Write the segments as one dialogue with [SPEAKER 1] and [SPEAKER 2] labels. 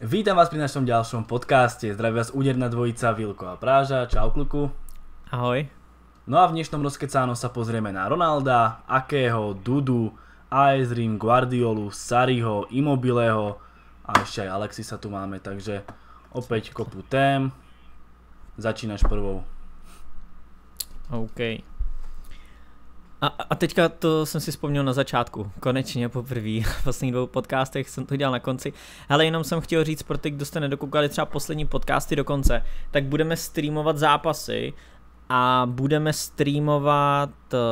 [SPEAKER 1] Vítam vás pri našom ďalšom podcaste. Zdraví vás úderná dvojica Vilko a Práža. Čau kluku.
[SPEAKER 2] Ahoj.
[SPEAKER 1] No a v dnešnom rozkecáno sa pozrieme na Ronalda, Akého, Dudu, AS Rim, Guardiolu, Sarriho, Immobileho a ešte aj Alexisa tu máme, takže opäť kopu tém. Začínaš prvou.
[SPEAKER 2] OK. A teďka to jsem si vzpomněl na začátku, konečně poprvé, v posledních 2 podcastech jsem to dělal na konci, ale jenom jsem chtěl říct pro ty, kdo jste nedokoukali třeba poslední podcasty do konce, tak budeme streamovat zápasy a budeme streamovat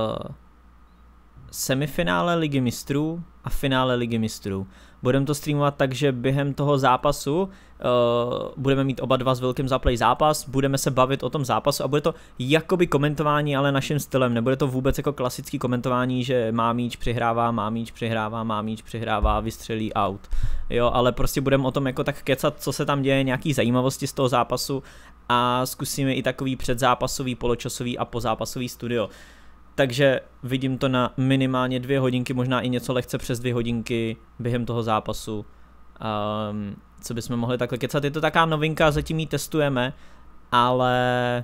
[SPEAKER 2] semifinále Ligy mistrů a finále Ligy mistrů. Budeme to streamovat tak, že během toho zápasu budeme mít oba dva s Vilkem zaplay zápas, budeme se bavit o tom zápasu a bude to jakoby komentování, ale naším stylem. Nebude to vůbec jako klasický komentování, že má míč, přihrává, má míč, přihrává, má míč, přihrává, vystřelí out. Jo, ale prostě budeme o tom jako tak kecat, co se tam děje, nějaký zajímavosti z toho zápasu a zkusíme i takový předzápasový, poločasový a pozápasový studio. Takže vidím to na minimálně 2 hodinky, možná i něco lehce přes 2 hodinky během toho zápasu. Co bychom mohli takhle kecat. Je to taková novinka, zatím ji testujeme, ale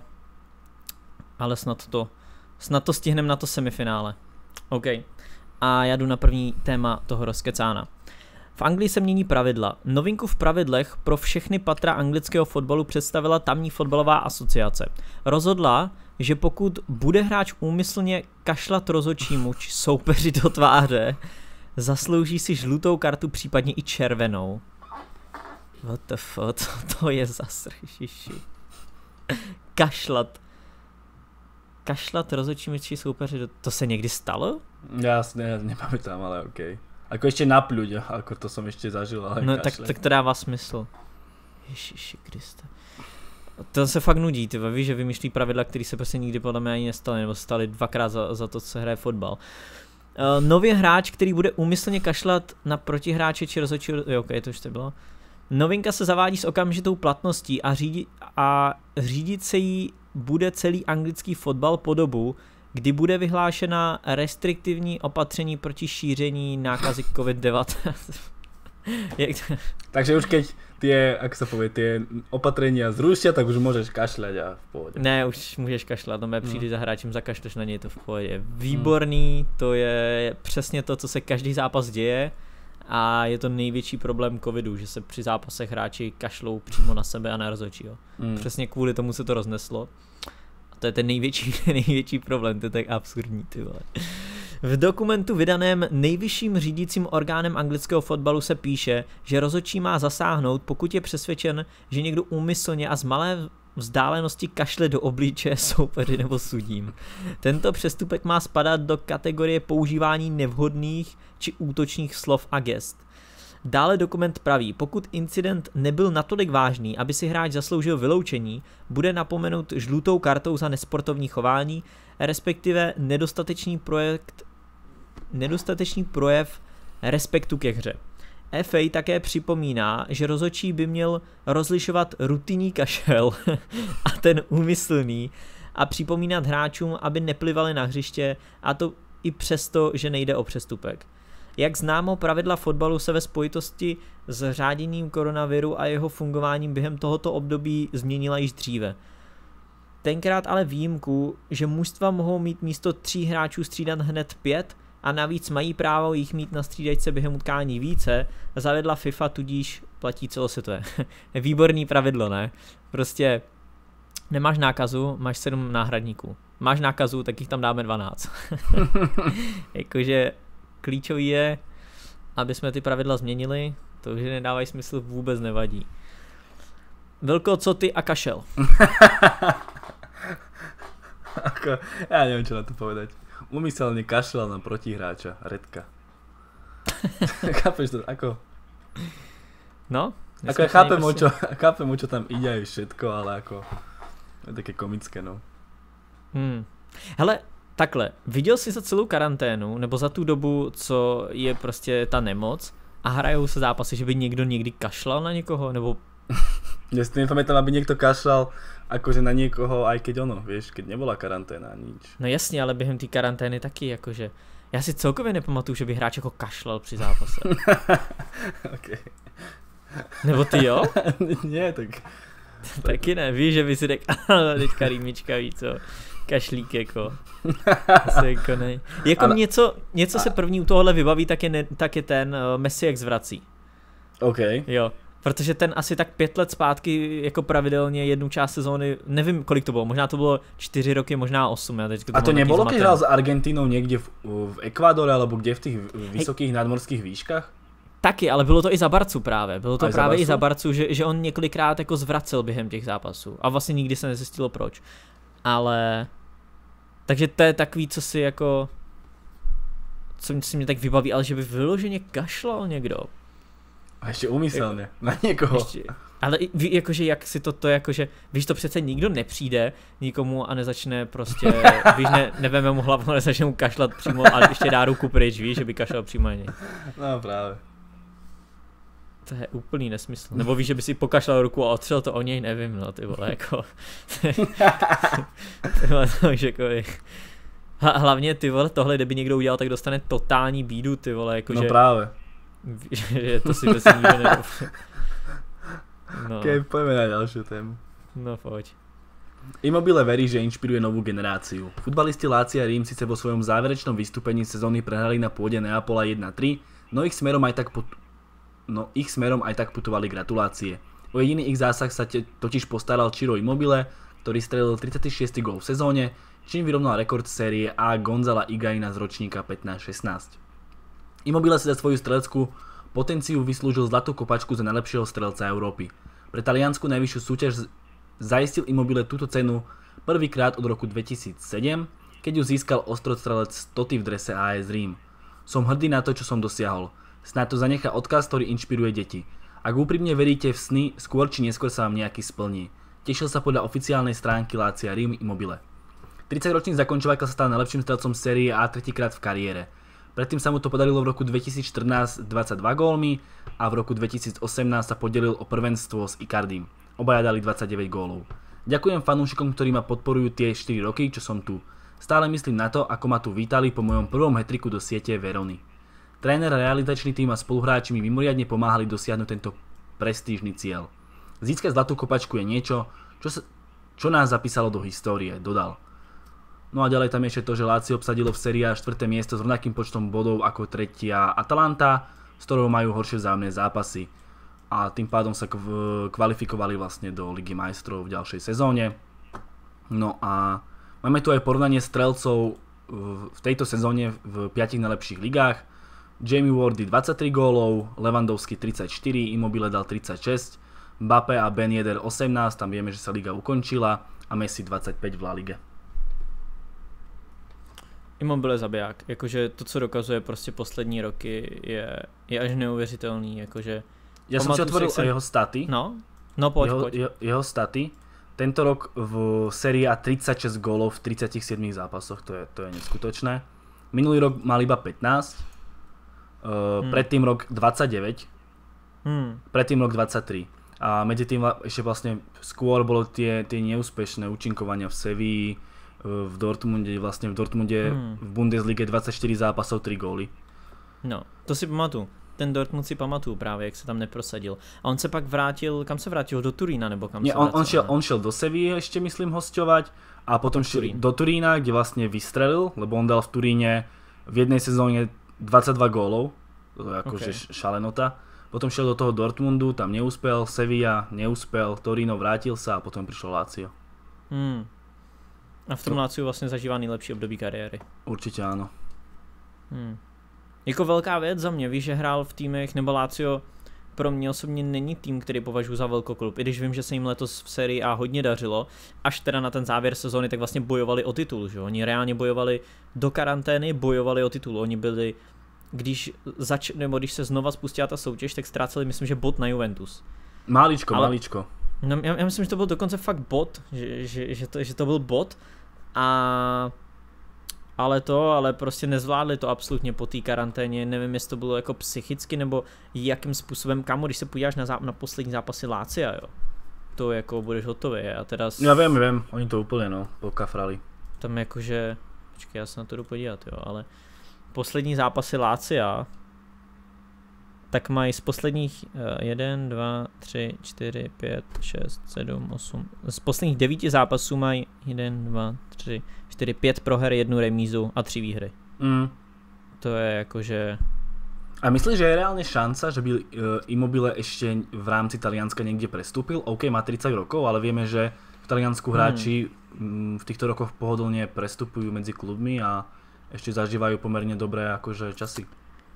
[SPEAKER 2] snad to stihneme na to semifinále. OK. A já jdu na první téma toho rozkecána. V Anglii se mění pravidla. Novinku v pravidlech pro všechny patra anglického fotbalu představila tamní fotbalová asociace. Rozhodla, že pokud bude hráč úmyslně kašlat rozhodčímu či soupeři do tváře, zaslouží si žlutou kartu, případně i červenou. What the fuck, co to je za sršiši? Kašlat rozhodčímu či soupeři, to se někdy stalo?
[SPEAKER 1] Ja nepamätám, ale OK. Ako ešte napľuť, ako to som ešte zažil, ale
[SPEAKER 2] no tak to dává smysl. Ježiši Kriste. To se fakt nudí, ty víš, že vymýšlí pravidla, které se prostě nikdy podle mě ani nestaly, nebo staly 2krát za to, co se hraje fotbal. Nově hráč, který bude úmyslně kašlat na protihráče či rozhodčí, jo, ok, to už to bylo. Novinka se zavádí s okamžitou platností a řídit se jí bude celý anglický fotbal po dobu, kdy bude vyhlášena restriktivní opatření proti šíření nákazy COVID-19.
[SPEAKER 1] Takže už keď tie, ak sa povie, tie opatrenia zrušia, tak už môžeš kašľať a v pohode.
[SPEAKER 2] Ne, už můžeš kašlat, no přijde za hráčem, zakašleš na něj, to v pohodě. Výborný, to je přesně to, co se každý zápas děje a je to největší problém covidu, že se při zápasech hráči kašlou přímo na sebe a na rozhodčího. Přesně kvůli tomu se to rozneslo. A to je ten největší problém, to je tak absurdní, ty vole. V dokumentu vydaném nejvyšším řídícím orgánem anglického fotbalu se píše, že rozhodčí má zasáhnout, pokud je přesvědčen, že někdo úmyslně a z malé vzdálenosti kašle do obličeje soupeři nebo sudím. Tento přestupek má spadat do kategorie používání nevhodných či útočných slov a gest. Dále dokument praví, pokud incident nebyl natolik vážný, aby si hráč zasloužil vyloučení, bude napomenut žlutou kartou za nesportovní chování, respektive nedostatečný projev respektu ke hře. FA také připomíná, že rozhodčí by měl rozlišovat rutinní kašel a ten úmyslný a připomínat hráčům, aby neplivali na hřiště, a to i přesto, že nejde o přestupek. Jak známo, pravidla fotbalu se ve spojitosti s řáděním koronaviru a jeho fungováním během tohoto období změnila již dříve. Tenkrát ale výjimku, že mužstva mohou mít místo 3 hráčů střídat hned 5 a navíc mají právo jich mít na střídačce během utkání více, zavedla FIFA, tudíž platí celosvětové. Výborný pravidlo, ne? Prostě nemáš nákazu, máš 7 náhradníků. Máš nákazu, tak jich tam dáme 12. Jakože klíčový je, aby jsme ty pravidla změnili, to, že nedávají smysl, vůbec nevadí. Vilko, co ty a kašel?
[SPEAKER 1] Ja neviem, čo na to povedať. Umyselne kašľal na protihráča, redka. Chápeš to, ako?
[SPEAKER 2] No?
[SPEAKER 1] Ako ja chápem, o čo tam ide aj všetko, ale ako je také komické, no.
[SPEAKER 2] Hele, takhle, viděl jsi za celou karanténu, nebo za tu dobu, co je prostě ta nemoc a hrajou se zápasy, že by někdo někdy kašlal na někoho, nebo...
[SPEAKER 1] Ja si nepamätám, aby niekto kašľal akože na niekoho, aj keď vieš, keď nebola karanténa, nič.
[SPEAKER 2] No jasně, ale během té karantény taky, jakože... Já si celkově nepamatuju, že by hráč jako kašlal při zápase.
[SPEAKER 1] Okay.
[SPEAKER 2] Nebo ty jo?
[SPEAKER 1] Nie, tak...
[SPEAKER 2] Taky ne, víš, že by si řekl, teďka rýmička, víš co, kašlík jako. Asi jako ne. Jako
[SPEAKER 1] ale...
[SPEAKER 2] něco se první u tohohle vybaví, tak je ten Messi jak zvrací.
[SPEAKER 1] OK.
[SPEAKER 2] Jo, protože ten asi tak 5 let zpátky jako pravidelně jednu část sezóny, nevím kolik to bylo, možná to bylo 4 roky, možná 8.
[SPEAKER 1] A to nebolo, keď hral s Argentínou niekde v Ekvádore, alebo kde v tých vysokých nadmorských výškách?
[SPEAKER 2] Taky, ale bylo to i za Barcu právě. Bylo to
[SPEAKER 1] a
[SPEAKER 2] právě i za Barcu, že on několikrát jako zvracel během těch zápasů. A vlastně nikdy se nezjistilo proč. Ale... Takže to je takový, co si jako... Co si mě tak vybaví, ale že by vyloženě kašlal někdo.
[SPEAKER 1] A ještě úmyslně, na někoho.
[SPEAKER 2] Ale jakože jak si to jakože, víš, to přece nikdo nepřijde nikomu a nezačne prostě, víš, neveme mu hlavu, nezačne mu kašlat přímo a ještě dá ruku pryč, víš, že by kašlal přímo na něj.
[SPEAKER 1] No právě.
[SPEAKER 2] To je úplný nesmysl. Nebo víš, že by si pokašlal ruku a otřel to o něj, nevím, no, ty vole, jako. Ty vole, to už jako hlavně, ty vole, tohle, kdyby někdo udělal, tak dostane totální bídu, ty vole, jakože.
[SPEAKER 1] No právě.
[SPEAKER 2] Že to si bez nikdo nedoufá. No.
[SPEAKER 1] Okay, poďme na ďalšiu tému.
[SPEAKER 2] No poď.
[SPEAKER 1] Immobile verí, že inšpiruje novú generáciu. Futbalisti Lazia Rím síce vo svojom záverečnom vystúpení sezóny prehrali na pôde Neapola 1-3, no ich smerom aj tak putovali gratulácie. O jediný ich zásah sa totiž postaral Ciro Immobile, ktorý strelil 36. gól v sezóne, čím vyrovnal rekord série A Gonzala Higuaína z ročníka 15-16. Immobile si za svoju streleckú potenciu vyslúžil zlatú kopačku za najlepšieho strelca Európy. Pre taliansku najvyššiu súťaž zaistil Immobile túto cenu prvýkrát od roku 2007, keď ju získal ostrostrelec Totti v drese AS Rím. Som hrdý na to, čo som dosiahol. Snáď to zanechá odkaz, ktorý inšpiruje deti. Ak úprimne veríte v sny, skôr či neskôr sa vám nejaký splní. Tešil sa podľa oficiálnej stránky Lazia Rím Immobile. 30-ročný zakončovateľ sa stal najlepším strelcom série A tretíkrát v kariére. Predtým sa mu to podarilo v roku 2014 22 gólmi a v roku 2018 sa podelil o prvenstvo s Icardim. Obaja dali 29 gólov. Ďakujem fanúšikom, ktorí ma podporujú tie 4 roky, čo som tu. Stále myslím na to, ako ma tu vítali po mojom prvom hat-tricku do siete Verony. Tréner, realizačný tým a spoluhráči mi mimoriadne pomáhali dosiahnuť tento prestížny cieľ. Získať zlatú kopačku je niečo, čo nás zapísalo do histórie, dodal. No a ďalej tam ešte to, že Lazio obsadilo v sérii A 4. miesto s rovnakým počtom bodov ako tretia Atalanta, s ktorou majú horšie vzájomné zápasy. A tým pádom sa kvalifikovali vlastne do Ligy majstrov v ďalšej sezóne. No a máme tu aj porovnanie strelcov v tejto sezóne v 5 najlepších ligách. Jamie Wardy 23 gólov, Lewandowski 34, Immobile dal 36, Mbappé a Ben Yedder 18, tam vieme, že sa liga ukončila, a Messi 25 v La Lige.
[SPEAKER 2] Immobile zabiják, jakože to, co dokazuje prostě poslední roky, je až neuvěřitelný, jakože...
[SPEAKER 1] Ja som si otvoril jeho staty.
[SPEAKER 2] No poď.
[SPEAKER 1] Jeho staty. Tento rok v sérii A 36 gólov v 37 zápasoch, to je neskutočné. Minulý rok mal iba 15, predtým rok 29, predtým rok 23. A medzi tým ešte vlastne skôr bolo tie neúspešné účinkovania v Sevilla, v Dortmunde v Bundeslige 24 zápasov, 3 góly.
[SPEAKER 2] No, to si pamatuju. Ten Dortmund si pamatuju právě, jak se tam neprosadil. A on se pak vrátil, kam se vrátil? Do Turína nebo kam se vrátil?
[SPEAKER 1] On šel do Sevilly ešte, myslím, hosťovať a potom šiel do Turína, kde vlastne vystrelil, lebo on dal v Turíne v jednej sezóne 22 gólov, to je akože šalenota. Potom šiel do toho Dortmundu, tam neúspel, Sevilla neúspel, Torino vrátil sa a potom prišlo Lazio.
[SPEAKER 2] A v tom Lazio vlastně zažívá nejlepší období kariéry.
[SPEAKER 1] Určitě ano.
[SPEAKER 2] Jako velká věc za mě, víš, že hrál v týmech, nebo Lazio pro mě osobně není tým, který považuji za velkoklub, i když vím, že se jim letos v sérii A hodně dařilo, až teda na ten závěr sezóny, tak vlastně bojovali o titul, že? Oni reálně bojovali do karantény, bojovali o titul, oni byli, když se znova spustila ta soutěž, tak ztráceli, myslím, že bod na Juventus.
[SPEAKER 1] Maličko.
[SPEAKER 2] No, já myslím, že to byl dokonce fakt bod, že to byl bod, ale prostě nezvládli to absolutně po té karanténě, nevím, jestli to bylo jako psychicky, nebo jakým způsobem, kámo, když se podíváš na poslední zápasy Lazia, jo, to jako budeš hotový a teda...
[SPEAKER 1] Já vím, oni to úplně, pokafrali.
[SPEAKER 2] Tam jakože, počkej, já se na to jdu podívat, jo, ale poslední zápasy Lazia, tak mají z posledních 1, 2, 3, 4, 5, 6, 7, 8, z posledních 9 zápasů mají 1, 2, 3, 4, 5 proher, 1 remízu a 3 výhry. To je jakože...
[SPEAKER 1] A myslíš, že je reálne šanca, že by Immobile ešte v rámci Talianska niekde prestúpil? OK, má 30 rokov, ale vieme, že v Taliansku hráči v týchto rokoch pohodlne prestupujú medzi klubmi a ešte zažívajú pomerne dobré akože časy.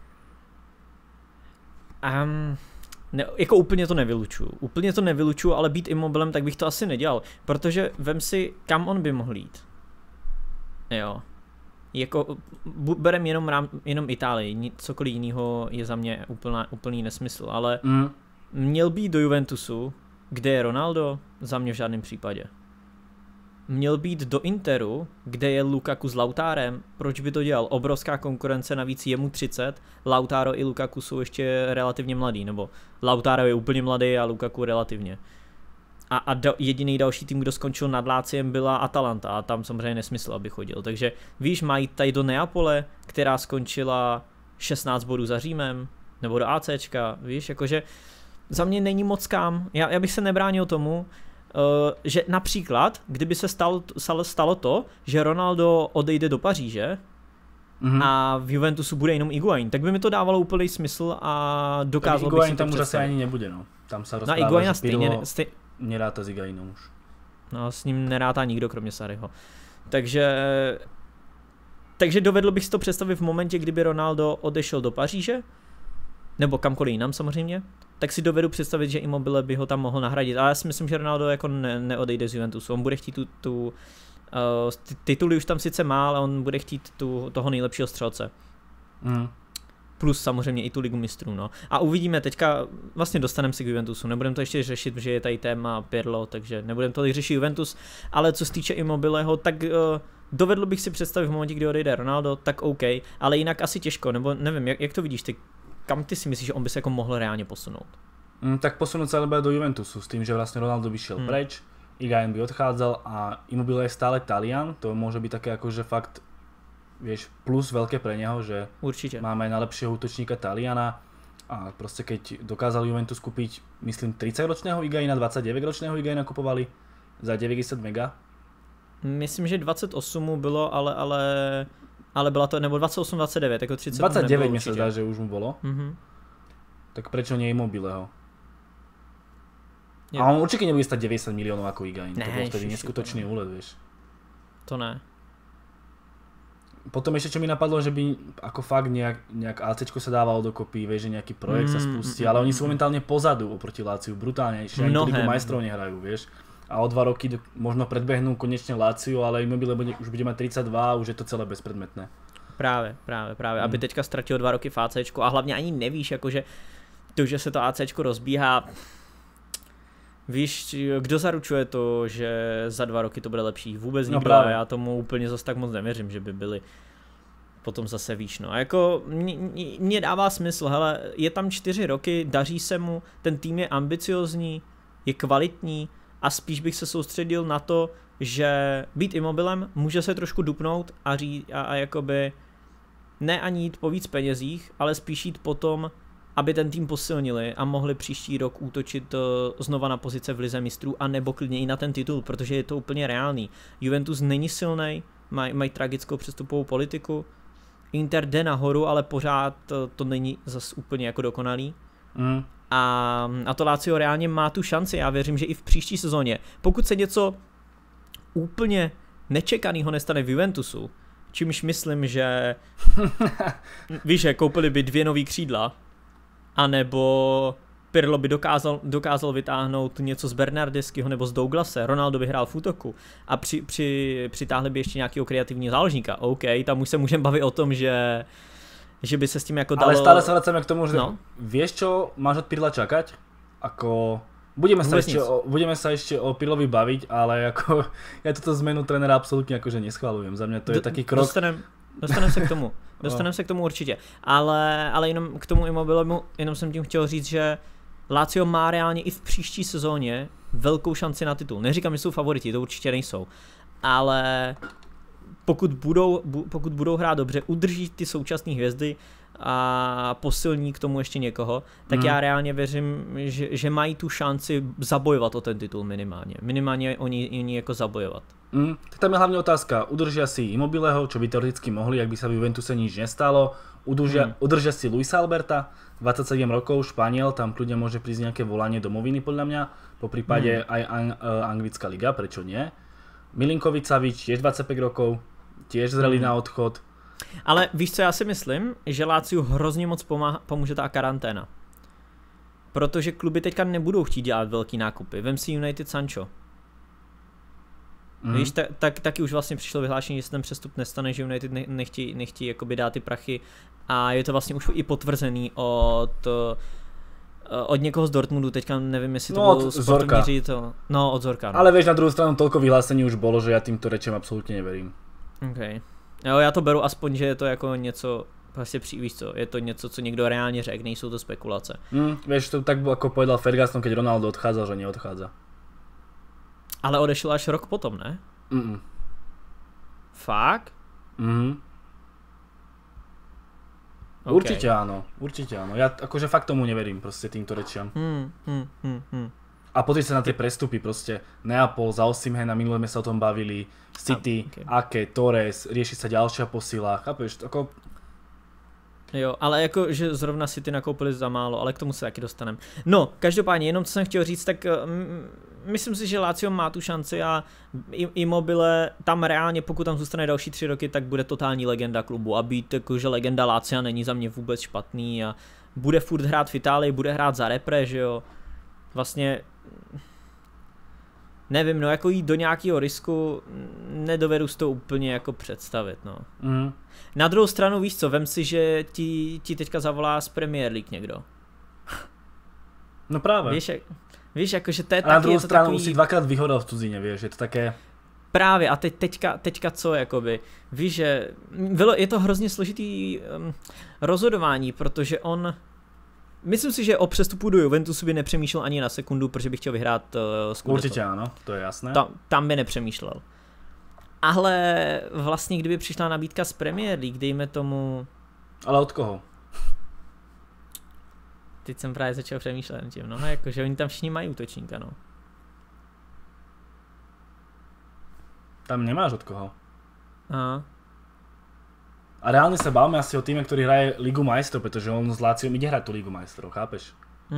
[SPEAKER 2] Jako úplně to nevylučuju, ale být Immobilem, tak bych to asi nedělal, protože vem si, kam on by mohl jít. Jo. Jako berem jenom Itálii, cokoliv jiného je za mě úplný nesmysl, ale měl být do Juventusu, kde je Ronaldo, za mě v žádném případě. Měl být do Interu, kde je Lukaku s Lautárem, proč by to dělal? Obrovská konkurence, navíc je mu 30, Lautaro i Lukaku jsou ještě relativně mladý, nebo Lautaro je úplně mladý a Lukaku relativně. A jediný další tým, kdo skončil nad Láciem, byla Atalanta a tam samozřejmě nesmysl, aby chodil. Takže víš, mají tady do Neapole, která skončila 16 bodů za Římem, nebo do ACčka, víš, jakože za mě není moc kam. Já bych se nebránil tomu, že například, kdyby se stalo to, že Ronaldo odejde do Paříže a v Juventusu bude jenom Higuaín, tak by mi to dávalo úplný smysl a dokázal bych si to
[SPEAKER 1] tam
[SPEAKER 2] představit.
[SPEAKER 1] už asi ani nebude, no. Tam se rozpráva,
[SPEAKER 2] Higuaína
[SPEAKER 1] že Pirlo neráta s Higuaínom už.
[SPEAKER 2] No, s ním nerátá nikdo, kromě Sarriho. Takže dovedl bych si to představit v momentě, kdyby Ronaldo odešel do Paříže, nebo kamkoliv jinam samozřejmě, tak si dovedu představit, že Immobile by ho tam mohl nahradit. Ale já si myslím, že Ronaldo jako neodejde z Juventusu. On bude chtít tituly už tam sice má, ale on bude chtít toho nejlepšího střelce. Plus samozřejmě i tu ligu mistrů, no. A uvidíme, teďka vlastně dostaneme se k Juventusu, nebudeme to ještě řešit, protože je tady téma Pirlo, takže nebudeme to řešit Juventus, ale co se týče Immobileho, tak dovedl bych si představit v momentě, kdy odejde Ronaldo, tak OK, ale jinak asi těžko, nebo nevím, jak to vidíš ty, kam ty si myslíš, že on by se jako mohl reálně posunout?
[SPEAKER 1] Tak posunúť sa ale do Juventusu s tým, že vlastne Ronaldo by šiel preč, Higuaín by odchádzal a Immobile je stále Talian, to môže byť také akože fakt, vieš, plus veľké pre neho, že
[SPEAKER 2] určite
[SPEAKER 1] máme najlepšieho útočníka Taliana a proste keď dokázal Juventus kúpiť, myslím 30-ročného Higuaína, 29-ročného Higuaína kupovali za 90 mega.
[SPEAKER 2] Myslím, že 28 mu bylo, ale byla to, nebo 28-29, jako 30
[SPEAKER 1] 29 mi sa zdá, že už mu bolo. Tak prečo nie Immobileho? A on určite nebude stať 90 miliónov ako Higuaín, to bol vtedy neskutočný úlet, vieš.
[SPEAKER 2] To ne.
[SPEAKER 1] Potom ešte čo mi napadlo, že by ako fakt nejak ACčko sa dávalo dokopy, vieš, že nejaký projekt sa spustí, ale oni sú momentálne pozadu oproti Láciu, brutálne, ešte ani Ligu majstrov nehrajú, vieš. A o 2 roky možno predbehnú konečne Láciu, ale Immobile už bude mať 32 a už je to celé bezpredmetné.
[SPEAKER 2] Právě. Aby teďka ztratil 2 roky v ACčku a hlavně ani nevíš, jakože to, že se to ACčko rozbíhá, víš, kdo zaručuje to, že za 2 roky to bude lepší? Vůbec nikdo, a já tomu úplně zase tak moc nevěřím, že by byli potom zase víš, no. A jako mně dává smysl, hele, je tam 4 roky, daří se mu, ten tým je ambiciozní, je kvalitní a spíš bych se soustředil na to, že být Immobilem může se trošku dupnout a jakoby ne ani jít po víc penězích, ale spíš jít po tom, aby ten tým posilnili a mohli příští rok útočit znova na pozice v lize mistrů a nebo klidně i na ten titul, protože je to úplně reálný. Juventus není silnej, mají tragickou přestupovou politiku, Inter jde nahoru, ale pořád to není zas úplně jako dokonalý. A to Lazio reálně má tu šanci, já věřím, že i v příští sezóně, pokud se něco úplně nečekaného nestane v Juventusu, čímž myslím, že víš, že koupili by 2 nový křídla, anebo Pirlo by dokázal vytáhnout něco z Bernardeskyho nebo z Douglase, Ronaldo by hrál v útoku a přitáhli by ještě nějakého kreativního záložníka. OK, tam už se můžeme bavit o tom, že by se s tím jako dalo...
[SPEAKER 1] Ale stále sa vracame k tomu, že vieš čo máš od Pirla čakať? Ako... Budeme sa ešte o Pirlovi baviť, ale ako ja túto zmenu trénera absolútne akože neschvalujem. Za mňa to je taký krok...
[SPEAKER 2] Dostaneme se k tomu. Dostaneme se k tomu určitě. Ale jenom k tomu Immobilemu, jenom jsem tím chtěl říct, že Lazio má reálně i v příští sezóně velkou šanci na titul. Neříkám, že jsou favoriti, to určitě nejsou. Ale pokud budou hrát dobře, udrží ty současné hvězdy, a posilní k tomu ještě někoho, tak já reálně věřím, že mají tu šanci zabojovat o ten titul minimálně. Minimálně oni jako zabojovat.
[SPEAKER 1] Tak tam je hlavne otázka, udržia si Immobileho, čo by teoreticky mohli, ak by sa v Juventuse nič nestalo, udržia si Luisa Alberta, 27 rokov, Španiel, tam kľudne môže prísť nejaké volanie domoviny podľa mňa, po prípade aj anglická liga, prečo nie. Milinkovič Savič, tiež 25 rokov, tiež zrelý na odchod.
[SPEAKER 2] Ale víš co, já si myslím, že Láciu hrozně moc pomůže ta karanténa. Protože kluby teďka nebudou chtít dělat velký nákupy. Vem si United Sancho. Víš, taky už vlastně přišlo vyhlášení, že se ten přestup nestane, že United nechtějí jakoby dát ty prachy a je to vlastně už i potvrzený od někoho z Dortmundu, teďka nevím, jestli to byl sportovní ředitel. No, od Zorka. No.
[SPEAKER 1] Ale vieš, na druhou stranu toľko vyhlásení už bolo, že ja týmto rečem absolútne neverím.
[SPEAKER 2] Okay. Jo, já to beru aspoň, že je to jako něco, vlastně víš co, je to něco, co někdo reálně řekl, nejsou to spekulace.
[SPEAKER 1] Vieš, to tak ako povedal Ferguson, keď Ronaldo odchádzal, že neodchádza.
[SPEAKER 2] Ale odešel až rok potom, ne? Fakt?
[SPEAKER 1] Okay. Určite áno. Ja akože fakt tomu neverím, proste týmto rečiam. A pozri sa na tie prestupy, proste Neapol za Osimhena, minule sme sa o tom bavili, City, Ake, Torres, rieši sa ďalšia posila, chápeš, ako...
[SPEAKER 2] Jo, ale jako, že zrovna City nakoupili za málo, ale k tomu se taky dostaneme. No, každopádně, jenom co jsem chtěl říct, tak myslím si, že Lazio má tu šanci a Immobile tam reálně, pokud tam zůstane další 3 roky, tak bude totální legenda klubu a být jakože legenda Lazia není za mě vůbec špatný a bude furt hrát v Itálii, bude hrát za repre, že jo. Vlastně nevím, no jako jít do nějakého risku, nedovedu si to úplně jako představit, no. Na druhou stranu víš co, vem si, že ti teďka zavolá z Premier League někdo.
[SPEAKER 1] No právě.
[SPEAKER 2] Víš jakože to je
[SPEAKER 1] taky... A na druhou stranu takový... si dvakrát vyhodal v cudzině, víš, je to také...
[SPEAKER 2] Právě a teďka co, jakoby, víš, že je to hrozně složitý rozhodování, protože on... Myslím si, že o přestupu do Juventusu by nepřemýšlel ani na sekundu, protože by chtěl vyhrát Scudetto.
[SPEAKER 1] Určitě ano, to je jasné.
[SPEAKER 2] Tam by nepřemýšlel. Ale vlastně kdyby přišla nabídka z Premier League, dejme tomu...
[SPEAKER 1] Ale od koho?
[SPEAKER 2] Teď jsem právě začal přemýšlet tím, no jakože oni tam všichni mají útočníka, no.
[SPEAKER 1] Tam nemáš od koho.
[SPEAKER 2] Aha.
[SPEAKER 1] A reálne sa bavíme asi o týme, ktorý hraje Ligu majstrov, pretože on s Láciom ide hrať tú Ligu majstrov, chápeš?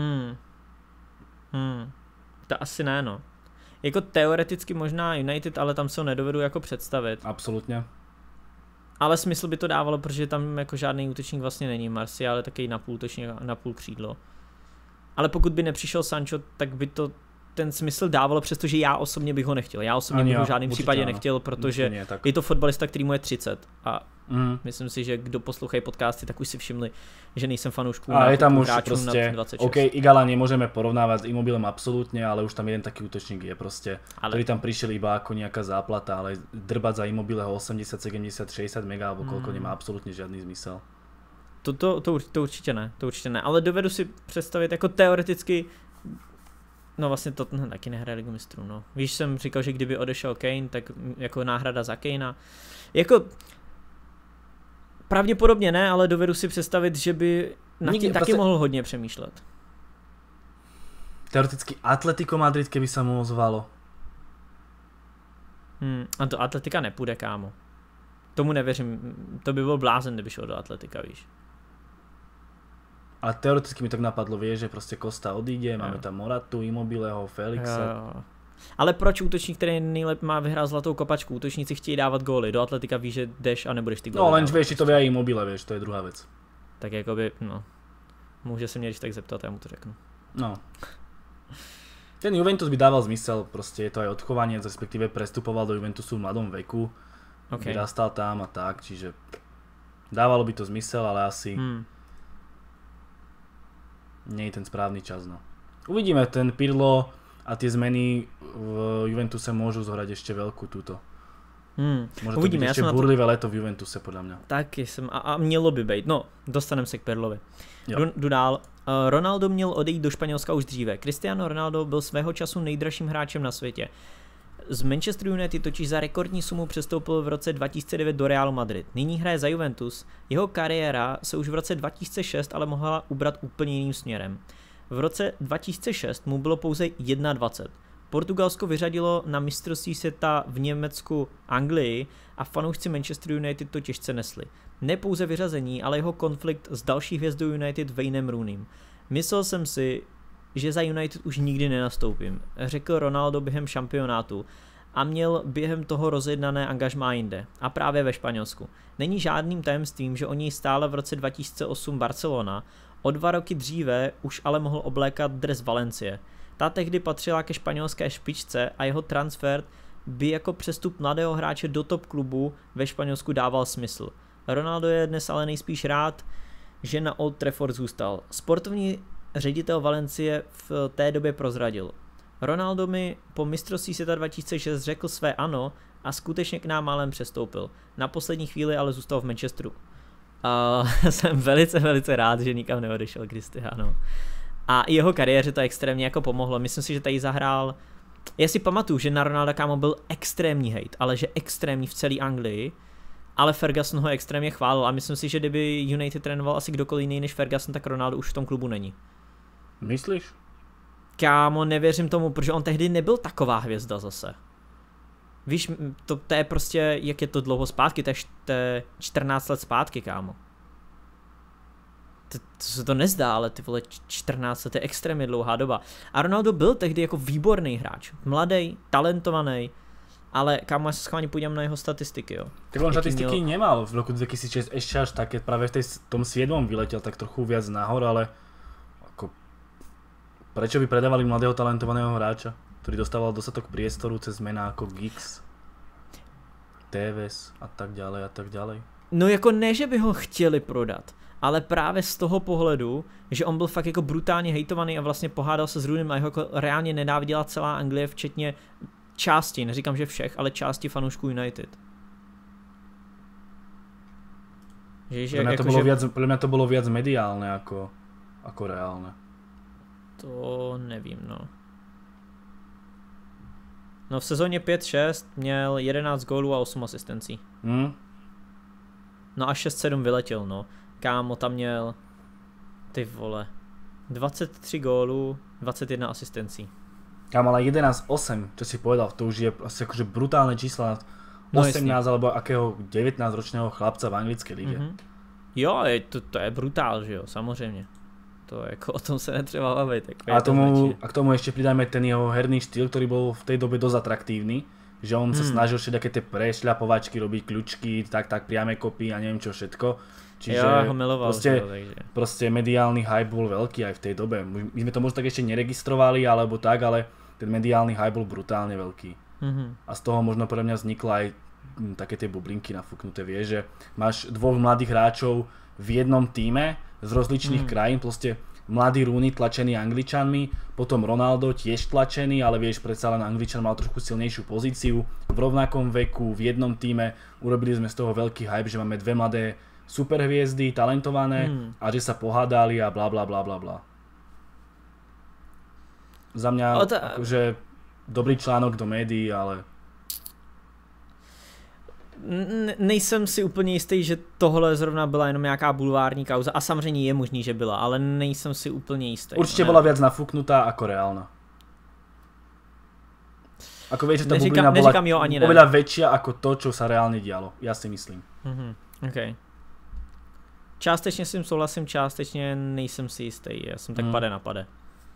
[SPEAKER 2] To asi ne, no. Jako teoreticky možná United, ale tam se ho nedovedu jako představit.
[SPEAKER 1] Absolutně.
[SPEAKER 2] Ale smysl by to dávalo, protože tam jako žádný útočník vlastně není. Martial je taky napůl útočník, napůl křídlo. Ale pokud by nepřišel Sancho, tak by to ten smysl dávalo, přestože já osobně bych ho nechtěl. Já osobně bych ho v žádném případě nechtěl, protože je to fotbalista, který mu je 30 a myslím si, že kdo poslouchají podcasty, tak už si všimli, že nejsem fanoušků
[SPEAKER 1] a je tam už prostě, 26. OK, Igala nemôžeme porovnávať s Immobilem absolútne, ale už tam jeden taký útočník je proste, ktorý tam prišiel iba ako nejaká záplata, ale drbať za Immobileho 80, 70, 60 mega alebo koľko nemá absolútne žiadny zmysel.
[SPEAKER 2] To určitě ne, ale dovedu si představit jako teoreticky. No vlastně to taky nehraje Ligu mistrů, no. Víš, jsem říkal, že kdyby odešel Kane, tak jako náhrada za Kanea. Jako pravděpodobně ne, ale dovedu si představit, že by na tím taky mohl hodně přemýšlet.
[SPEAKER 1] Teoreticky Atletico Madrid, keby sa mu ozvalo.
[SPEAKER 2] A to Atletika nepůjde, kámo. Tomu nevěřím, to by byl blázen, kdyby šel do Atletika, víš.
[SPEAKER 1] Ale teoreticky mi tak napadlo, vieš, že proste Costa odíde, máme tam Moratu, Immobileho, Felixa.
[SPEAKER 2] Ale proč útočník, který nejlep má vyhrát zlatou kopačku? Útočníci chtějí dávat góly, do Atletika víš, že jdeš a nebudeš ty góly.
[SPEAKER 1] No len vieš, či to vie aj Immobile, vieš, to je druhá vec.
[SPEAKER 2] Tak jakoby, no, může se mě když tak zeptat, já mu to řeknu.
[SPEAKER 1] No. Ten Juventus by dával zmysel, proste je to aj odchovanie, respektíve prestupoval do Juventusu v mladom veku, vyrastal tam a tak, čiže dávalo by to zmysel, ale asi nie je ten správny čas, no. Uvidíme, ten Pirlo a tie zmeny v Juventuse môžu zohrať ešte veľkú túto. Môže to byť ešte burlivé leto v Juventuse, podľa mňa.
[SPEAKER 2] Taky jsem, a mělo by být, no, dostaneme se k Pirlovi. Jdu dál. Ronaldo měl odejít do Španělska už dříve. Cristiano Ronaldo byl svého času nejdražším hráčem na světě. Z Manchester United totiž za rekordní sumu přestoupil v roce 2009 do Realu Madrid. Nyní hraje za Juventus. Jeho kariéra se už v roce 2006 ale mohla ubrat úplně jiným směrem. V roce 2006 mu bylo pouze 21. Portugalsko vyřadilo na mistrovství světa v Německu Anglii a fanoušci Manchester United to těžce nesli. Ne pouze vyřazení, ale jeho konflikt s další hvězdou United Waynem Rooneym. Myslel jsem si, že za United už nikdy nenastoupím, řekl Ronaldo během šampionátu a měl během toho rozjednané angažmá jinde, a právě ve Španělsku. Není žádným tajemstvím, že o něj stála v roce 2008 Barcelona, o 2 roky dříve už ale mohl oblékat dres Valencie. Ta tehdy patřila ke španělské špičce a jeho transfer by jako přestup mladého hráče do top klubu ve Španělsku dával smysl. Ronaldo je dnes ale nejspíš rád, že na Old Trafford zůstal. Sportovní ředitel Valencie v té době prozradil: Ronaldo mi po mistrovství světa 2006 řekl své ano a skutečně k nám málem přestoupil. Na poslední chvíli ale zůstal v Manchesteru. Jsem velice rád, že nikam neodešel Cristiano. A jeho kariéře to extrémně jako pomohlo. Myslím si, že tady zahrál... Já si pamatuju, že na Ronalda kámo byl extrémní hejt, ale že extrémní v celé Anglii. Ale Ferguson ho extrémně chválil a myslím si, že kdyby United trénoval asi kdokoliv jiný než Ferguson, tak Ronaldo už v tom klubu není.
[SPEAKER 1] Myslíš?
[SPEAKER 2] Kámo, nevěřím tomu, protože on tehdy nebyl taková hvězda zase. Víš, to je prostě, jak je to dlouho zpátky, to je 14 let zpátky, kámo. To se to nezdá, ale ty vole 14 let je extrémně dlouhá doba. A Ronaldo byl tehdy jako výborný hráč, mladý, talentovaný, ale kámo, já se schválně podívám na jeho statistiky, jo.
[SPEAKER 1] Tak on štatistiky nemal v roku 2006 ešte až také, práve v tom 7. vyletel tak trochu viac nahor, ale ako, prečo by predávali mladého talentovaného hráča, ktorý dostával dostatok priestoru cez mená ako Giggs, Tevez a tak ďalej.
[SPEAKER 2] No jako ne, že by ho chtěli prodat, ale právě z toho pohledu, že on byl fakt jako brutálně hejtovaný a vlastně pohádal se s Rooneym a jeho jako reálně nenáviděla celá Anglie, včetně části, neříkám, že všech, ale části fanoušků United.
[SPEAKER 1] Podľa mňa to bolo viac mediálne ako reálne.
[SPEAKER 2] To nevím, no. No v sezóně 5-6 měl 11 gólů a 8 asistencí. No a 6-7 vyletěl, no. Kámo, tam měl, ty vole, 23 gólů, 21 asistencí.
[SPEAKER 1] Kámo, ale 11-8, čo si povedal, to už je asi akože brutálne čísla na 18 alebo akého 19-ročného chlapca v anglické lige.
[SPEAKER 2] Jo, to je brutál, že jo, samozřejmě. To jako o tom se netřeba bavit.
[SPEAKER 1] A k tomu ešte pridajme ten jeho herný štýl, ktorý bol v tej dobe dosť atraktívny. Že on sa snažil všetky tie prešľapovačky, robiť kľúčky, tak priame kopy a neviem čo všetko. Čiže
[SPEAKER 2] ja ho miloval,
[SPEAKER 1] proste mediálny hype bol veľký aj v tej dobe. My sme to možno tak ešte neregistrovali alebo tak, ale ten mediálny hype bol brutálne veľký. A z toho možno pre mňa vznikla aj také tie bublinky nafúknuté, vieš, že máš dvoch mladých hráčov v jednom týme z rozličných krajín, proste mladý Rooney tlačený Angličanmi, potom Ronaldo tiež tlačený, ale vieš, predsa len Angličan mal trošku silnejšiu pozíciu, v rovnakom veku, v jednom týme, urobili sme z toho veľký hype, že máme dve mladé superhviezdy, talentované a že sa pohádali a bla bla bla bla bla. Za mňa akože dobrý článok do médií, ale
[SPEAKER 2] nejsem si úplně jistý, že tohle zrovna byla jenom nějaká bulvární kauza a samozřejmě je možný, že byla, ale nejsem si úplně jistý.
[SPEAKER 1] Určitě byla viac nafúknutá ako reálna. Ako vieš, že tá bublina bola oveľa väčšia ako to, čo sa reálne dialo. Ja si myslím.
[SPEAKER 2] Okay. Částečně s tím souhlasím, částečně nejsem si jistý. Já jsem tak pade na pade.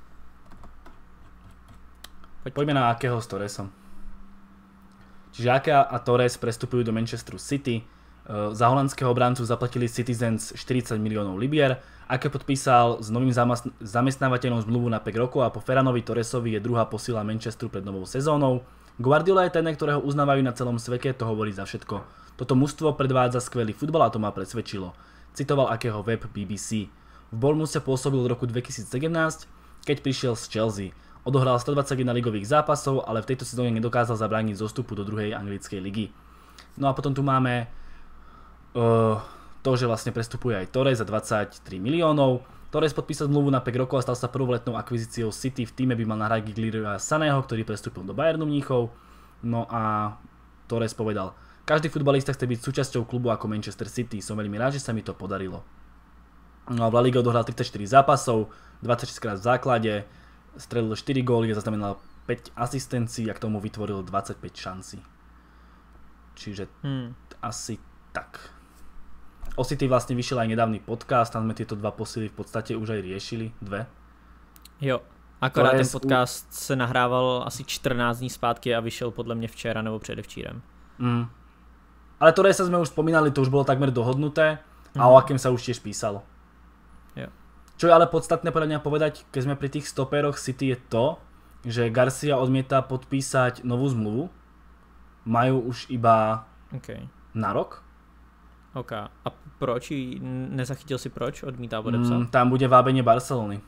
[SPEAKER 1] Poďme na Akého s Torresom. Čiže Ake a Torres prestupujú do Manchesteru City. Za holandského obráncu zaplatili Citizens 40 miliónov libier. Ake podpísal s novým zamestnávateľom zmluvu na 5 rokov a po Ferranovi Torresovi je druhá posila Manchesteru pred novou sezónou. Guardiola je ten, ktorého uznávajú na celom svete, to hovorí za všetko. Toto mužstvo predvádza skvelý futbal a to ma presvedčilo. Citoval Akeho web BBC. V Bournemouth pôsobil od roku 2017, keď prišiel z Chelsea. Odohral 121 ligových zápasov, ale v tejto sezóne nedokázal zabrániť zostupu do druhej anglickej ligy. No a potom tu máme to, že vlastne prestupuje aj Torres za 23 miliónov. Torres podpísal zmluvu na 5 rokov a stal sa prvou letnou akvizíciou City. V týme by mal nahradiť Leroya Saného, ktorý prestúpil do Bayernu Mníchov. No a Torres povedal: každý futbalista chce byť súčasťou klubu ako Manchester City, som veľmi rád, že sa mi to podarilo. No a v La Ligue odohral 34 zápasov, 26 krát v základe, strelil 4 góly a zaznamenal 5 asistencií a k tomu vytvoril 25 šancí. Čiže asi tak. O City vlastne vyšiel aj nedávny podcast, tam sme tieto dva posily v podstate už aj riešili, dve.
[SPEAKER 2] Jo, akorát ten podcast se nahrával asi 14 dní zpátky a vyšel podle mě včera nebo předevčírem.
[SPEAKER 1] Ale to sa sme už spomínali, to už bolo takmer dohodnuté a o akém sa už tiež písalo.
[SPEAKER 2] Jo.
[SPEAKER 1] Čo je ale podstatné podľa mňa povedať, keď sme pri tých stoperoch City, je to, že Garcia odmieta podpísať novú zmluvu. Majú už iba na rok.
[SPEAKER 2] OK. A proč? Nezachytil si proč odmítá podepsat?
[SPEAKER 1] Tam bude vábenie Barcelony.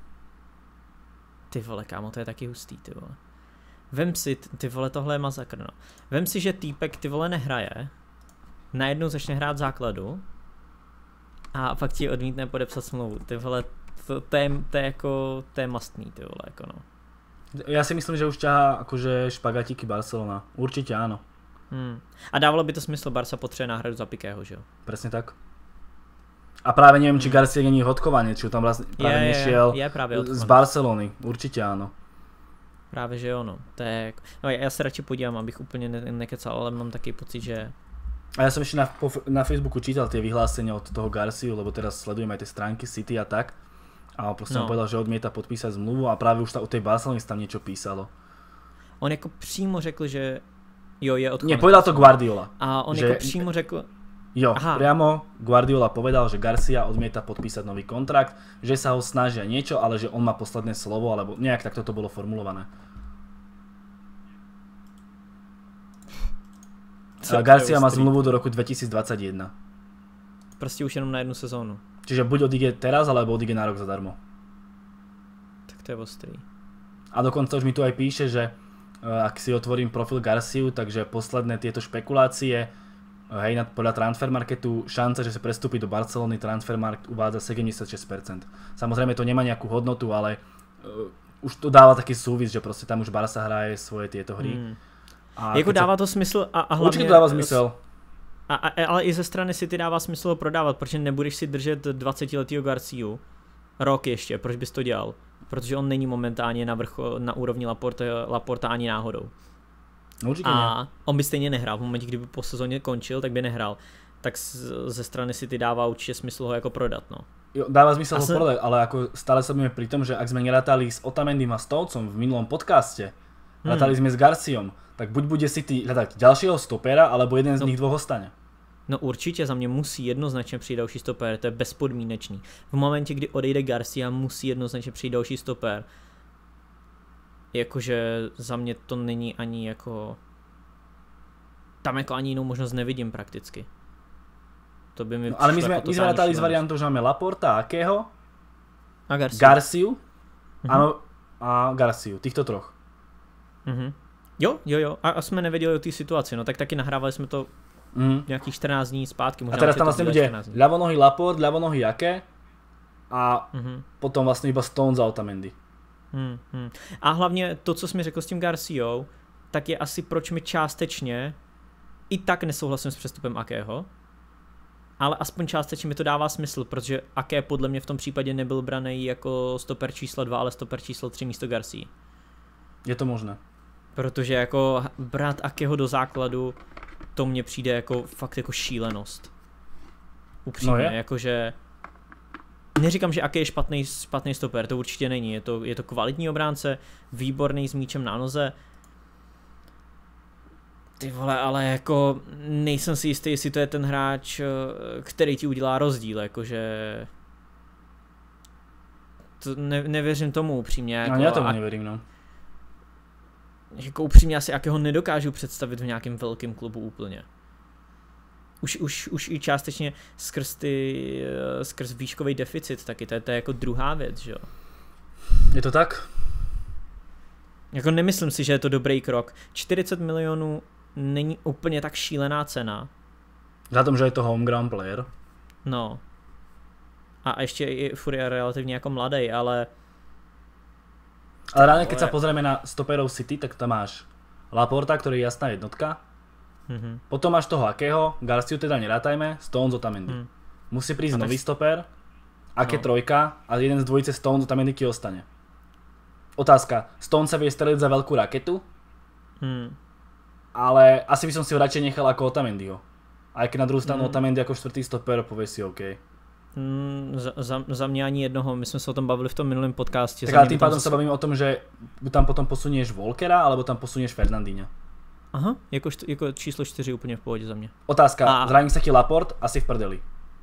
[SPEAKER 2] Ty vole, kámo, to je taky hustý, ty vole. Vem si, ty vole, tohle je mazakr, no. Vem si, že týpek, ty vole, nehraje, najednou začne hrát základu a pak ti odmítne podepsat smlouvu. Ty vole, to je jako, to je mastný, ty vole, jako no.
[SPEAKER 1] Ja si myslím, že už ťahá akože špagatíky Barcelona. Určite áno.
[SPEAKER 2] A dávalo by to smysl, Barca potřebuje náhradu za Pikého, že jo?
[SPEAKER 1] Presne tak. A práve neviem, či Garcia není hodkovaný, či tam práve nešiel z Barcelony. Určite áno.
[SPEAKER 2] Právě že jo, no. To je, no já se radši podívám, abych úplně nekecal, ale mám taký pocit, že...
[SPEAKER 1] A ja som ešte na Facebooku čítal tie vyhlásenia od toho Garciu, lebo teraz sledujem aj tie stránky City a tak. A proste on povedal, že odmieta podpísať zmluvu a práve už o tej Barcelony tam niečo písalo.
[SPEAKER 2] On jako přímo řekl, že jo, je odchovaný.
[SPEAKER 1] Nie, povedal to Guardiola.
[SPEAKER 2] A on jako přímo řekl...
[SPEAKER 1] Jo, priamo Guardiola povedal, že Garcia odmieta podpísať nový kontrakt, že sa ho snažia niečo, ale že on má posledné slovo, alebo nejak takto to bolo formulované. Garcia má zmluvu do roku 2021.
[SPEAKER 2] Prostě už jenom na jednu sezónu.
[SPEAKER 1] Čiže buď odíde teraz, alebo odíde na rok zadarmo.
[SPEAKER 2] Tak to je ostrý.
[SPEAKER 1] A dokonca už mi tu aj píše, že ak si otvorím profil Garciu, takže posledné tieto špekulácie, hej, podľa Transfermarketu šance, že sa prestúpi do Barcelony, Transfermarkt uvádza 76%. Samozrejme to nemá nejakú hodnotu, ale už to dáva taký súvis, že proste tam už Barca hraje svoje tieto hry.
[SPEAKER 2] A jako dává to smysl a hlavně...
[SPEAKER 1] Určitě to dává smysl.
[SPEAKER 2] Ale i ze strany City dává smysl ho prodávat, protože nebudeš si držet 20letýho Garciu rok ještě, proč bys to dělal? Protože on není momentálně na úrovni Laporta ani náhodou.
[SPEAKER 1] Určitě
[SPEAKER 2] a on by stejně nehrál, v momentě, kdyby po sezóně končil, tak by nehrál. Tak ze strany City dává určitě smysl ho jako prodat, no.
[SPEAKER 1] Jo, dáva zmysel ho prodať, ale ako stále sa budeme pri tom, že ak sme nerátali s Otamendim a Stonesom v minulom podcaste, rátali sme s Garciom, tak buď bude City hľadať ďalšieho stopera, alebo jeden z nich dvoch ostane.
[SPEAKER 2] No určitě, za mě musí jednoznačně přijít další stoper, to je bezpodmínečný. V momentě, kdy odejde Garcia, musí jednoznačně přijít další stoper. Jakože za mě to není ani jako... Tam jako ani jinou možnost nevidím prakticky. To by mi
[SPEAKER 1] no, ale my sme rátali s variantou, že máme Laporta, Akého
[SPEAKER 2] a
[SPEAKER 1] Garciu a Garciu, týchto troch.
[SPEAKER 2] Jo. A jsme nevěděli o té situaci, no tak taky nahrávali jsme to nějakých 14 dní zpátky.
[SPEAKER 1] A teraz tam vlastne bude ľavonohý Laport, ľavonohý Ake a potom vlastne iba Stones a Otamendi.
[SPEAKER 2] A hlavně to, co jsi mi řekl s tím Garciou, tak je asi proč mi částečně i tak nesouhlasím s přestupem Akého, ale aspoň částečně mi to dává smysl, protože Ake podle mě v tom případě nebyl braný jako stoper číslo 2, ale stoper číslo 3 místo Garcia.
[SPEAKER 1] Je to možné.
[SPEAKER 2] Protože jako brát Akeho do základu, to mně přijde jako fakt jako šílenost. Upřímně, no jakože... Neříkám, že Ake je špatný stoper, to určitě není, je to kvalitní obránce, výborný s míčem na noze. Ty vole, ale jako nejsem si jistý, jestli to je ten hráč, který ti udělá rozdíl, jakože... To nevěřím tomu upřímně. Jako,
[SPEAKER 1] no já tomu nevěřím, no.
[SPEAKER 2] Jako upřímně asi Akeho nedokážu představit v nějakém velkém klubu úplně. Už i částečně skrz výškový deficit taky, to je jako druhá věc, že jo.
[SPEAKER 1] Je to tak?
[SPEAKER 2] Jako nemyslím si, že je to dobrý krok. 40 milionů není úplně tak šílená cena.
[SPEAKER 1] Za tom, že je to homegrown player.
[SPEAKER 2] No. A ještě i furt je relativně jako mladý, ale...
[SPEAKER 1] Ale ráne, keď sa pozrieme na stoperov City, tak tam máš Laporta, ktorý je jasná jednotka. Potom máš toho Akého, Garciu teda nerátajme, Stones, Otamendi. Musí prísť nový stoper, Ake trojka a jeden z dvojice Stones, Otamendi ti ostane. Otázka, Stones sa vie streliť za veľkú raketu, ale asi by som si ho radšej nechal ako Otamendiho. Aj keď na druhou stranu Otamendi ako štvrtý stoper, povie si OK.
[SPEAKER 2] Za mě ani jednoho, my jsme se o tom bavili v tom minulém podcastě.
[SPEAKER 1] Tak ale tým pádom sa bavíme o tom, že tam potom posunieš Volkera, alebo tam posunieš Fernandíňa.
[SPEAKER 2] Aha, jako číslo 4 úplně v pohodě za mě.
[SPEAKER 1] Otázka, zraní sa ti Laport, asi v prdeli.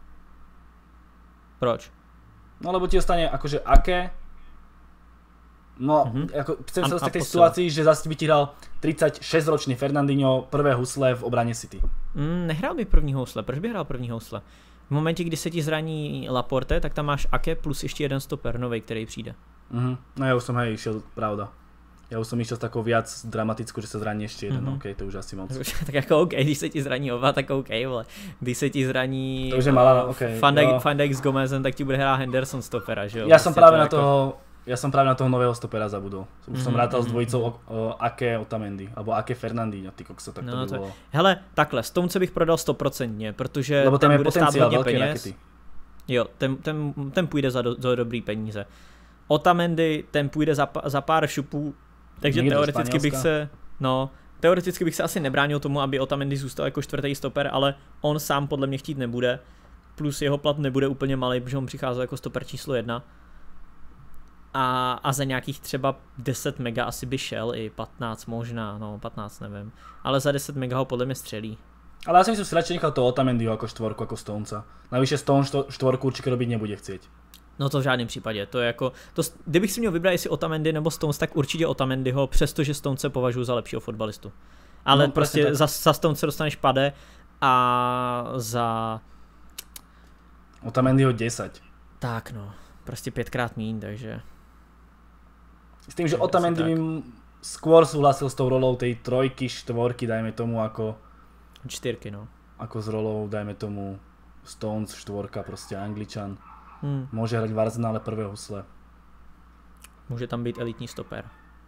[SPEAKER 2] Proč?
[SPEAKER 1] No lebo ti ostane akože Ake. No, ako chcem sa dostať k tej situácii, že zase by ti dal 36-ročný Fernandinho prvé husle v obrane City.
[SPEAKER 2] Nehrál by první housle, proč by hrál první housle? V momentě, kdy se ti zraní Laporte, tak tam máš Ake plus ještě jeden stoper novej, který přijde.
[SPEAKER 1] No ja už som išiel, pravda. Ja už som išiel s takou viac dramatickou, že sa zraní ešte jeden, OK, to už asi moc.
[SPEAKER 2] Tak jako OK, když se ti zraní oba, tak OK, vole. Když se ti zraní Van Dijk s Gomezem, tak ti bude hrát Henderson stopera, že jo?
[SPEAKER 1] Ja som práve na toho nového stopera zabudol. Už som rátal s dvojicou Ake Otamendi, alebo Ake Fernandinho, ty kokso, tak to by bolo.
[SPEAKER 2] Hele, takhle, Stonce bych prodal 100%, protože
[SPEAKER 1] lebo tam
[SPEAKER 2] ten
[SPEAKER 1] je
[SPEAKER 2] bude stát hodně peněz.
[SPEAKER 1] Rakety.
[SPEAKER 2] Jo, ten půjde za dobrý peníze. Otamendi, ten půjde za pár šupů, takže teoreticky bych se asi nebránil tomu, aby Otamendi zůstal jako čtvrtý stoper, ale on sám podle mě chtít nebude. Plus jeho plat nebude úplně malý, protože on přicházel jako stoper číslo 1. A za nějakých třeba 10 mega asi by šel, i 15 možná, no 15 nevím. Ale za 10 mega ho podle mě střelí.
[SPEAKER 1] Ale ja som si radšej nechal toho Otamendiho ako štvorku, ako Stonesa. Navyše Stone štvorku určite robiť nebude chcieť.
[SPEAKER 2] No to v žádném případě, to je jako, kdybych si měl vybrat jestli Otamendi nebo Stones, tak určitě Otamendiho, přestože Stonese považuji za lepšího fotbalistu. Ale no, prostě za Stonese dostaneš pade a za...
[SPEAKER 1] Otamendiho 10.
[SPEAKER 2] Tak no, prostě 5krát míň, takže...
[SPEAKER 1] S tým, že Otamendi by skôr súhlasil s tou rolou tej trojky, štvorky, dajme tomu, ako...
[SPEAKER 2] 4, no.
[SPEAKER 1] Ako s rolou, dajme tomu, Stones, štvorka, prostě Angličan. Môže hrať v Arsenále prvé husle.
[SPEAKER 2] Může tam být elitní stoper.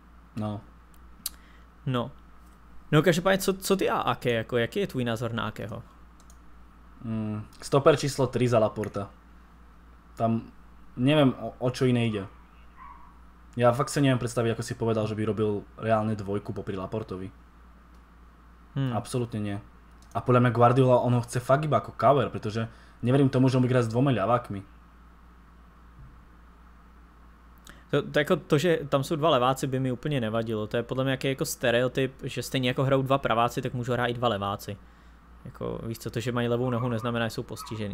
[SPEAKER 1] No,
[SPEAKER 2] každopádně, co ty a Ake, jako, jaký je tvůj názor na Akeho?
[SPEAKER 1] Stoper číslo 3 za Laporta. Tam neviem, o čo iné ide. Ja fakt sa neviem predstaviť, ako si povedal, že by robil reálne dvojku popri Laportovi. Absolútne nie. A podľa mňa Guardiola, on ho chce fakt iba ako cover, pretože neverím tomu, že on by hrať s dvoma ľavákmi.
[SPEAKER 2] To, že tam jsou dva leváci, by mi úplně nevadilo. To je podle mě jako stereotyp, že stejně jako hrajou dva praváci, tak můžou hrát i dva leváci. Jako, víš co, to, že mají levou nohu, neznamená, že jsou postižený.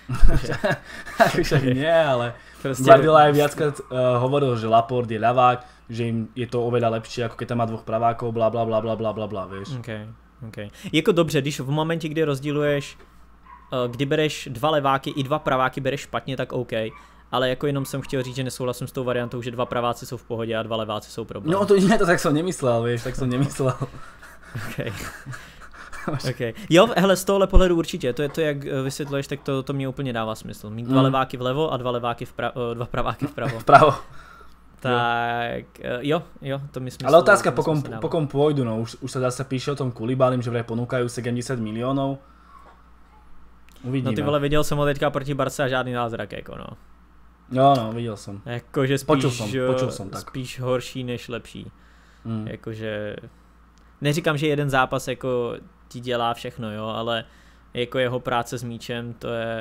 [SPEAKER 1] Však nie, ale prostě... Guardiola aj viackrát hovoril, že Laport je ľavák, že im je to oveľa lepšie, ako keď tam má dvoch pravákov, bla bla bla bla bla bla bla, vieš.
[SPEAKER 2] Okay. Jako dobře, když v momentě, kdy rozdíluješ, kdy bereš dva leváky i dva praváky bereš špatně, tak OK. Ale jako jenom jsem chtěl říct, že nesouhlasím s tou variantou, že dva praváci jsou v pohodě a dva leváci jsou problém.
[SPEAKER 1] No to nie, to tak som nemyslel, vieš, tak som nemyslel.
[SPEAKER 2] Okay. Jo, hele, z tohohle pohledu určitě, to je to, jak vysvětluješ, tak to mě úplně dává smysl. Mít dva leváky vlevo a dva praváky vpravo.
[SPEAKER 1] Vpravo.
[SPEAKER 2] Tak jo, to mi smysl.
[SPEAKER 1] Ale otázka, pokom pôjdu, no už sa zase píše o tom Koulibalim, že vraj ponúkajú 70 miliónov. Uvidíme.
[SPEAKER 2] No ty vole, viděl jsem ho teďka proti Barce a žádný zázrak, jako no.
[SPEAKER 1] Jo, no, viděl jsem.
[SPEAKER 2] Jakože spíš,
[SPEAKER 1] počul jsem tak.
[SPEAKER 2] Spíš horší než lepší. Jakože... Neříkám, že jeden zápas jako ti dělá všechno, jo, ale jako jeho práce s míčem,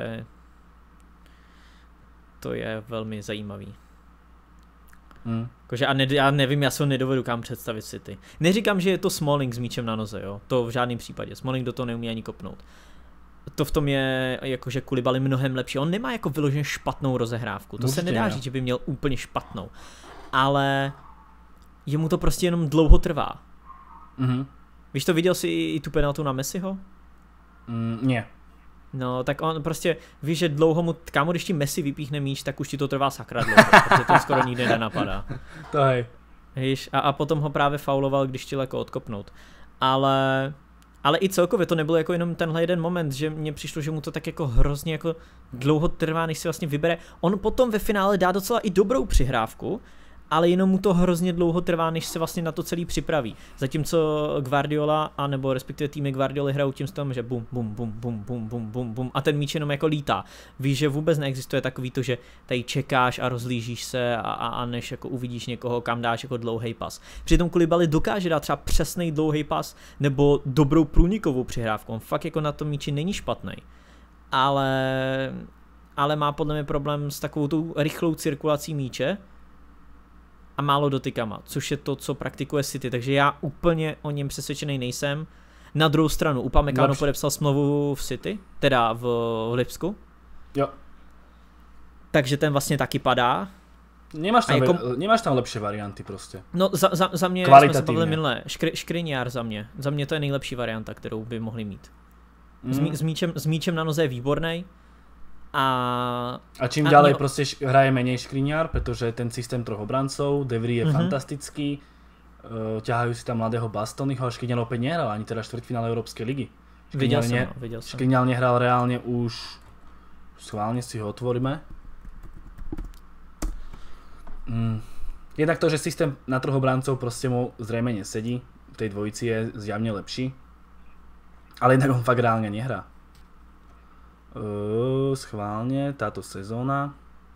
[SPEAKER 2] to je velmi zajímavý. Jakože já nevím, já se ho nedovedu kam představit City. Neříkám, že je to Smalling s míčem na noze, jo, to v žádném případě. Smalling do toho neumí ani kopnout. To v tom je jakože Koulibaly mnohem lepší. On nemá jako vyloženě špatnou rozehrávku. To se nedá říct, že by měl úplně špatnou. Ale jemu to prostě jenom dlouho trvá. Víš to, viděl jsi i tu penaltu na Messiho?
[SPEAKER 1] Nie.
[SPEAKER 2] No, tak on prostě, víš, že dlouho mu, kámo, když ti Messi vypíchne míč, tak už ti to trvá sakra dlouho, protože to skoro nikdy nenapadá.
[SPEAKER 1] To hej.
[SPEAKER 2] Víš, a potom ho právě fauloval, když chtěl jako odkopnout. Ale i celkově to nebylo jako jenom tenhle jeden moment, že mně přišlo, že mu to tak jako hrozně jako dlouho trvá, než si vlastně vybere. On potom ve finále dá docela i dobrou přihrávku, ale jenom mu to hrozně dlouho trvá, než se vlastně na to celý připraví. Zatímco Guardiola, anebo respektive týmy Guardioly hrajou tím stylem, že bum, bum, bum, bum, bum, bum, bum, bum a ten míč jenom jako lítá. Víš, že vůbec neexistuje takový to, že tady čekáš a rozlížíš se a než jako uvidíš někoho, kam dáš jako dlouhý pas. Přitom Koulibaly dokáže dát třeba přesný dlouhý pas nebo dobrou průnikovou přihrávku. On fakt jako na tom míči není špatný. Ale má podle mě problém s takovou tou rychlou cirkulací míče a málo dotykama, což je to, co praktikuje City, takže já úplně o něm přesvědčený nejsem. Na druhou stranu, Upamecano podepsal smlouvu v City, teda v Lipsku.
[SPEAKER 1] Jo.
[SPEAKER 2] Takže ten vlastně taky padá.
[SPEAKER 1] Nemáš tam lepší varianty prostě.
[SPEAKER 2] No za mě, jsme se bavili minule, Škriniar za mě. Za mě to je nejlepší varianta, kterou by mohli mít. S míčem na noze je výborný. A
[SPEAKER 1] čím ďalej proste hraje menej Škriniar, pretože ten systém troch obrancov, De Vrij je fantastický, ťahajú si tam mladého Bastonyho, a Škriniar opäť nehral ani teda štvrťfinále Európskej ligy.
[SPEAKER 2] Videl som.
[SPEAKER 1] Škriniar nehral reálne už, schválne si ho otvoríme. Jednak to, že systém na troch obrancov proste mu zrejme nesedí, v tej dvojici je zjavne lepší, ale jednak on fakt reálne nehrá. Schválne, táto sezóna.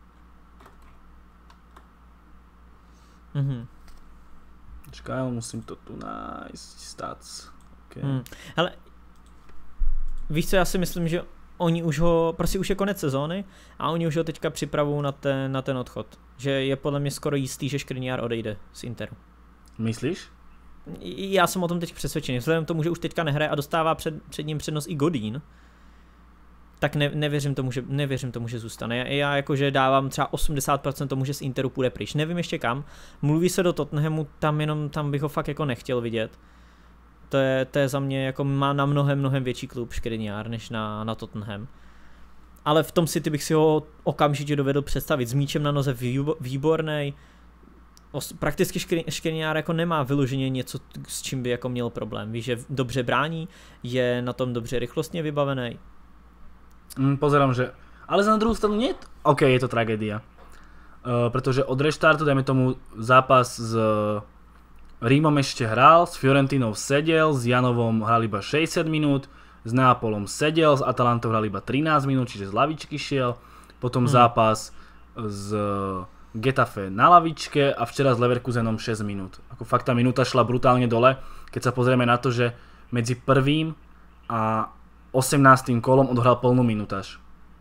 [SPEAKER 1] Počkaj, musím to tu nájsť, stats. Okay.
[SPEAKER 2] Ale víš co, já si myslím, že oni už ho, prostě už je konec sezóny a oni už ho teďka připravují na ten odchod. Že je podle mě skoro jistý, že Škriniar odejde z Interu.
[SPEAKER 1] Myslíš?
[SPEAKER 2] Já jsem o tom teď přesvědčený. Vzhledem k tomu, že už teďka nehraje a dostává před ním přednost i Godín, tak nevěřím tomu, že zůstane. Já jakože dávám třeba 80% tomu, že z Interu půjde pryč. Nevím ještě kam. Mluví se do Tottenhamu, tam bych ho fakt jako nechtěl vidět. To je za mě jako má na mnohem větší klub Škriniar než na Tottenham. Ale v tom City bych si ho okamžitě dovedl představit. S míčem na noze výbornej. Prakticky Škriniar jako nemá vyloženě něco, s čím by jako měl problém. Víš, že dobře brání, je na tom dobře rychlostně vybavený.
[SPEAKER 1] Pozerám, že... Ale za na druhú stranu nie... OK, je to tragédia. Pretože od reštartu, dajme tomu, zápas s Rímom ešte hral, s Fiorentinou sedel, s Janovom hral iba 60 minút, s Neapolom sedel, s Atalantou hral iba 13 minút, čiže z lavičky šiel. Potom zápas s Getafe na lavičke a včera s Leverkusenom 6 minút. Ako fakt tá minúta šla brutálne dole, keď sa pozrieme na to, že medzi prvým a 18. kolom odohral plnou minutáž.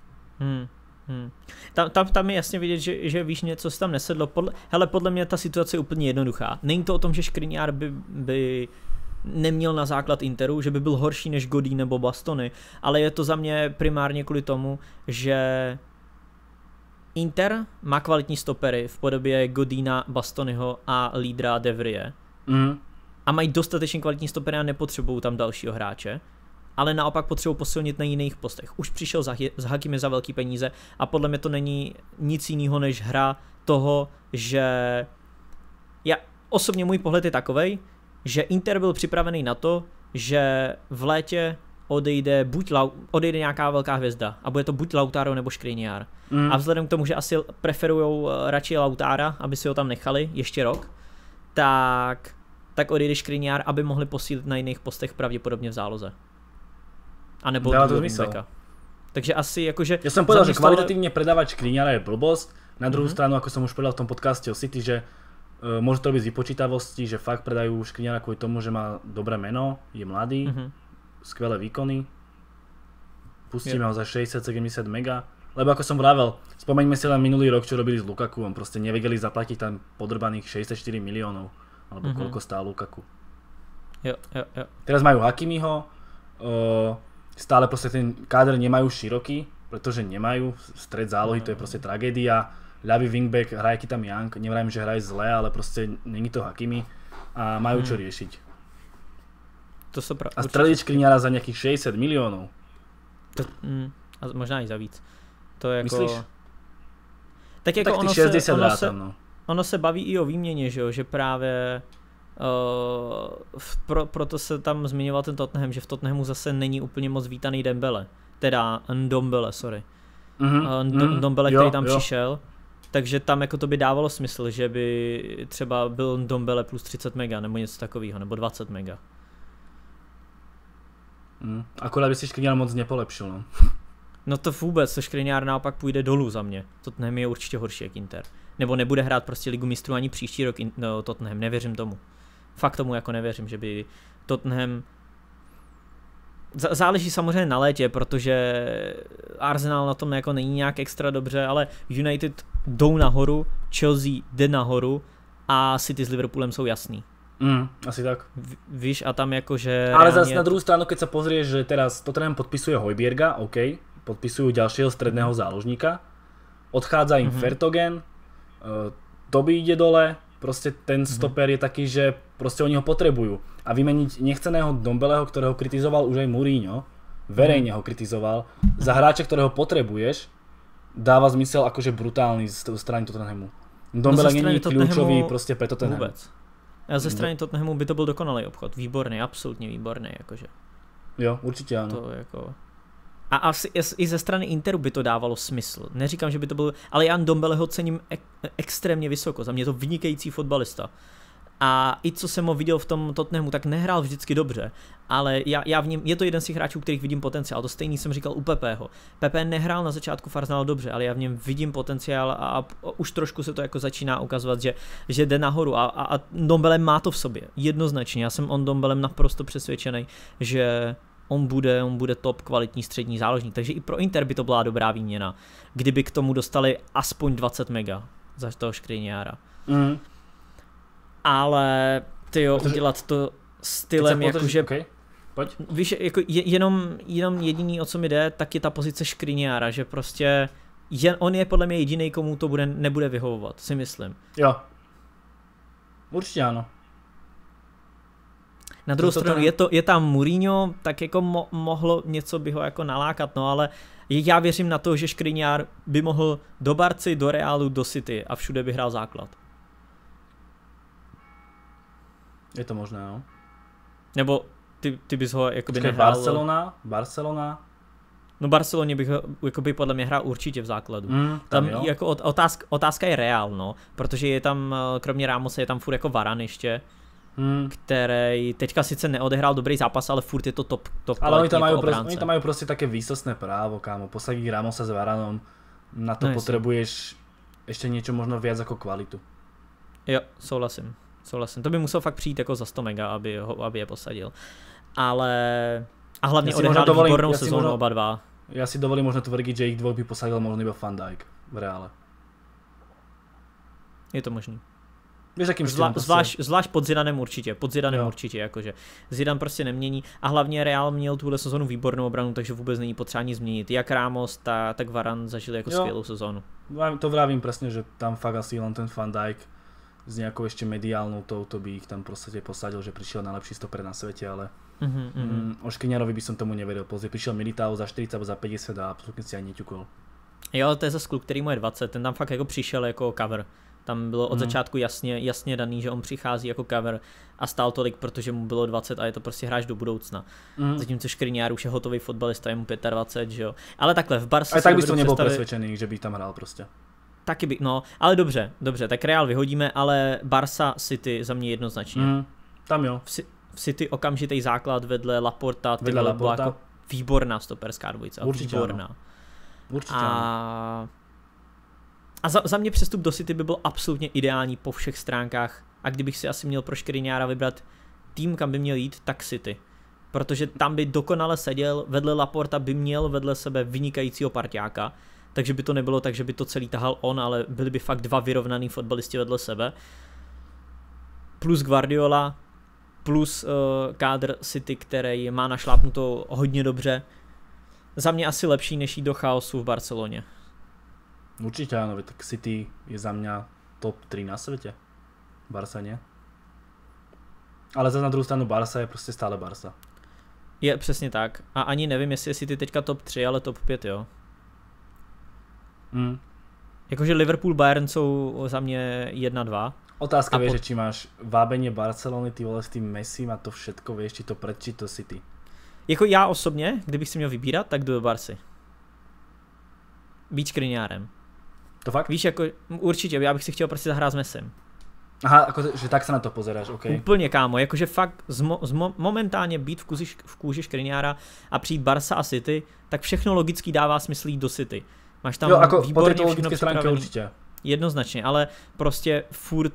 [SPEAKER 2] Tam je jasně vidět, že víš, něco se tam nesedlo. Podle mě ta situace je úplně jednoduchá. Není to o tom, že Škriniar by neměl na základ Interu, že by byl horší než Godín nebo Bastony, ale je to za mě primárně kvůli tomu, že Inter má kvalitní stopery v podobě Godína, Bastonyho a lídra De Vrije. A mají dostatečně kvalitní stopery a nepotřebují tam dalšího hráče. Ale naopak potřebují posilnit na jiných postech. Už přišel s Hakimi za velký peníze a podle mě to není nic jiného než hra toho, že osobně můj pohled je takovej, že Inter byl připravený na to, že v létě odejde nějaká velká hvězda a bude to buď Lautaro nebo Škriniar. A vzhledem k tomu, že asi preferujou radši Lautára, aby si ho tam nechali ještě rok, tak odejde Škriniar, aby mohli posílit na jiných postech pravděpodobně v záloze. A nebo backa. Takže asi jakože...
[SPEAKER 1] Ja som povedal, že kvalitatívne predávať Škriniara je blbosť. Na druhú stranu, ako som už povedal v tom podcaste o City, že môže to robiť z vypočítavosti, že fakt predajú Škriniara kvôli tomu, že má dobré meno, je mladý, skvelé výkony. Pustíme ho za 60-70 mega. Lebo ako som vravel, spomeňme si len minulý rok, čo robili s Lukaku. On proste nevedeli zaplatiť tam podrbaných 64 miliónov. Alebo koľko stál Lukaku.
[SPEAKER 2] Jo.
[SPEAKER 1] Teraz majú Hakimiho. Stále proste ten káder nemajú široký, pretože nemajú stred zálohy, to je proste tragédia. Ľavý wingback hraje Tam Young, nevrajím, že hraje zle, ale proste není to Hakimi a majú čo riešiť. A streliť Škriniara za nejakých 60 miliónov.
[SPEAKER 2] A možná i za víc. To je jako...
[SPEAKER 1] Myslíš?
[SPEAKER 2] Tak jako ono se baví i o výměně, že právě proto se tam zmiňoval ten Tottenham, že v Tottenhamu zase není úplně moc vítaný Dembele. Teda Ndombele, sorry. Ndombele, který tam přišel, takže tam jako to by dávalo smysl, že by třeba byl Ndombele plus 30 mega, nebo něco takového, nebo 20 mega.
[SPEAKER 1] Akorát by si Škriniar moc nepolepšil, no.
[SPEAKER 2] No to vůbec, to Škriniar naopak půjde dolů za mě. Tottenham je určitě horší jak Inter. Nebo nebude hrát prostě Ligu mistrů ani příští rok Tottenham, nevěřím tomu. Fakt tomu jako nevěřím, že by Tottenham... Záleží samozřejmě na létě, protože Arsenal na tom jako není nějak extra dobře, ale United jdou nahoru, Chelsea jde nahoru a City s Liverpoolem jsou jasný.
[SPEAKER 1] Asi tak.
[SPEAKER 2] Víš, a tam jakože...
[SPEAKER 1] Ale zase na druhou stranu, keď sa pozrieš, že teraz Tottenham podpisuje Hojbjerga, OK, podpisujú ďalšieho stredného záložníka, odchádza im Vertonghen, Toby ide dole, proste ten stoper je taký, že proste oni ho potrebujú. A vymeniť nechceného Ndombeleho, ktorého kritizoval už aj Mourinho, verejne ho kritizoval, za hráča, ktorého potrebuješ, dáva zmysel akože brutálny z strany Tottenhamu. Ndombele není kľúčový proste pre Tottenham.
[SPEAKER 2] Vůbec. A ze strany Tottenhamu by to byl dokonalý obchod, výborný, absolutně výborný, jakože.
[SPEAKER 1] Jo, určitě ano.
[SPEAKER 2] To jako... A asi i ze strany Interu by to dávalo smysl. Neříkám, že by to byl, ale já Ndombeleho cením extrémně vysoko, za mě je to vynikající fotbalista. A i co jsem ho viděl v tom Tottenhamu, tak nehrál vždycky dobře, ale já v něm, je to jeden z těch hráčů, kterých vidím potenciál, to stejný jsem říkal u Pepeho. Pepe nehrál na začátku v Arsenalu dobře, ale já v něm vidím potenciál a už trošku se to jako začíná ukazovat, že jde nahoru a Ndombele má to v sobě, jednoznačně, já jsem o Ndombelem naprosto přesvědčený, že on bude top kvalitní střední záložník, takže i pro Inter by to byla dobrá výměna, kdyby k tomu dostali aspoň 20 mega za toho Škriniara. Ale tyjo, udělat to stylem jakože...
[SPEAKER 1] Okay. Pojď.
[SPEAKER 2] Víš, jako jenom jediný, o co mi jde, tak je ta pozice Škriniara, že prostě on je podle mě jediný, komu to nebude vyhovovat, si myslím.
[SPEAKER 1] Jo. Určitě ano.
[SPEAKER 2] Na druhou stranu je tam Mourinho, tak jako mohlo něco by ho jako nalákat, no ale já věřím na to, že Škriniar by mohl do Barcy, do Realu, do City a všude by hrál základ.
[SPEAKER 1] Je to možné, no.
[SPEAKER 2] Nebo ty bys ho jakoby nehrál...
[SPEAKER 1] Barcelona.
[SPEAKER 2] No Barceloně bych ho jakoby podle mě hrál určitě v základu.
[SPEAKER 1] Tam
[SPEAKER 2] jako otázka je Real, no, protože je tam, kromě Ramose je tam furt jako Varane ještě, který teďka sice neodehrál dobrý zápas, ale furt je to top
[SPEAKER 1] ale oni tam majú prostě také výsostné právo, kámo, posadí Ramosa s Varanom, na to potrebuješ ještě něco možno viac jako kvalitu.
[SPEAKER 2] Jo, souhlasím. To by musel fakt přijít jako za 100 mega, aby je posadil. Ale... A hlavně odehrál výbornou sezónu oba dva.
[SPEAKER 1] Já si dovolím možno tvrdit, že ich dvoch by posadil možno iba Van Dijk v Reále.
[SPEAKER 2] Je to možný.
[SPEAKER 1] Víš, jakým
[SPEAKER 2] zvlášť pod Zidanem určitě, určitě, jakože Zidane prostě nemění a hlavně Real měl tuhle sezonu výbornou obranu, takže vůbec není potřeba nic změnit. Jak Ramos, tak Varane zažili jako skvělou sezónu.
[SPEAKER 1] To vravím presne, že tam fakt asi len ten Van Dijk s nejakou ešte mediálnou touto by ich tam proste posadil, že prišiel najlepší stoper na svete, ale o Škriniarovi by som tomu nevedel. Pozrie, prišiel Militao za 40 alebo za 50 a absolútne si ani neťukol.
[SPEAKER 2] Jo, to je zase kluk, který mu je 20, ten tam fakt jako přišel jako cover. Tam bylo od začátku jasně daný, že on přichází jako cover a stál tolik, protože mu bylo 20 a je to prostě hráč do budoucna. Zatímco Škriniar už je hotový fotbalista, je mu 25, že jo. Ale takhle v Barce...
[SPEAKER 1] Ale tak bys to nebyl presvedčený, že by tam hrál prostě.
[SPEAKER 2] Taky by, no, ale dobře, tak Real vyhodíme, ale Barca City za mě jednoznačně.
[SPEAKER 1] Tam jo.
[SPEAKER 2] V City okamžitý základ vedle Laporta, ty byla jako výborná stoperská dvojice, výborná.
[SPEAKER 1] Určitě
[SPEAKER 2] A za mě přestup do City by byl absolutně ideální po všech stránkách a kdybych si asi měl pro Škriniara vybrat tým, kam by měl jít, tak City. Protože tam by dokonale seděl, vedle Laporta by měl vedle sebe vynikajícího parťáka, takže by to nebylo tak, že by to celý tahal on, ale byli by fakt dva vyrovnaný fotbalisti vedle sebe. Plus Guardiola, plus kádr City, který má našlápnuto hodně dobře. Za mě asi lepší, než jít do chaosu v Barceloně.
[SPEAKER 1] Určite áno, tak City je za mňa top 3 na svete. Barca nie. Ale zase na druhou stranu Barca je prostě stále Barca.
[SPEAKER 2] Je přesně tak. A ani nevím, jestli je City teďka top 3, ale top 5, jo. Jakože Liverpool, Bayern jsou za mě 1-2.
[SPEAKER 1] Otázka je, že či máš vábenie Barcelony, ty vole s tým Messim a to všetko, vieš, či to pred, či to City.
[SPEAKER 2] Jako já osobně, kdybych si měl vybírat, tak jdu do Barcy. Být Škriniárem.
[SPEAKER 1] To fakt?
[SPEAKER 2] Víš, jako určitě, já bych si chtěl prostě zahrát s Messim.
[SPEAKER 1] Aha, že tak se na to pozeráš, OK.
[SPEAKER 2] Úplně kámo, jakože fakt momentálně být v kůži Škriňára a přijít Barca a City, tak všechno logicky dává smysl jít do City. Máš tam
[SPEAKER 1] jako
[SPEAKER 2] výborně
[SPEAKER 1] po této logické stránce určitě.
[SPEAKER 2] Jednoznačně, ale prostě furt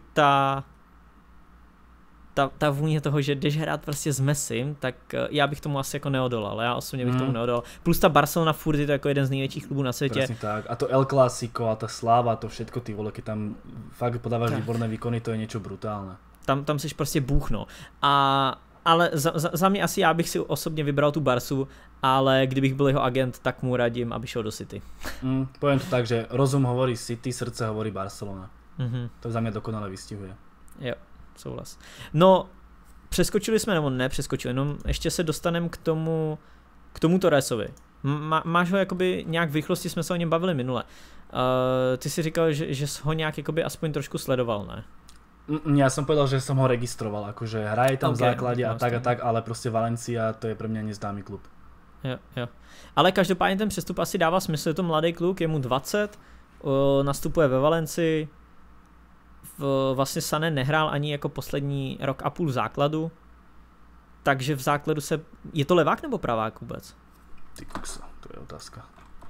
[SPEAKER 2] ta vůně toho, že jdeš hrát prostě s Messim, tak já bych tomu asi jako neodolal, já osobně bych tomu neodolal. Plus ta Barcelona furt je to jako jeden z největších klubů na světě.
[SPEAKER 1] Presne tak, a to El Clásico a ta sláva, to všetko ty vole, keď tam fakt podávaš výborné výkony, to je niečo brutálne.
[SPEAKER 2] Tam jsi prostě bůh, no. Ale za mě asi já bych si osobně vybral tu Barsu, ale kdybych byl jeho agent, tak mu radím, aby šel do City.
[SPEAKER 1] Poviem to tak, že rozum hovorí City, srdce hovorí Barcelona. To za mě dokonale vystihuje.
[SPEAKER 2] Jo, souhlas. No, přeskočili jsme, nebo nepřeskočili, jenom ještě se dostaneme k tomu Torresovi. Máš ho jakoby nějak v rychlosti, jsme se o něm bavili minule. Ty si říkal, že jsi ho nějak jakoby aspoň trošku sledoval, ne?
[SPEAKER 1] Ja som povedal, že som ho registroval, akože hraje tam v základe a tak, ale proste Valencia to je pre mňa neznámy klub.
[SPEAKER 2] Jo. Ale každopádně ten přestup asi dává smysl, je to mladý kluk, je mu 20, nastupuje ve Valencii, vlastně Sané nehrál ani jako poslední rok a půl v základu, takže v základu je to levák nebo pravák vůbec?
[SPEAKER 1] Ty kukso, to je otázka.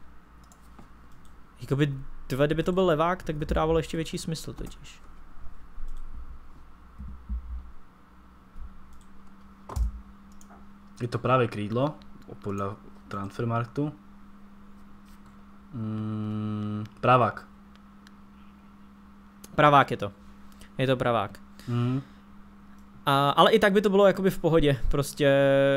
[SPEAKER 2] Jakoby, kdyby to byl levák, tak by to dávalo ještě větší smysl totiž.
[SPEAKER 1] Je to práve krídlo, podľa Transfermarktu. Pravák.
[SPEAKER 2] Pravák je to. Je to pravák. Ale i tak by to bylo jakoby v pohodě. Prostě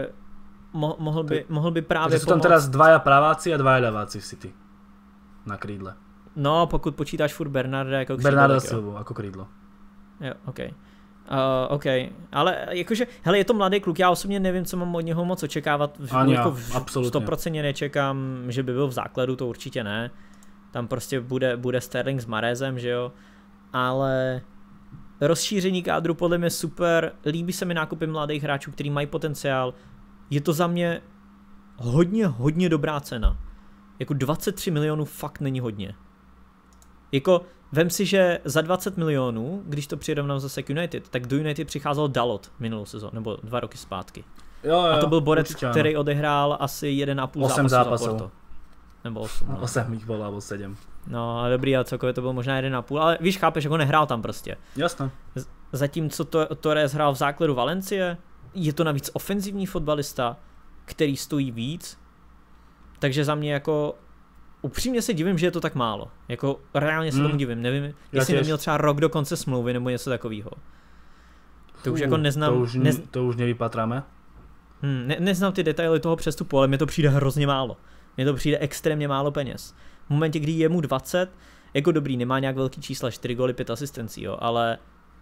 [SPEAKER 2] mohl by právě
[SPEAKER 1] pomoct. Sú tam teraz dvaja praváci a dvaja ľaváci v City. Na krídle.
[SPEAKER 2] No, pokud počítáš furt Bernarda jako křídlo.
[SPEAKER 1] Bernarda Silvu jako krídlo.
[SPEAKER 2] Jo, OK, ale jakože, hele, je to mladý kluk, já osobně nevím, co mám od něho moc očekávat, jako 100% nečekám, že by byl v základu, to určitě ne, tam prostě bude Sterling s Mahrezem, že jo, ale rozšíření kádru podle mě super, líbí se mi nákupy mladých hráčů, který mají potenciál, je to za mě hodně dobrá cena, jako 23 milionů fakt není hodně, jako vem si, že za 20 milionů, když to přirovnám zase k United, tak do United přicházel Dalot minulou sezónu, nebo 2 roky zpátky.
[SPEAKER 1] Jo,
[SPEAKER 2] a to byl borec, který odehrál asi 1,5 zápasu za Porto. Nebo 8. No.
[SPEAKER 1] 8 jich bylo, alebo 7.
[SPEAKER 2] No dobrý, a celkově to bylo možná 1,5, ale víš, chápeš, jako nehrál tam prostě.
[SPEAKER 1] Jasně.
[SPEAKER 2] Zatímco Torres hrál v základu Valencie, je to navíc ofenzivní fotbalista, který stojí víc, takže za mě jako upřímně se divím, že je to tak málo. Jako reálně se tomu divím. Nevím, jestli neměl třeba rok do konce smlouvy nebo něco takového. To už jako neznám.
[SPEAKER 1] To už nevypatráme.
[SPEAKER 2] Neznám ty detaily toho přestupu, ale mně to přijde hrozně málo. Mně to přijde extrémně málo peněz. V momentě, kdy je mu 20, jako dobrý, nemá nějak velký čísla, 4 góly, 5 asistencí, jo, ale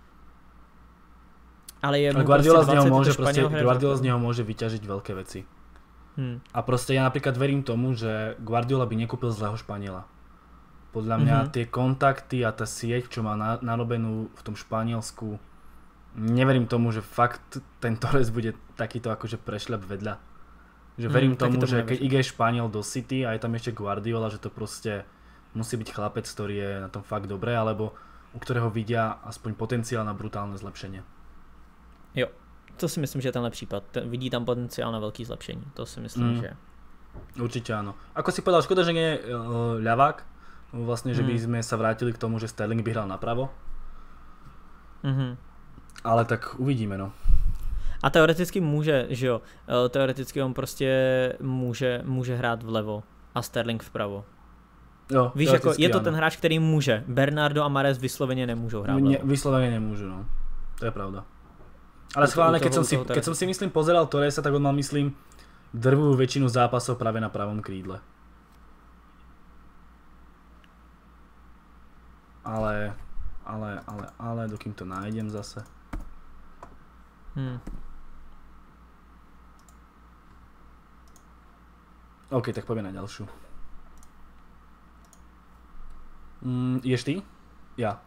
[SPEAKER 2] je mu
[SPEAKER 1] Guardiola
[SPEAKER 2] prostě 20,
[SPEAKER 1] Guardiola z něho môže vyťažiť veľké veci. A proste ja napríklad verím tomu, že Guardiola by nekúpil zlého Španiela. Podľa mňa tie kontakty a tá sieť, čo má narobenú v tom Španielsku, neverím tomu, že fakt ten Torres bude takýto akože prešľap vedľa. Že verím tomu, že keď ide Španiel do City a je tam ešte Guardiola, že to proste musí byť chlapec, ktorý je na tom fakt dobré, alebo u ktorého vidia aspoň potenciál na brutálne zlepšenie.
[SPEAKER 2] Jo. To si myslím, že je tenhle případ. Vidí tam potenciál na velký zlepšení. To si myslím, že...
[SPEAKER 1] Určite áno. Ako si povedal, škoda, že nie je ľavák. Vlastne, že by sme sa vrátili k tomu, že Sterling by hral napravo. Ale tak uvidíme, no.
[SPEAKER 2] A teoreticky může, že jo. Teoreticky on prostě může hrát vlevo a Sterling vpravo.
[SPEAKER 1] Jo,
[SPEAKER 2] víš, jako je to ten hráč, který může. Bernardo a Mahrez vysloveně nemůžou hrát vlevo.
[SPEAKER 1] Vysloveně nemůžu, no. To je pravda. Ale schválne, keď som si myslím pozeral Torresa, tak on mal myslím drvú väčšinu zápasov práve na pravom krídle. Ale dokým to nájdem zase. OK, tak poďme na ďalšiu. Ješ ty? Ja.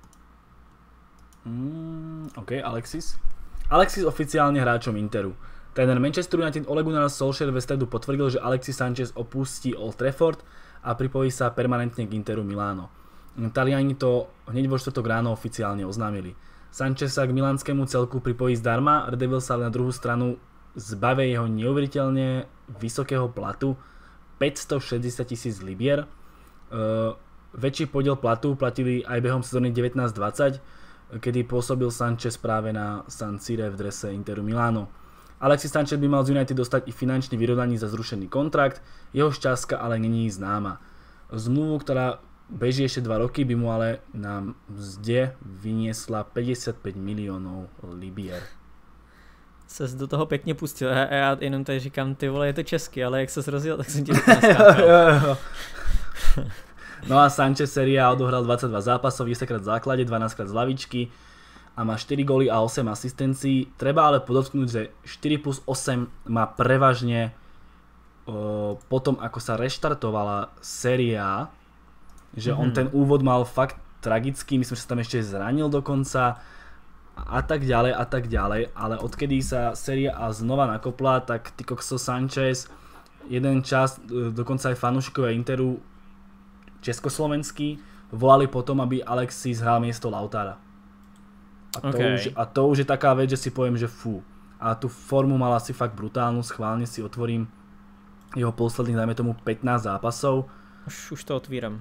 [SPEAKER 1] OK, Alexis. Alexis oficiálne hráčom Interu. Tréner Manchester United Ole Gunnar Solskjaer ve stredu potvrdil, že Alexis Sanchez opustí Old Trafford a pripojí sa permanentne k Interu Miláno. Taliani to hneď vo štvrtok ráno oficiálne oznámili. Sanchez sa k milánskému celku pripojí zdarma, Red Devils sa na druhú stranu zbavia jeho neuveriteľne vysokého platu 560 000 libier. Väčší podiel platu platili aj behom sezóny 19-20, kedy pôsobil Sanchez práve na San Sire v drese Interu Miláno. Alexis Sanchez by mal z United dostať i finančné vyrovnaní za zrušený kontrakt, jeho šťastka ale není známa. Zmluvu, ktorá beží ešte 2 roky, by mu ale na mzde vyniesla 55 miliónov libier.
[SPEAKER 2] Ses do toho pěkně pustil, já jenom tady říkám, ty vole, je to česky, ale jak ses rozjel, tak jsem ti
[SPEAKER 1] No a Sanchez Serie A odohral 22 zápasov, 10-krát v základe, 12-krát z lavičky a má 4 góly a 8 asistencií. Treba ale podotknúť, že 4+8 má prevažne potom, ako sa reštartovala Serie A, že on ten úvod mal fakt tragický, myslím, že sa tam ešte zranil dokonca a tak ďalej, ale odkedy sa Serie A znova nakopla, tak ty kokso Sanchez, jeden čas, dokonca aj fanúšikovia Interu československý, volali potom, aby Alexis hral miesto Lautára. A to už je taká vec, že si poviem, že fú. A tú formu mal asi fakt brutálnu, schválne si otvorím jeho posledných, dajme tomu 15 zápasov.
[SPEAKER 2] Už to otvírám.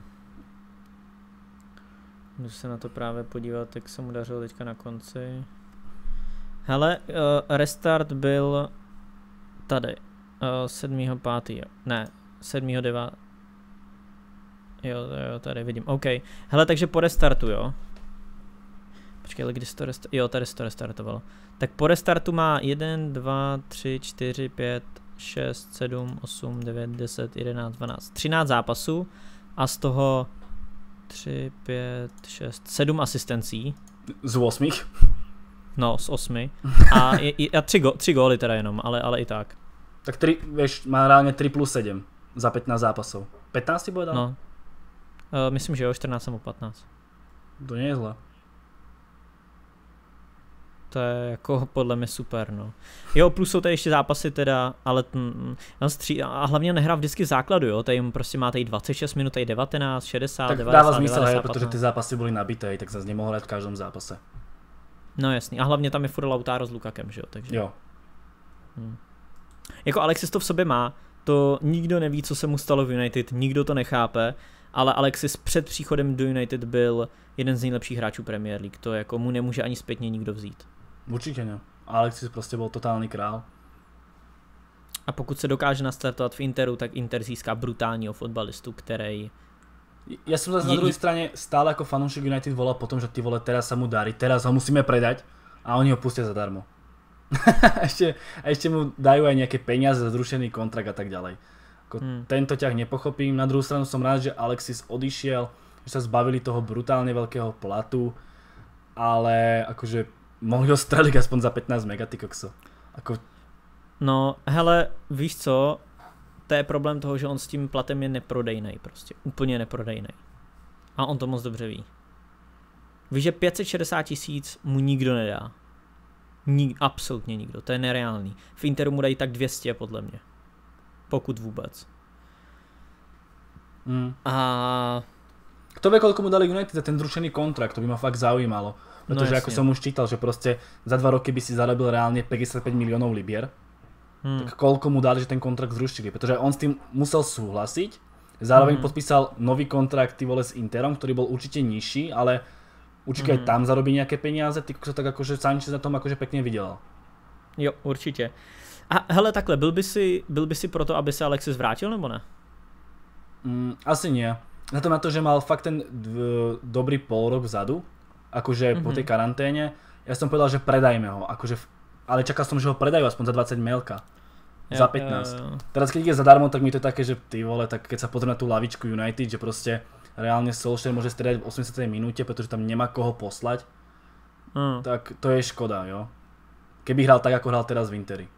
[SPEAKER 2] Jdu se na to právě podívat, jak se mu dařilo teďka na konci. Hele, restart byl tady, 7.5. Ne, 7.9. Jo, tady vidím, OK. Hele, takže po restartu, jo. Počkej, ale když to restartovalo? Jo, tady se to restartovalo. Tak po restartu má 1, 2, 3, 4, 5, 6, 7, 8, 9, 10, 11, 12, 13 zápasů a z toho 3, 5, 6, 7 asistencí.
[SPEAKER 1] Z 8?
[SPEAKER 2] No, z 8. A 3 góly teda jenom, ale i tak.
[SPEAKER 1] Tak 3, vieš, má reálne 3+7 za 15 zápasov. 15 si povedal?
[SPEAKER 2] No. Myslím, že jo, 14 nebo 15.
[SPEAKER 1] To nie je zle.
[SPEAKER 2] To je jako podle mě super, no. Jo, plus jsou tady ještě zápasy teda, ale a hlavně nehrá vždycky v základu, jo, tady prostě má tady 26 minut, tady 19, 60, tak 90,
[SPEAKER 1] dává zmysel,
[SPEAKER 2] 90,
[SPEAKER 1] protože ty zápasy byly nabité, tak zase nemohl hrát v každém zápase.
[SPEAKER 2] No jasný, a hlavně tam je furt Lautaro s Lukakem, že jo, takže.
[SPEAKER 1] Jo.
[SPEAKER 2] Jako Alexis to v sobě má, to nikdo neví, co se mu stalo v United, nikdo to nechápe, ale Alexis před příchodem do United byl jeden z nejlepších hráčů Premier League, to jako mu nemůže ani zpětně nikdo vzít.
[SPEAKER 1] Určitě ne. Alexis prostě byl totální král.
[SPEAKER 2] A pokud se dokáže nastartovat v Interu, tak Inter získá brutálního fotbalistu, který...
[SPEAKER 1] Ja som zase na druhej strane stále ako fanúšik United volal potom, že ty vole, teraz sa mu darí, teraz ho musíme predať a oni ho pustia zadarmo. ešte mu dajú aj nejaké peniaze za zrušený kontrakt a tak ďalej. Tento ťah nepochopím. Na druhú stranu som rád, že Alexis odišiel, že sa zbavili toho brutálne veľkého platu, ale akože mohli ho streliť aspoň za 15 mega, ty kokso.
[SPEAKER 2] No, hele, víš co? To je problém toho, že on s tím platem je neprodejnej prostě. Úplně neprodejnej. A on to moc dobře ví. Víš, že 560 000 mu nikdo nedá. Absolutně nikdo. To je nereálný. V Interu mu dají tak 200 podle mě. Pokud vůbec. A...
[SPEAKER 1] Kto vie, koľko mu dali United za ten zrušený kontrakt? To by ma fakt zaujímalo. Pretože ako som už čítal, že proste za 2 roky by si zarobil reálne 55 miliónov libier. Tak koľko mu dali, že ten kontrakt zrušili? Pretože on s tým musel súhlasiť. Zároveň podpísal nový kontrakt ty vole s Interom, ktorý bol určite nižší, ale určite aj tam zarobí nejaké peniaze. Ty sa tak akože Sanchez na tom akože pekne vydelal.
[SPEAKER 2] Jo, určitě. A hele, takhle, byl by si proto, aby se Alexis vrátil, nebo ne?
[SPEAKER 1] Asi nie. Na to, že mal fakt ten dobrý pol rok vzadu, akože po tej karanténe, ja som povedal, že predajme ho, akože, ale čakal som, že ho predajú aspoň za 20 mielka. Za 15. Teraz keď je zadarmo, tak mi to je také, že ty vole, tak keď sa pozrie na tú lavičku United, že proste reálne Solskjaer môže striedať v 80. minúte, pretože tam nemá koho poslať, tak to je škoda, jo. Keby hral tak, ako hral teraz v Interi.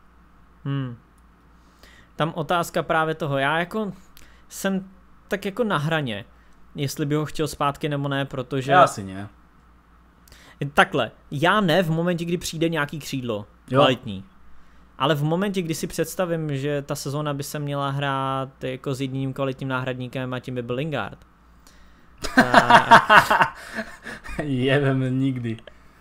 [SPEAKER 2] Tam otázka právě toho, já jako jsem tak jako na hraně, jestli by ho chtěl zpátky nebo ne, protože...
[SPEAKER 1] Já asi ne.
[SPEAKER 2] Takhle, já ne v momentě, kdy přijde nějaký křídlo kvalitní. Ale v momentě, kdy si představím, že ta sezóna by se měla hrát jako s jediným kvalitním náhradníkem a tím by byl Lingard.
[SPEAKER 1] Jebem nikdy.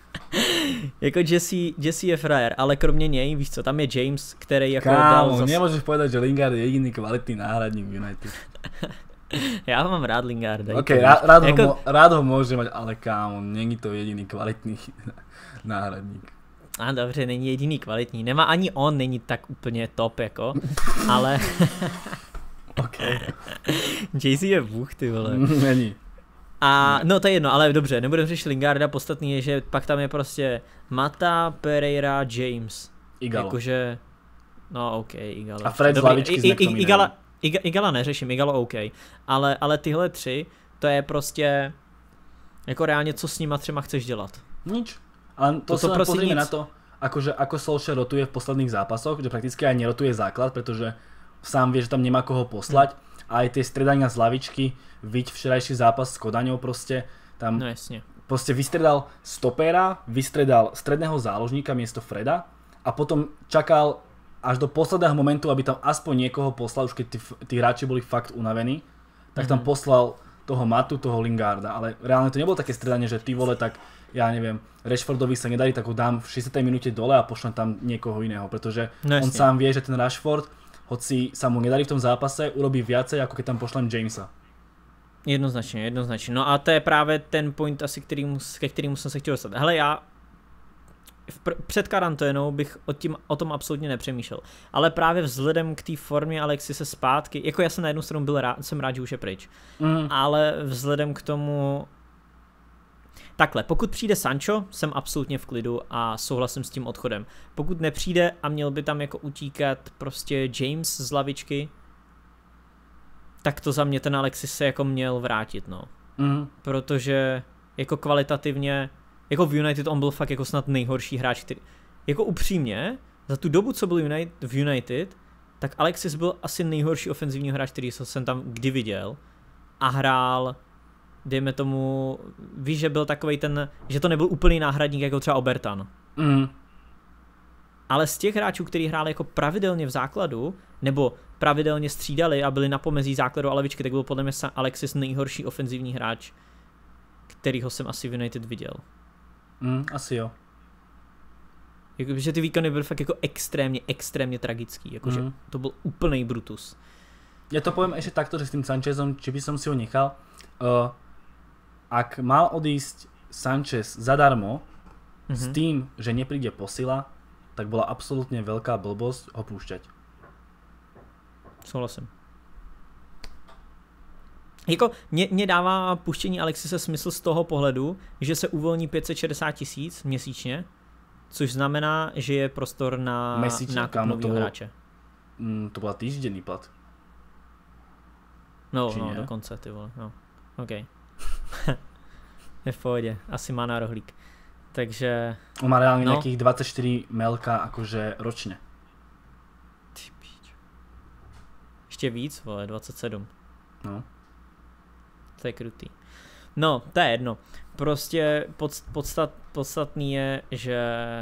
[SPEAKER 2] Jako Jesse je frajer, ale kromě něj, víš co, tam je James, který jako
[SPEAKER 1] Kámo, nemôžeš povedať, že Lingard je jediný kvalitný náhradník v United.
[SPEAKER 2] Já mám rád Lingarda.
[SPEAKER 1] Ok, rád ho môže mať, ale kámo, není to jediný kvalitný náhradník.
[SPEAKER 2] A dobře, není jediný kvalitní. Nemá ani on, není tak úplně top jako, ale...
[SPEAKER 1] Ok.
[SPEAKER 2] Jay-Z je bůh, ty vole.
[SPEAKER 1] Není.
[SPEAKER 2] A no to je jedno, ale dobře, nebudeme řešit Lingarda, podstatný je, že pak tam je prostě Mata, Pereira, James.
[SPEAKER 1] Igalo.
[SPEAKER 2] Jakože, no ok, Igalo.
[SPEAKER 1] A Fred z lavičky s McTominayem.
[SPEAKER 2] Igala neřeším, Igalo ok, ale tyhle tři, to je prostě, jako reálně co s nima třema chceš dělat?
[SPEAKER 1] Nič. Ale to sa prostě pozrieme na to, akože ako Solskjaer rotuje v posledných zápasoch, že prakticky aj nerotuje základ, pretože sám vie, že tam nemá koho poslať. A aj tie stredania z lavičky, viď včerajší zápas s Kodaňou proste, tam
[SPEAKER 2] no jasne.
[SPEAKER 1] Proste vystredal stopera, vystredal stredného záložníka miesto Freda a potom čakal až do posledného momentu, aby tam aspoň niekoho poslal, už keď tí hráči boli fakt unavení, tak tam poslal toho Matu, toho Lingarda, ale reálne to nebolo také stredanie, že ty vole, tak ja neviem, Rashfordovi sa nedarí, tak ho dám v 60. minúte dole a pošlem tam niekoho iného, pretože on sám vie, že ten Rashford, hoci sa mu nedarí v tom zápase, urobí viacej, ako keď tam pošlem Jamesa.
[SPEAKER 2] Jednoznačně. No a to je právě ten point asi, ke kterému jsem se chtěl dostat. Hele, já před karanténou bych o tom absolutně nepřemýšlel. Ale právě vzhledem k té formě Alexise zpátky, jako já jsem na jednu stranu jsem rád, že už je pryč. Ale vzhledem k tomu... Takhle, pokud přijde Sancho, jsem absolutně v klidu a souhlasím s tím odchodem. Pokud nepřijde a měl by tam jako utíkat prostě James z lavičky, tak to za mě ten Alexis se jako měl vrátit, no. Protože jako kvalitativně, jako v United on byl fakt jako snad nejhorší hráč, který, jako upřímně, za tu dobu, co byl v United, tak Alexis byl asi nejhorší ofenzivní hráč, který jsem tam kdy viděl a hrál, dejme tomu, víš, že byl takovej ten, že to nebyl úplný náhradník jako třeba Obertan. Ale z těch hráčů, kteří hráli jako pravidelně v základu, nebo pravidelně střídali a byli na pomezí základu a lavičky, tak byl podle mě Alexis nejhorší ofenzivní hráč, kterýho jsem asi v United viděl.
[SPEAKER 1] Asi jo.
[SPEAKER 2] Jakože ty výkony byly fakt jako extrémně tragický, jakože to byl úplnej brutus.
[SPEAKER 1] Ja to poviem ešte takto, že s tým Sanchezom, či by som si ho nechal, ak mal odísť Sanchez zadarmo, s tým, že nepríde posila, tak bola absolútne veľká blbosť ho púšťať.
[SPEAKER 2] Souhlasím. Jako mě dává puštění Alexise smysl z toho pohledu, že se uvolní 560 000 měsíčně, což znamená, že je prostor na nákup nového hráče.
[SPEAKER 1] To byl týždenný plat.
[SPEAKER 2] No, dokonce, ty vole, no. OK. Je v pohodě, asi má na rohlík. Takže...
[SPEAKER 1] On má reálne nejakých 24 melka akože ročne.
[SPEAKER 2] Ty píč. Ještě víc, vole, 27.
[SPEAKER 1] No.
[SPEAKER 2] To je krutý. No, to je jedno. Prostě podstatný je, že...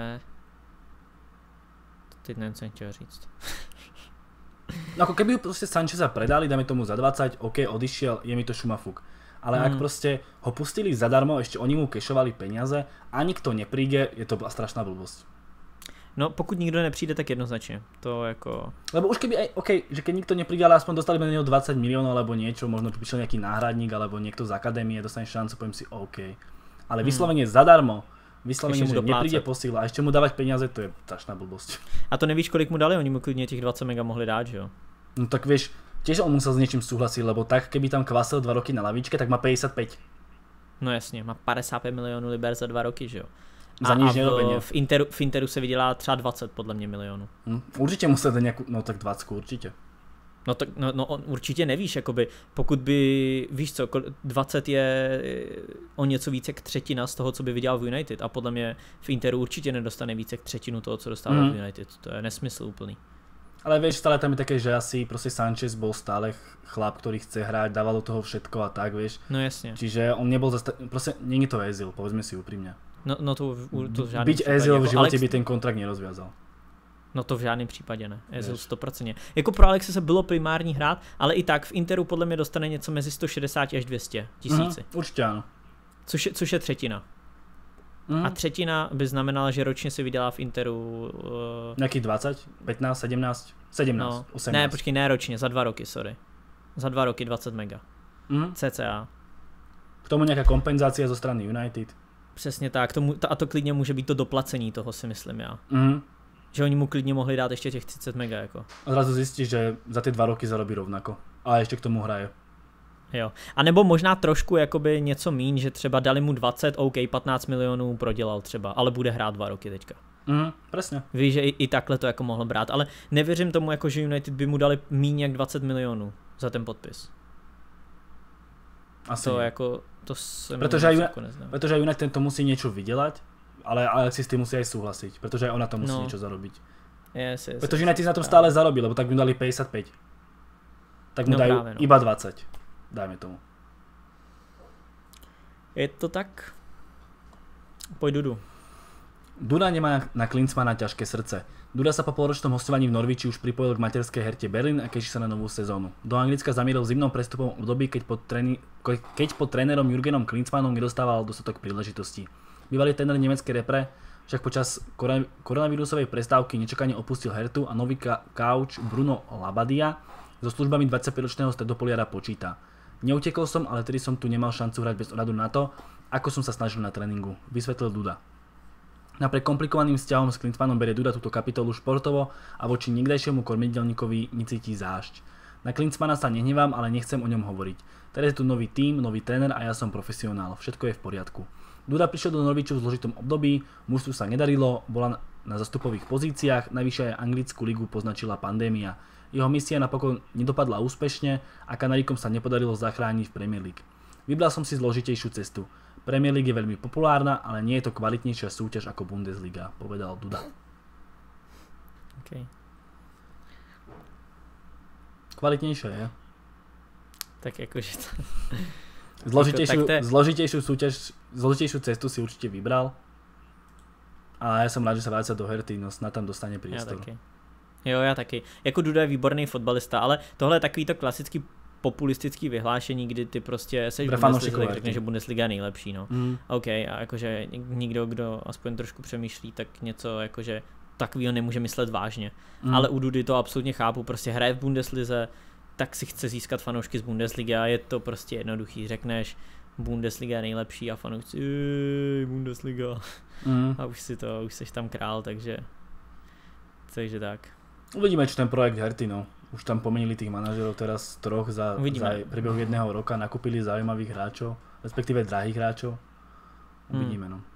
[SPEAKER 2] Teď nevím, co jsem chtěl říct.
[SPEAKER 1] No ako keby proste Sancheza predali, dáme tomu za 20, OK, odišiel, je mi to šumafuk. Ale ak proste ho pustili zadarmo, ešte oni mu kešovali peniaze a nikto nepríde, je to strašná blbosť.
[SPEAKER 2] No pokud nikdo nepřijde, tak jednoznačne. To jako...
[SPEAKER 1] Lebo už keby aj, OK, že keď nikto nepríde, ale aspoň dostali by na neho 20 miliónov alebo niečo, možno prišiel nejaký náhradník alebo niekto z akadémie, dostane šancu, poviem si OK. Ale vyslovene zadarmo, vyslovene, že nepríde posila a ešte mu dávať peniaze, to je strašná blbosť.
[SPEAKER 2] A to nevíš, kolik mu dali, oni mu klidne těch 20 mega mohli dát, že jo?
[SPEAKER 1] No tak vieš, tiež on musel s niečím súhlasiť, lebo tak keby tam kvasil 2 roky na lavičke, tak má 55.
[SPEAKER 2] No jasně, má 55 milionů liber za 2 roky, že jo?
[SPEAKER 1] Za nič nerobenie.
[SPEAKER 2] V Interu se vydělá třeba 20 podle mě milionů.
[SPEAKER 1] Určitě musel dát nějakou, no tak 20 určitě.
[SPEAKER 2] No tak no určitě nevíš, jakoby, pokud by, víš co, 20 je o něco více jak třetina z toho, co by vydělal v United a podle mě v Interu určitě nedostane více jak třetinu toho, co dostával v United. To je nesmysl úplný.
[SPEAKER 1] Ale vieš, stále tam je také, že asi proste Sanchez bol stále chlap, ktorý chce hrať, dával do toho všetko a tak, vieš.
[SPEAKER 2] No jasne.
[SPEAKER 1] Čiže on nebol proste, nie je to Ezil, povedzme si úprimne.
[SPEAKER 2] No to žádný.
[SPEAKER 1] Byť Ezil v živote by ten kontrakt nerozviazal.
[SPEAKER 2] No to v žádném případě ne, je 100%. Jako pro Alexe se bylo primární hrát, ale i tak v Interu podle mě dostane něco mezi 160 až 200 tisíci.
[SPEAKER 1] Určitě ano.
[SPEAKER 2] Což je třetina. A třetina by znamenala, že ročně si vydělá v Interu...
[SPEAKER 1] Nějaký 20, 15, 17, 18.
[SPEAKER 2] Ne, počkej, ne ročně, za 2 roky, sorry. Za 2 roky 20 mega. CCA.
[SPEAKER 1] K tomu nějaká kompenzácia zo strany United.
[SPEAKER 2] Přesně tak, a to klidně může být to doplacení toho, si myslím já. Že oni mu klidně mohli dát ještě těch 30 mega jako.
[SPEAKER 1] A zrazu zjistíš, že za ty 2 roky zarobí rovnako. A ještě k tomu hraje.
[SPEAKER 2] Jo. A nebo možná trošku jakoby něco míň, že třeba dali mu 20, OK, 15 milionů prodělal třeba, ale bude hrát 2 roky teďka.
[SPEAKER 1] Přesně.
[SPEAKER 2] Víš, že i takhle to jako mohl brát, ale nevěřím tomu, jako že United by mu dali míň jak 20 milionů za ten podpis.
[SPEAKER 1] Asi
[SPEAKER 2] to
[SPEAKER 1] ne.
[SPEAKER 2] jako, to se
[SPEAKER 1] Protože United to musí něco vydělat, ale Alexis s tím musí aj súhlasiť, protože ona to musí něco zarobiť.
[SPEAKER 2] Yes,
[SPEAKER 1] protože United na tom stále zarobí, lebo tak mu dali 55. Tak mu dajú iba 20, dajme tomu.
[SPEAKER 2] Je to tak? Pojď Dudu.
[SPEAKER 1] Duda nemá na Klinsmana ťažké srdce. Duda sa po polročnom hostovaní v Norwichi už pripojil k materskej herte Berlin a teší sa na novú sezónu. Do Anglicka zamieril v zimnom prestupovom období, keď pod trénerom Jürgenom Klinsmannom nedostával dostatok príležitostí. Bývalý tréner nemeckej repre však počas koronavírusovej prestávky nečakane opustil hertu a nový kauč Bruno Labbadia so službami 25-ročného stredopoliara počíta. Neutekol som, ale tedy som tu nemal šancu hrať bez ohľadu na to, ako som sa snažil na tréningu, vysvetlil Duda. Napriek komplikovaným vzťahom s Klinsmannom berie Duda túto kapitolu športovo a voči niekdajšiemu kormidelníkovi necíti zášť. Na Klinsmana sa nehnevám, ale nechcem o ňom hovoriť. Teraz je tu nový tím, nový tréner a ja som profesionál, všetko je v poriadku. Duda prišiel do Norwichu v zložitom období, mužstvu sa nedarilo, bola na zastupových pozíciách, najvyššie aj anglickú ligu poznačila pandémia. Jeho misia napokon nedopadla úspešne a Kanaríkom sa nepodarilo zachrániť v Premier League. Vybral som si zložitejšiu cestu. Premier League je veľmi populárna, ale nie je to kvalitnejšia súťaž ako Bundesliga, povedal Duda.
[SPEAKER 2] Okay.
[SPEAKER 1] Kvalitnejšia je.
[SPEAKER 2] Tak jakože to...
[SPEAKER 1] Zložitejšiu cestu si určite vybral. A ja som rád, že sa vráca do herty, no snad tam dostane priestor.
[SPEAKER 2] Já taky. Jako Duda je výborný fotbalista, ale tohle je takový to klasický populistický vyhlášení, kdy ty prostě seš v Bundeslize, řekneš, že Bundesliga je nejlepší, no. OK, a jakože někdo, kdo aspoň trošku přemýšlí, tak něco jakože takovýho nemůže myslet vážně. Ale u Dudy to absolutně chápu, prostě hraje v Bundeslize, tak si chce získat fanoušky z Bundesligy a je to prostě jednoduchý, řekneš Bundesliga je nejlepší a fanoušci Bundesliga. A už seš tam král, takže tak.
[SPEAKER 1] Uvidíme, či ten projekt herty, no. Už tam pomenili tých manažerov teraz troch za priebehu 1 roka, nakúpili zaujímavých hráčov, respektíve drahých hráčov. Uvidíme, no.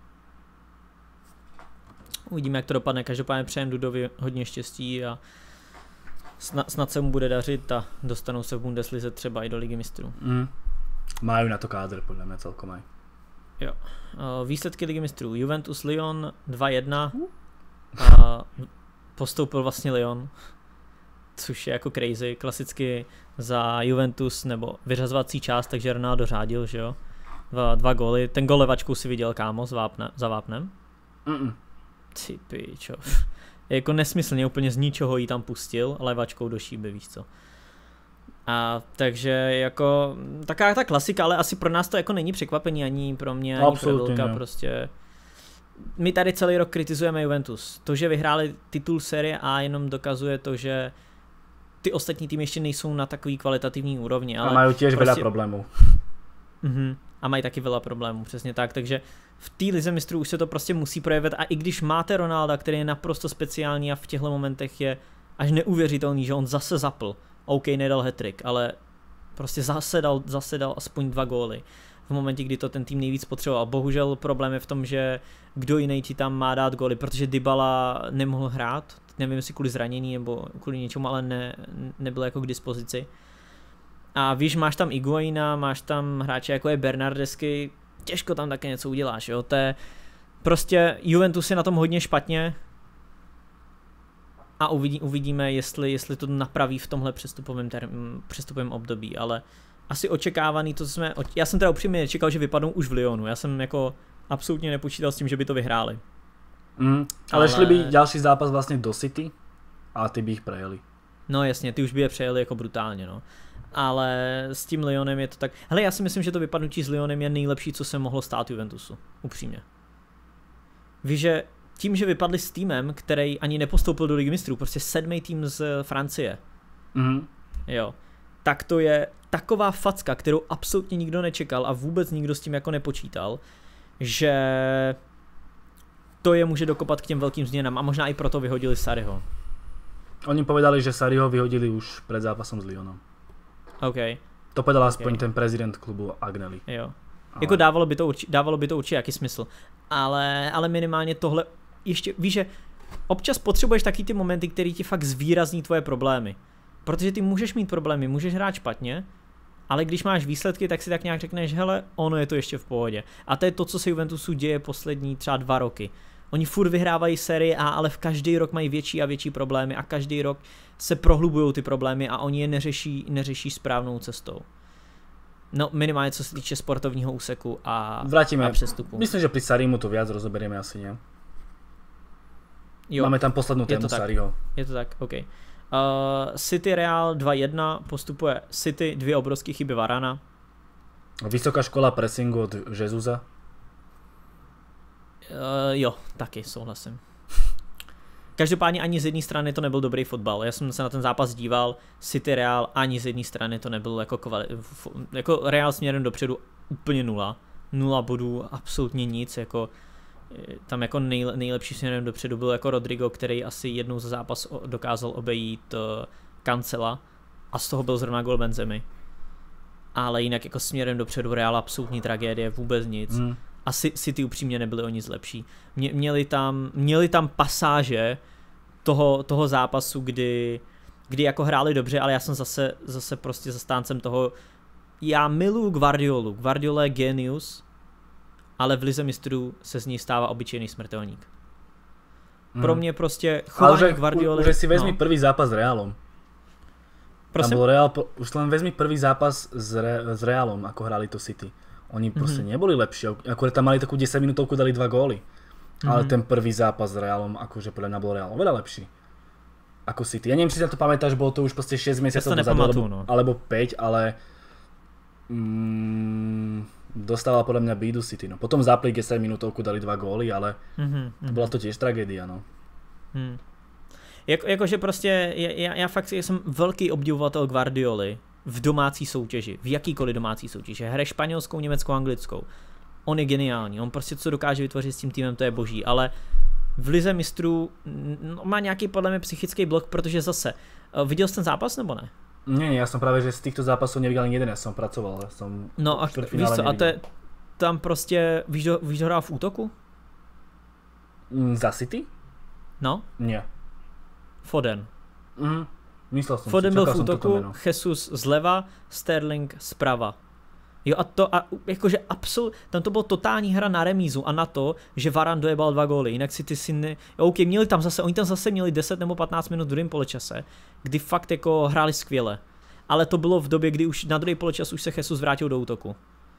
[SPEAKER 2] Uvidíme, jak to dopadne. Každopádně přejem Dudovi hodně štěstí a snad se mu bude dařit a dostanou se v Bundeslize třeba i do Ligy mistrů.
[SPEAKER 1] Majú na to káder, podľa mňa celkom aj.
[SPEAKER 2] Jo. Výsledky Ligy mistrů. Juventus Lyon 2-1. A postoupil vlastně Lyon, což je jako crazy, klasicky za Juventus nebo vyřazovací část, takže Ronaldo řádil, že jo, 2 góly, ten gól levačkou si viděl, kámo, za vápnem? Ty pičo, jako nesmyslně, úplně z ničeho jí tam pustil, levačkou do šíby, víš co. A takže jako taková ta klasika, ale asi pro nás to jako není překvapení, ani pro mě, ani pro Vilka, prostě. My tady celý rok kritizujeme Juventus. To, že vyhráli titul Serie A, jenom dokazuje to, že ty ostatní týmy ještě nejsou na takový kvalitativní úrovni. Ale
[SPEAKER 1] a mají těž prostě... veľa problémů.
[SPEAKER 2] A mají taky veľa problémů, přesně tak. Takže v té lize mistrů už se to prostě musí projevit. A i když máte Ronalda, který je naprosto speciální a v těchto momentech je až neuvěřitelný, že on zase zapl. OK, nedal hat-trick, ale prostě zase dal aspoň 2 góly. V momentě, kdy to ten tým nejvíc potřeboval. Bohužel problém je v tom, že kdo jiný ti tam má dát góly, protože Dybala nemohl hrát, nevím jestli kvůli zranění nebo kvůli něčemu, ale nebyl jako k dispozici. A víš, máš tam Higuaina, máš tam hráče jako je Bernardeschi, těžko tam také něco uděláš, jo, to je prostě Juventus je na tom hodně špatně a uvidíme, jestli to napraví v tomhle přestupovém období, ale asi očekávaný, já jsem teda upřímně nečekal, že vypadnou už v Lyonu, já jsem jako absolutně nepočítal s tím, že by to vyhráli.
[SPEAKER 1] Ale šli by ďalší zápas vlastne do City, A ty by ich prejeli.
[SPEAKER 2] No jasně, ty už by je přejeli jako brutálně, no. Ale s tím Lyonem je to tak... Hele, já si myslím, že to vypadnutí s Lyonem je nejlepší, co se mohlo stát Juventusu. Upřímně. Víš, že tím, že vypadli s týmem, který ani nepostoupil do Ligy mistrů, prostě 7. tým z Francie. Jo. Tak to je taková facka, kterou absolutně nikdo nečekal a vůbec nikdo s tím jako nepočítal, že to je může dokopat k těm velkým změnám a možná i proto vyhodili Sarriho.
[SPEAKER 1] Oni povedali, že Sarriho vyhodili už pred zápasom s Lyonom.
[SPEAKER 2] OK.
[SPEAKER 1] To povedal aspoň ten prezident klubu Agnelli.
[SPEAKER 2] Jo. Ale... Jako dávalo by to určitě jaký smysl. Ale minimálně tohle ještě, víš, že občas potřebuješ taky ty momenty, které ti fakt zvýrazní tvoje problémy. Protože ty můžeš mít problémy, můžeš hrát špatně, ale když máš výsledky, tak si tak nějak řekneš, hele, ono je to ještě v pohodě. A to je to, co se Juventusu děje poslední třeba 2 roky. Oni furt vyhrávají série A, ale v každý rok mají větší a větší problémy a každý rok se prohlubují ty problémy a oni je neřeší správnou cestou. No minimálně co se týče sportovního úseku a přestupu.
[SPEAKER 1] Myslím, že pri Sarrimu to viac rozoberieme asi, nie?
[SPEAKER 2] Jo,
[SPEAKER 1] máme tam poslednú tému Sarriho.
[SPEAKER 2] Je to tak, OK. City Real 2-1, postupuje City, 2 obrovské chyby Varana.
[SPEAKER 1] Vysoká škola pressingu od Jesusa.
[SPEAKER 2] Jo, taky souhlasím. Každopádně ani z jedné strany to nebyl dobrý fotbal. Já jsem se na ten zápas díval, City Real ani z jedné strany to nebyl jako Real směrem dopředu úplně 0 bodů, absolutně nic, jako tam jako nejlepší směrem dopředu byl jako Rodrigo, který asi jednou za zápas dokázal obejít Cancela a z toho byl zrovna gol Benzemy. Ale jinak jako směrem dopředu Real absolutní tragédie, vůbec nic. A City upřímně nebyli o nic lepší. Měli tam pasáže toho zápasu, kdy jako hráli dobře, ale já jsem zase prostě zastáncem toho. Já miluju Guardiolu. Guardiola je genius, ale v Lize mistrů se z ní stává obyčejný smrtelník. Pro mě prostě chování Guardioly...
[SPEAKER 1] Už si vezmi prvý zápas s Realom.
[SPEAKER 2] Prosím?
[SPEAKER 1] Už len vezmi prvý zápas s Realom, ako hrali to City. Oni proste neboli lepší, akurát tam mali takú 10 minútovku, dali 2 góly. Ale ten prvý zápas s Realom, akože podľa mňa bol Real oveľa lepší ako City. Ja neviem, či si na to pamätáš, bolo to už proste 6 mesiacov dozadu, alebo 5, ale dostával podľa mňa bídu City. No. Potom zapli 10 minútovku, dali 2 góly, ale bola to tiež tragédia. No.
[SPEAKER 2] Jakože prostě, já fakt jsem velký obdivovatel Guardioly v domácí soutěži, v jakýkoliv domácí soutěži. Hraje španělskou, německou, anglickou. On je geniální, on prostě co dokáže vytvořit s tím týmem, to je boží, ale v Lize mistrů má nějaký podle mě psychický blok, protože zase, viděl jsi ten zápas nebo ne?
[SPEAKER 1] Nie, ja som práve, že z týchto zápasov nevidel ani jeden, ja som pracoval.
[SPEAKER 2] No a víš co, a to je, tam prostě, víš, kdo hrál v útoku?
[SPEAKER 1] Za City?
[SPEAKER 2] No?
[SPEAKER 1] Nie.
[SPEAKER 2] Foden.
[SPEAKER 1] Myslel som
[SPEAKER 2] Foden byl v útoku, Jesus zleva, Sterling zprava. Jo a jakože tam to bylo totální hra na remízu a na to, že Varane dojebal 2 góly, jinak si ty syny, OK, oni tam zase měli 10 nebo 15 minut v druhém poločase, kdy fakt jako hráli skvěle, ale to bylo v době, kdy už na druhý poločas už se Jesus vrátil do útoku.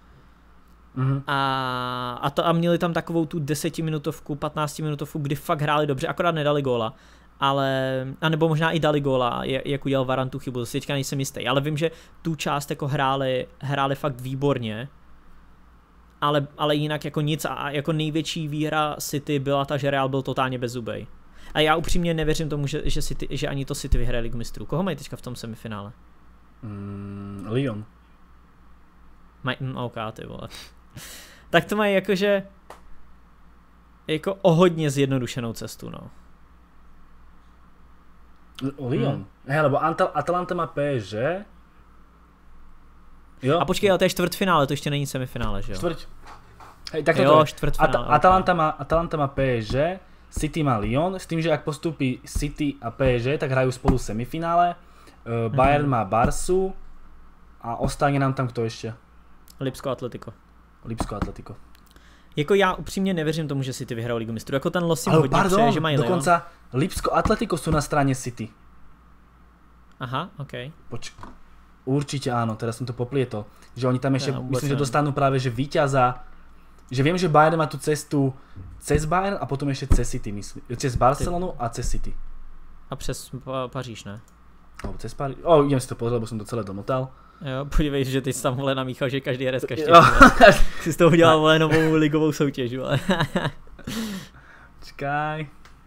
[SPEAKER 2] A měli tam takovou tu 10-minutovku, 15-minutovku, kdy fakt hráli dobře, akorát nedali góla. Ale, anebo možná i dali góla, jak udělal Varane tu chybu, zase teďka nejsem jistý, ale vím, že tu část jako hráli fakt výborně, ale jinak jako nic a jako největší výhra City byla ta, že Real byl totálně bezzubej. A já upřímně nevěřím tomu, že ani to City vyhraje Ligu mistrů. Koho mají teďka v tom semifinále?
[SPEAKER 1] Lyon.
[SPEAKER 2] OK, ty vole. Tak to mají jakože jako o hodně zjednodušenou cestu, no.
[SPEAKER 1] Lyon. Hej, lebo Atalanta má PSG. Jo?
[SPEAKER 2] A počkej, ale to je čtvrtfinále, to ještě není semifinále, že jo?
[SPEAKER 1] Hej, tak
[SPEAKER 2] jo, čtvrtfinále.
[SPEAKER 1] Atalanta má PSG, City má Lyon, s tým, že ak postupí City a PSG, tak hrajú spolu semifinále. Bayern má Barsu a ostane nám tam kto ešte?
[SPEAKER 2] Lipsko Atletico. Jako já upřímně nevěřím tomu, že City vyhrál Ligu mistrů. Jako ten los jim hodně přeje, že mají Lyon.
[SPEAKER 1] Dokonca Lipsko Atletico sú na strane City.
[SPEAKER 2] Aha, OK.
[SPEAKER 1] Určite áno, teraz som to poplietol. Že oni tam ešte, myslím, že dostanú práve, že víťaza. Že viem, že Bayern má tú cestu cez Bayern a potom ešte cez City, myslím. Cez Barcelonu a cez City.
[SPEAKER 2] A přes Paříž, ne?
[SPEAKER 1] Alebo cez Paríž. Idem si to pozrieť, lebo som to celé domotal.
[SPEAKER 2] Jo, podívej, že ty jsi tam vole namíchal, že každý RS štěstí. Jsi z toho udělal vole novou ligovou soutěž, vole.
[SPEAKER 1] Čekaj.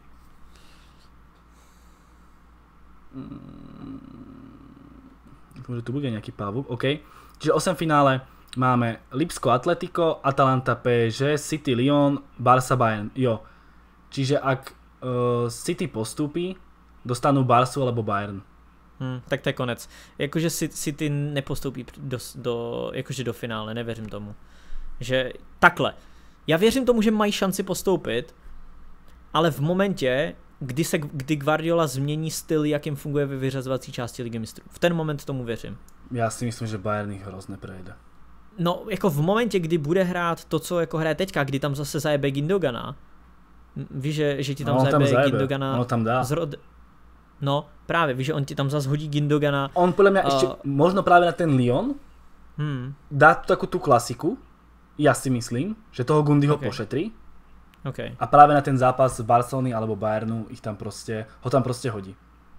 [SPEAKER 1] Dúfam, že tu bude nejaký pavúk, OK. Čiže 8 finále máme Lipsko, Atletico, Atalanta, PSG, City, Lyon, Barca, Bayern. Jo. Čiže ak City postupí, dostanú Barcu alebo Bayern.
[SPEAKER 2] Tak to je konec. Jakože City nepostoupí do finále, nevěřím tomu. Že takhle. Já věřím tomu, že mají šanci postoupit, ale v momentě, kdy Guardiola změní styl, jakým funguje ve vyřazovací části Ligy mistrů. V ten moment tomu věřím.
[SPEAKER 1] Já si myslím, že Bayern jich hrozně prejde.
[SPEAKER 2] No, jako v momentě, kdy bude hrát to, co jako hraje teďka, kdy tam zase zajebe Gündogana. Víš, že ti tam zajebe Gündogana.
[SPEAKER 1] Ono tam dá.
[SPEAKER 2] No, právě, víš, že on ti tam zase hodí Gündogana.
[SPEAKER 1] On podľa mňa ešte, možno práve na ten Lyon, dá takú tú klasiku, ja si myslím, že toho Gundyho pošetrí.
[SPEAKER 2] Okay.
[SPEAKER 1] A práve na ten zápas Barcelony alebo Bayernu ho tam proste hodí.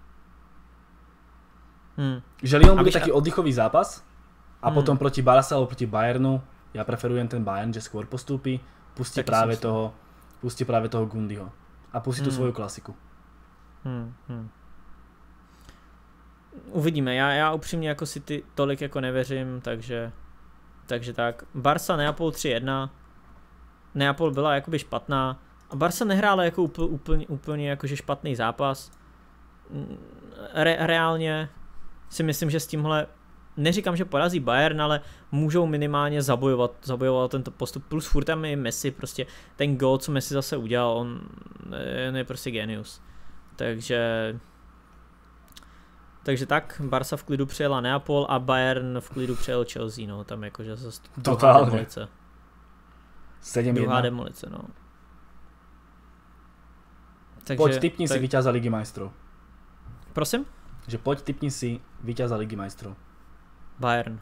[SPEAKER 1] Že Lyon bude taký oddychový zápas a potom proti Barca alebo proti Bayernu, ja preferujem ten Bayern, že skôr postúpi, pustí práve toho Gundyho a pustí tú svoju klasiku.
[SPEAKER 2] Uvidíme, já upřímně jako City tolik jako nevěřím, takže tak. Barca Neapol 3-1. Neapol byla jakoby špatná a Barca nehrála jako úplně jakože špatný zápas. Reálně si myslím, že s tímhle, neříkám, že porazí Bayern, ale můžou minimálně zabojovat tento postup. Plus furt tam je Messi, prostě ten gól, co Messi zase udělal, on je prostě genius. Takže tak, Barca v klidu přijela Neapol a Bayern v klidu přijel Chelsea, no, tam jakože zase druhá demolice.
[SPEAKER 1] 7-1.
[SPEAKER 2] Druhá demolice, no. Takže,
[SPEAKER 1] poď, tipni si víťaza Ligy majstrov.
[SPEAKER 2] Prosím?
[SPEAKER 1] Že poď, tipni si víťaza Ligy majstrov.
[SPEAKER 2] Bayern.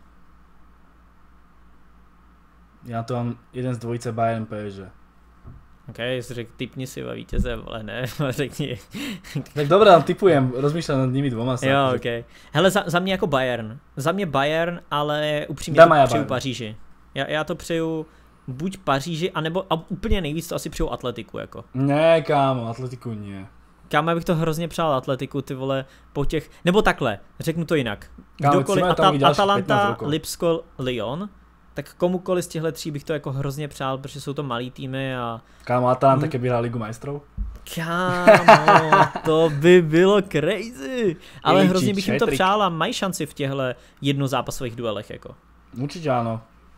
[SPEAKER 1] Já to mám jeden z dvojice Bayern PSG.
[SPEAKER 2] OK, jsi řekl, tipni si o vítěze, ale ne, řekni.
[SPEAKER 1] Tak dobré, tam tipujem, rozmýšlám nad nimi dvoma.
[SPEAKER 2] Jo, OK. Hele, za mě jako Bayern. Za mě Bayern, ale upřímně to přeju Paříži. Já to přeju buď Paříži, anebo a úplně nejvíc to asi přeju Atletiku, jako.
[SPEAKER 1] Ne, kámo, Atletiku nie.
[SPEAKER 2] Kámo, já bych to hrozně přál Atletiku, ty vole, po těch, nebo takhle, řeknu to jinak.
[SPEAKER 1] Kámo,
[SPEAKER 2] kdokoliv, Atalanta, Lipsko, Lyon, tak komukoliv z těchto tří bych to jako hrozně přál, protože jsou to malý týmy a...
[SPEAKER 1] Kámo, Atalanta keby hrál Ligu majstrov?
[SPEAKER 2] Kámo, to by bylo crazy. Ale hrozně bych jim to přál a mají šanci v těchto jednozápasových duelech, jako.
[SPEAKER 1] Určitě ano.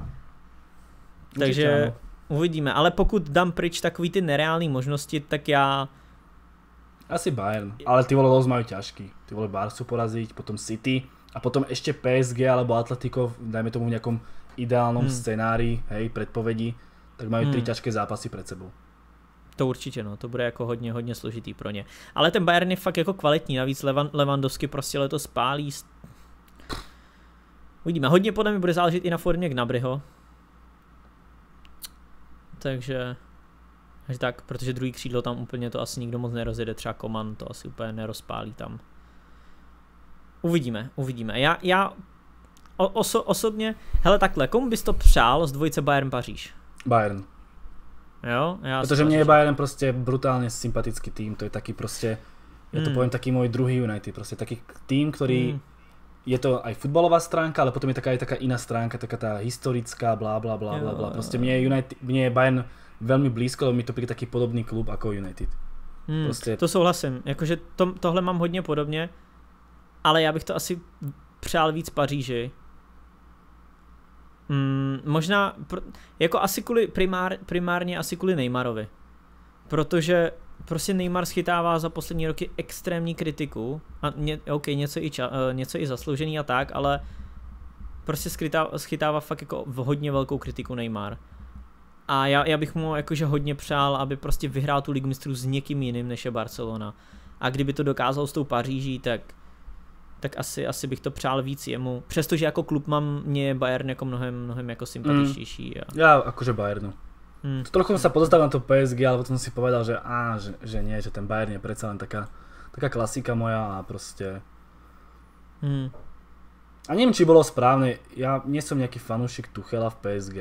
[SPEAKER 2] Takže uvidíme, ale pokud dám pryč takový ty nereální možnosti, tak já...
[SPEAKER 1] Asi Bayern, ale ty vole los majú ťažký. Ty vole Barcu poraziť, potom City a potom ešte PSG alebo Atletico, dajme tomu v nejakom ideálnom scenárii, hej, predpovedí, tak majú 3 ťažké zápasy před sebou.
[SPEAKER 2] To určitě, no, to bude jako hodně složitý pro ně. Ale ten Bayern je fakt jako kvalitní, navíc Lewandowski prostě letos spálí. Uvidíme, hodně podle mě bude záležet i na formě Gnabryho. Takže tak, protože druhý křídlo tam úplně to asi nikdo moc nerozjede, třeba Coman to asi úplně nerozpálí tam. Uvidíme. Já osobně, hele takhle, komu bys to přál z dvojice Bayern-Paříž?
[SPEAKER 1] Bayern.
[SPEAKER 2] Jo?
[SPEAKER 1] Protože mne je Bayern prostě brutálně sympatický tým, to je taký prostě, ja to poviem taký môj druhý United, prostě taký tým, ktorý je to aj futbalová stránka, ale potom je taká aj taká iná stránka, taká tá historická, blá. Prostě mne je Bayern veľmi blízko, lebo mi to príde taký podobný klub ako United.
[SPEAKER 2] Prostě... To souhlasím, jakože tohle mám hodně podobně, ale já bych to asi přál víc Paříži. Možná, jako asi primárně asi kvůli Neymarovi. Protože prostě Neymar schytává za poslední roky extrémní kritiku a něco i zasloužený a tak, ale prostě schytává fakt jako hodně velkou kritiku Neymar. A já bych mu jakože hodně přál, aby prostě vyhrál tu Ligu mistrů s někým jiným než je Barcelona. A kdyby to dokázal s tou Paříží, tak asi bych to přál víc jemu. Přestože jako klub mě je Bayern jako mnohem jako sympatičtější.
[SPEAKER 1] Ja akože Bayernu. Trochu som sa pozastavil na to PSG, ale potom som si povedal, že nie, že ten Bayern je predsa len taká taká klasika moja a proste...
[SPEAKER 2] A
[SPEAKER 1] neviem, či bolo správne, ja nie som nejaký fanúšik Tuchela v PSG.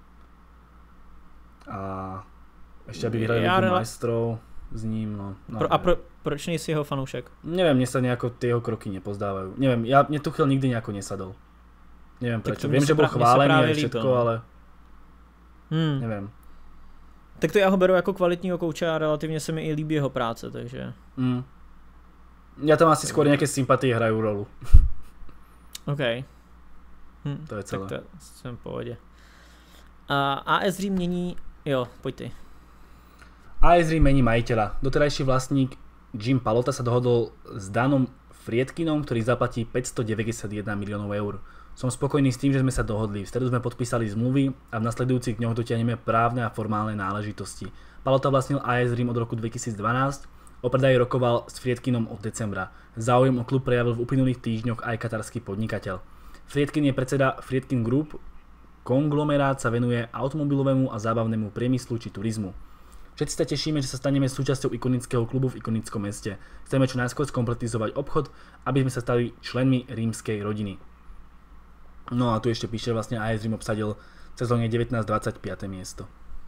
[SPEAKER 1] A ešte aby vyhrali Ligu majstrov s ním, no.
[SPEAKER 2] Proč nejsi jeho fanúšek?
[SPEAKER 1] Neviem, mne sa nejako tie jeho kroky nepozdávajú. Neviem, mne Tuchel nikdy nejako nesadol. Neviem prečo. Viem, že bol chválený aj všetko, ale... Neviem.
[SPEAKER 2] Tak to já ho beru jako kvalitního kouče a relativně se mi i líbí jeho práce, takže...
[SPEAKER 1] Ja tam asi skôr nejaké sympatie hrajú rolu.
[SPEAKER 2] OK.
[SPEAKER 1] To je celé.
[SPEAKER 2] Tak to jsem v pohodě. AS Řím mění... Jo, pojď ty.
[SPEAKER 1] AS Řím mení majiteľa. Doterajší vlastník Jim Palota sa dohodol s Danom Friedkinom, ktorý zaplatí 591 miliónov eur. Som spokojný s tým, že sme sa dohodli. V stredu sme podpísali zmluvy a v nasledujúcich dňoch dotiahneme právne a formálne náležitosti. Palota vlastnil AS Rím od roku 2012, o predaji rokoval s Friedkinom od decembra. Záujem o klub prejavil v uplynulých týždňoch aj katarský podnikateľ. Friedkin je predseda Friedkin Group, konglomerát sa venuje automobilovému a zábavnému priemyslu či turizmu. Všetci sa tešíme, že sa staneme súčasťou ikonického klubu v ikonickom meste. Chceme čo najskôr skompletizovať obchod, aby sme sa stali členmi rímskej rodiny. No a tu ešte píše, vlastne AS Rím obsadil v sezóne 19-25 miesto.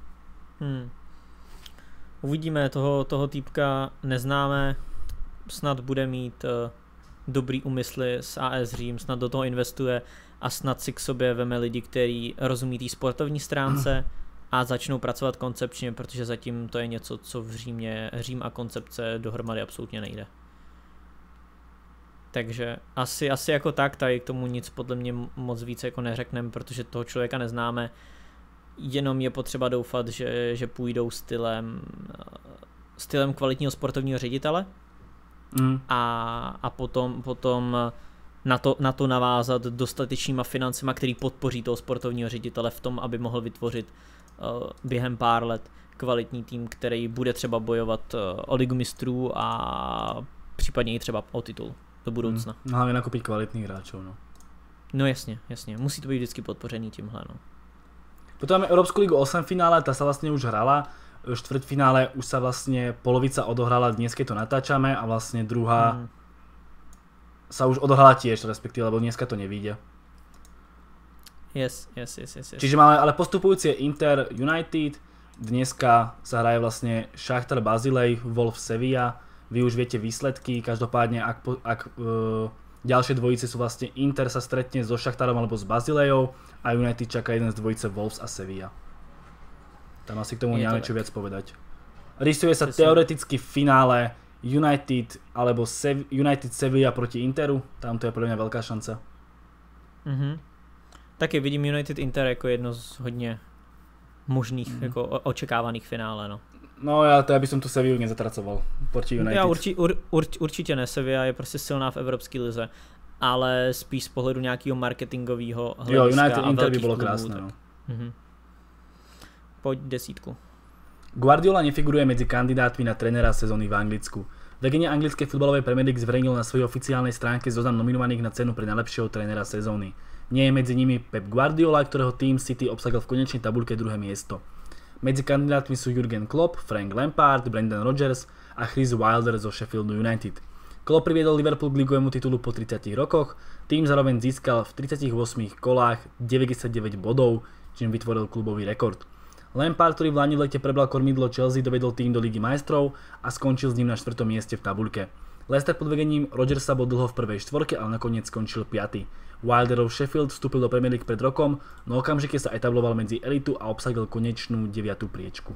[SPEAKER 2] Uvidíme, toho týpka neznáme, snad bude mít dobrý úmysly s AS Řím, snad do toho investuje a snad si k sobě veme lidi, kteří rozumí té sportovní stránce a začnou pracovat koncepčně, protože zatím to je něco, co v Římě, Řím a koncepce dohromady absolutně nejde. Takže asi jako tak, tady k tomu nic podle mě moc víc jako neřekneme, protože toho člověka neznáme. Jenom je potřeba doufat, že půjdou stylem kvalitního sportovního ředitele a potom na to navázat dostatečnýma financema, který podpoří toho sportovního ředitele v tom, aby mohl vytvořit během pár let kvalitní tým, který bude třeba bojovat o Ligu mistrů a případně i třeba o titul do budoucna.
[SPEAKER 1] Hlavně nakúpiť kvalitných hráčov, no.
[SPEAKER 2] No jasně. Musí to být vždycky podpořený tímhle, no.
[SPEAKER 1] Potom máme Európsku ligu 8 finále, tá sa vlastne už hrala. V štvrťfinále už sa vlastne polovica odohrala dnes, keď to natáčame a vlastne druhá sa už odohrala tiež, respektíve, lebo dneska to nevíde.
[SPEAKER 2] Yes.
[SPEAKER 1] Čiže máme ale postupujúci Inter United, dneska sa hraje vlastne Šachtar Bazilej, Wolf Sevilla, vy už viete výsledky, každopádne ak ďalšie dvojice sú vlastne Inter sa stretne so Šachtarom alebo s Bazilejou a United čaká jeden z dvojice Wolves a Sevilla. Tam asi k tomu nemáme čo viac povedať. Rysuje sa teoreticky v finále United alebo United Sevilla proti Interu, tam to je pre mňa veľká šanca.
[SPEAKER 2] Taky vidím United Inter jako jedno z hodně možných jako očekávaných finále, no.
[SPEAKER 1] No já by som tu Sevillu nezatracoval proti United.
[SPEAKER 2] Já určitě ne, Sevilla je prostě silná v evropské lize, ale spíš z pohledu nějakého marketingového hlediska.
[SPEAKER 1] Jo, United Inter by bylo krásné, no.
[SPEAKER 2] Pojď desítku.
[SPEAKER 1] Guardiola nefiguruje medzi kandidátmi na trénera sezóny v Anglicku. Legenda anglickej futbalovej Premier League zverejnil na svojej oficiálnej stránke zoznam nominovaných na cenu pre najlepšieho trénera sezóny. Nie je medzi nimi Pep Guardiola, ktorého tým City obsadil v konečnej tabuľke druhé miesto. Medzi kandidátmi sú Jurgen Klopp, Frank Lampard, Brendan Rodgers a Chris Wilder zo Sheffieldu United. Klopp priviedol Liverpool k ligovému titulu po 30 rokoch, tým zároveň získal v 38 kolách 99 bodov, čím vytvoril klubový rekord. Lampard, ktorý v lani v lete prebral kormidlo Chelsea, dovedol tým do Ligy majstrov a skončil s ním na 4. mieste v tabuľke. Leicester pod vedením Rodgersa bol dlho v prvej štvorke, ale nakoniec skončil 5. Wilderov Sheffield vstúpil do Premier League pred rokom, no okamžite sa etabloval medzi elitu a obsadil konečnú 9. priečku.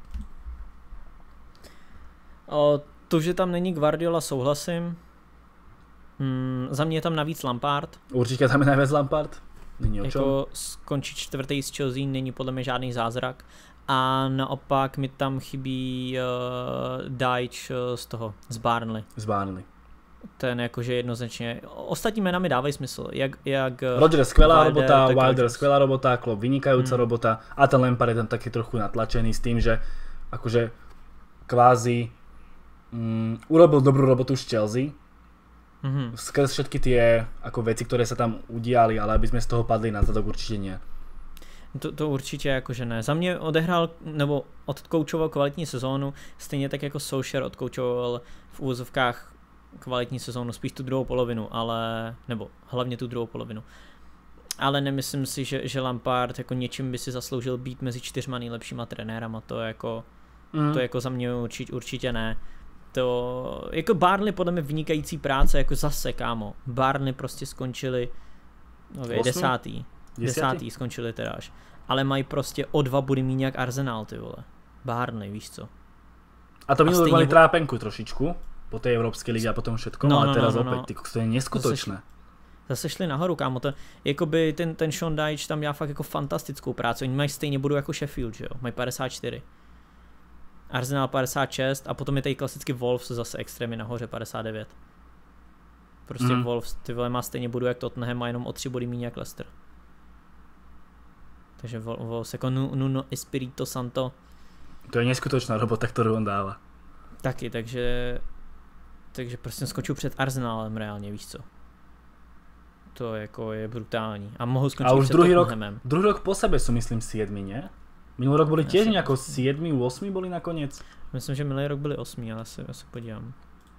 [SPEAKER 2] To, že tam není Guardiola, souhlasím. Za mě je tam navíc Lampard.
[SPEAKER 1] Určitě tam je najviac Lampard. Není o čom.
[SPEAKER 2] Jako skončit 4. z Chelsea není podle mě žádný zázrak. A naopak mi tam chybí Dyche z Burnley.
[SPEAKER 1] Z Burnley.
[SPEAKER 2] Ten jakože jednoznačně. Ostatní jména mi dávají smysl. Jak
[SPEAKER 1] Rodgers skvelá robota, Wilder skvelá robota, Klopp vynikajúca robota a ten Lampard je tam taký trochu natlačený s tým, že akože kvázi urobil dobrú robotu z Chelsea. Skrz všetky tie ako veci, ktoré sa tam udiali, ale aby sme z toho padli na zadok, určite nie.
[SPEAKER 2] To určitě jakože ne. Za mě odehrál nebo odkoučoval kvalitní sezónu, stejně tak jako Solskjaer odkoučoval v úvozovkách kvalitní sezónu, spíš tu druhou polovinu, ale, nebo hlavně tu druhou polovinu. Ale nemyslím si, že Lampard jako něčím by si zasloužil být mezi 4 nejlepšíma trenérama, to jako za mě určitě ne. To, jako Burnley podle mě vynikající práce, jako zase, kámo. Burnley prostě skončili, desátý skončili teda až. Ale mají prostě o 2 body míň jak Arsenal, ty vole. Burnley, víš co.
[SPEAKER 1] A to minulý mali trápenku trošičku, po tej Európskej lige a potom všetko, ale teraz opäť, to je neskutočné.
[SPEAKER 2] Zase šli nahoru, kámo, to, jakoby ten Sean Dyche tam dělá fakt jako fantastickou práci, oni mají stejně bodu jako Sheffield, že jo, mají 54. Arsenal 56 a potom je tady klasicky Wolves zase extrémně nahoře 59. Prostě Wolves, ty vole, má stejně bodu jak Tottenham, má jenom o 3 body míň jak Leicester. Takže Wolves jako Nuno Espirito Santo.
[SPEAKER 1] To je neskutočná robota, kterou on dává.
[SPEAKER 2] Taky, takže prostě skočil před Arsenalem reálně, víš co. To jako je brutální. A mohou skončit před Tottenhamem.
[SPEAKER 1] Druhý rok po sebe sú myslím 7, nie? Minulý rok boli tiež nejako 7, 8 boli nakoniec.
[SPEAKER 2] Myslím, že minulý rok byli 8, ale já se podívám.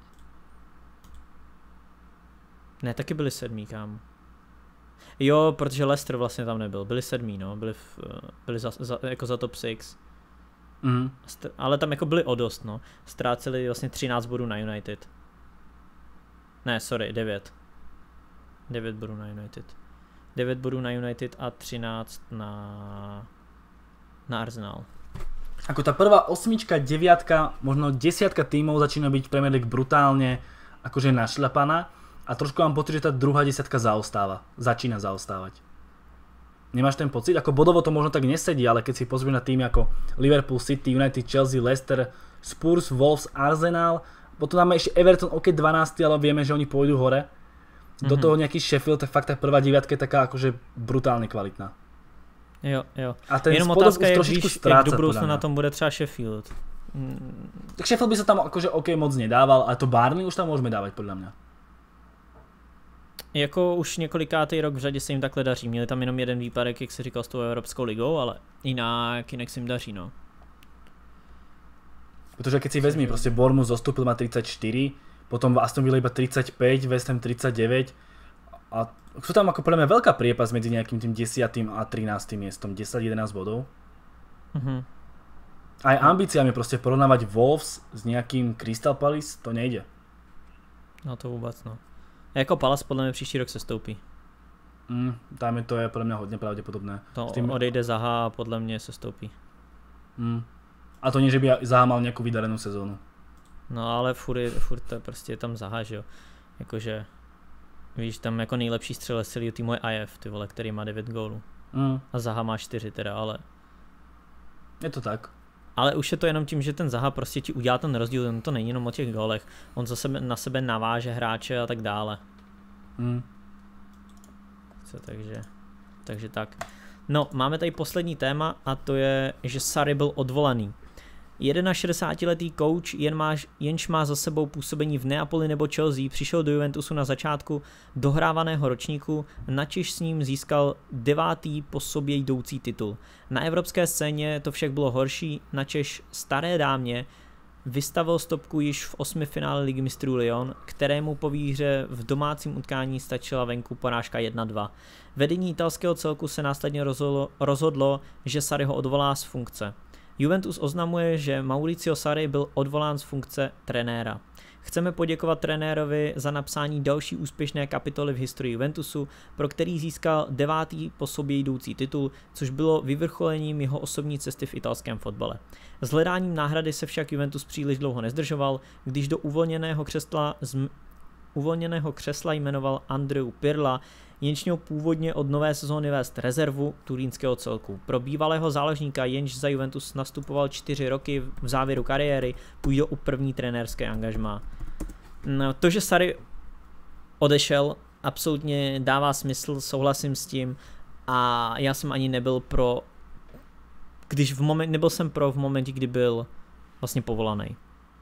[SPEAKER 2] Ne, taky byli 7, kámo. Jo, protože Leicester vlastně tam nebyl. Byli 7, no. Byli jako za top 6. Ale tam jako byli o dost, no. Ztráceli vlastně 13 bodů na United. Ne, sorry, 9. 9 bodů na United. 9 bodů na United a 13 na Arsenal.
[SPEAKER 1] Ako tá prvá 8, 9, možno 10 tímov začína byť v Premier League brutálne akože našľapaná a trošku mám pocit, že tá druhá 10 začína zaostávať. Nemáš ten pocit? Ako bodovo to možno tak nesedí, ale keď si pozrieš na týmy ako Liverpool, City, United, Chelsea, Leicester, Spurs, Wolves, Arsenal, potom máme ešte Everton, OK 12, ale vieme, že oni pôjdu hore. Do toho nejaký Sheffield, tak fakt tá prvá 9 je taká akože brutálne kvalitná.
[SPEAKER 2] Jo.
[SPEAKER 1] A ten
[SPEAKER 2] jenom otázka je, jak do budoucna na tom bude třeba Sheffield.
[SPEAKER 1] Tak Sheffield by sa tam akože OK moc nedával, ale to Burnley už tam môžeme dávať podľa mňa.
[SPEAKER 2] Jako už několikátý rok v řadě se jim takhle daří. Měli tam jenom jeden výpadek, jak se říkal, s tou Evropskou ligou, ale jinak se jim daří, no.
[SPEAKER 1] Protože keď si vezmi, prostě Bournemouth zostúpil, má 34, potom Aston Villa iba 35, West Ham 39 a sú tam ako podľa mňa veľká priepas medzi nejakým tým 10. a 13. miestom, 10-11 bodov. Aj ambíciami prostě porovnávať Wolves s nejakým Crystal Palace, to nejde.
[SPEAKER 2] No to vůbec, no. Jako Palace podle mě příští rok se stoupí.
[SPEAKER 1] Tam je to je podle mě hodně pravděpodobné.
[SPEAKER 2] To odejde Zaha a podle mě se stoupí.
[SPEAKER 1] A to nie, že by Zaha mal nějakou vydarenou sezónu.
[SPEAKER 2] No ale furt to prostě tam Zaha, že jo. Jakože, víš, tam jako nejlepší střelec celého týmu je Ajev, ty vole, který má 9 gólů. A Zaha má 4 teda, ale...
[SPEAKER 1] Je to tak.
[SPEAKER 2] Ale už je to jenom tím, že ten Zaha prostě ti udělá ten rozdíl, to není jenom o těch gólech. On na sebe naváže hráče a tak dále. Takže tak. No, máme tady poslední téma a to je, že Sarri byl odvolaný. 61letý coach, jenž má za sebou působení v Neapoli nebo Chelsea, přišel do Juventusu na začátku dohrávaného ročníku, načež s ním získal 9. po sobě jdoucí titul. Na evropské scéně to však bylo horší, načež staré dámě vystavil stopku již v 8. finále Ligy mistrů Lyon, kterému po výhře v domácím utkání stačila venku porážka 1-2. Vedení italského celku se následně rozhodlo, že Sarriho odvolá z funkce. Juventus oznamuje, že Mauricio Sarri byl odvolán z funkce trenéra. Chceme poděkovat trenérovi za napsání další úspěšné kapitoly v historii Juventusu, pro který získal 9. po sobě jdoucí titul, což bylo vyvrcholením jeho osobní cesty v italském fotbale. S hledáním náhrady se však Juventus příliš dlouho nezdržoval, když do uvolněného křesla jmenoval Andreu Pirla, jenž měl původně od nové sezóny vést rezervu turínského celku. Pro bývalého záložníka, jenž za Juventus nastupoval 4 roky v závěru kariéry, půjde o první trenérské angažmá. No, to, že Sarri odešel, absolutně dává smysl, souhlasím s tím a já jsem ani nebyl pro, nebyl jsem pro v momentě, kdy byl vlastně povolaný.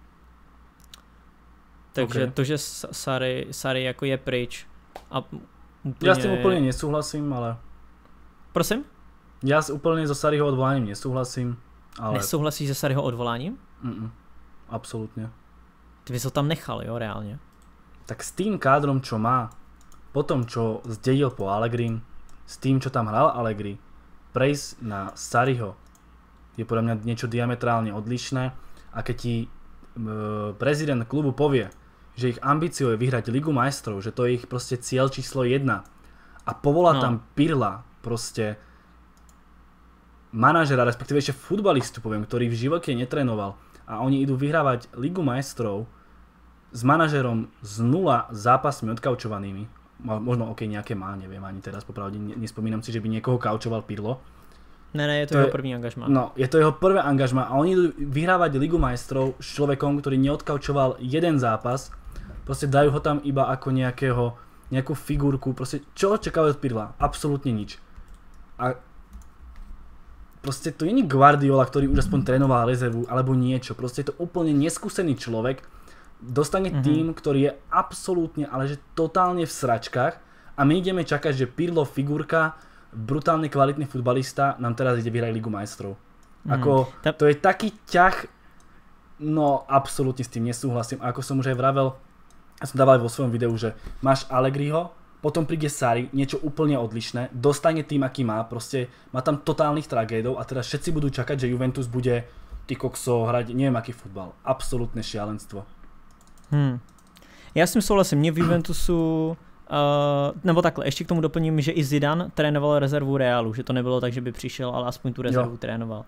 [SPEAKER 2] Takže okay. To, že Sarri jako je pryč a úplně...
[SPEAKER 1] Já s tím úplně nesouhlasím, ale...
[SPEAKER 2] Prosím?
[SPEAKER 1] Já úplně so Sarriho odvoláním nesouhlasím, ale...
[SPEAKER 2] Nesouhlasíš se Sarriho odvoláním?
[SPEAKER 1] Absolutně.
[SPEAKER 2] Ty bys ho tam nechal, jo, reálně?
[SPEAKER 1] tak s tým kádrom, čo má, po tom, čo zdedil po Allegrim, s tým, čo tam hral Allegri, prejsť na Sarriho je podľa mňa niečo diametrálne odlišné a keď ti prezident klubu povie, že ich ambíciou je vyhrať Ligu majstrov, že to je ich proste cieľ číslo 1 a povolá tam Pirla, proste manažera, respektíve ešte futbalistu, poviem, ktorý v živote netrénoval a oni idú vyhrávať Ligu majstrov s manažerom z 0 zápasmi odkaučovanými. Možno nejaké má, neviem ani teraz popravde, nespomínam si, že by niekoho kaučoval Pirlo.
[SPEAKER 2] Ne, je to jeho první angažmá.
[SPEAKER 1] No, je to jeho prvé angažmá a oni idú vyhrávať Ligu majstrov s človekom, ktorý neodkaučoval jeden zápas. Proste dajú ho tam iba ako nejakú figurku. Proste čo očakávajú od Pirla? Absolútne nič. A proste to nie je Guardiola, ktorý už aspoň trénoval rezervu alebo niečo. Proste je to úplne neskúsený človek. Dostane tým, ktorý je absolútne, ale že totálne v sračkách a my ideme čakať, že Pirlo figurka, brutálne kvalitný futbalista nám teraz ide vyhrať Ligu majstrov. To je taký ťah, no absolútne s tým nesúhlasím. A ako som už aj vravel, ja som dával vo svojom videu, že máš Allegriho, potom príde Sarri, niečo úplne odlišné, dostane tým, aký má, proste má tam totálnych tragédov a teraz všetci budú čakať, že Juventus bude ty kokso hrať neviem aký futbal. Absolútne šialenstvo.
[SPEAKER 2] Já s tím souhlasím, mě v Juventusu, nebo takhle, ještě k tomu doplním, že i Zidane trénoval rezervu Realu, že to nebylo tak, že by přišel, ale aspoň tu rezervu trénoval.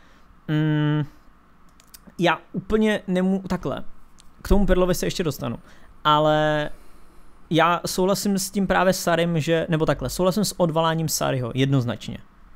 [SPEAKER 2] Já úplně takhle, k tomu Pirlovi se ještě dostanu, ale já souhlasím s tím právě Sarrim, souhlasím s odvoláním Sarriho, jednoznačně.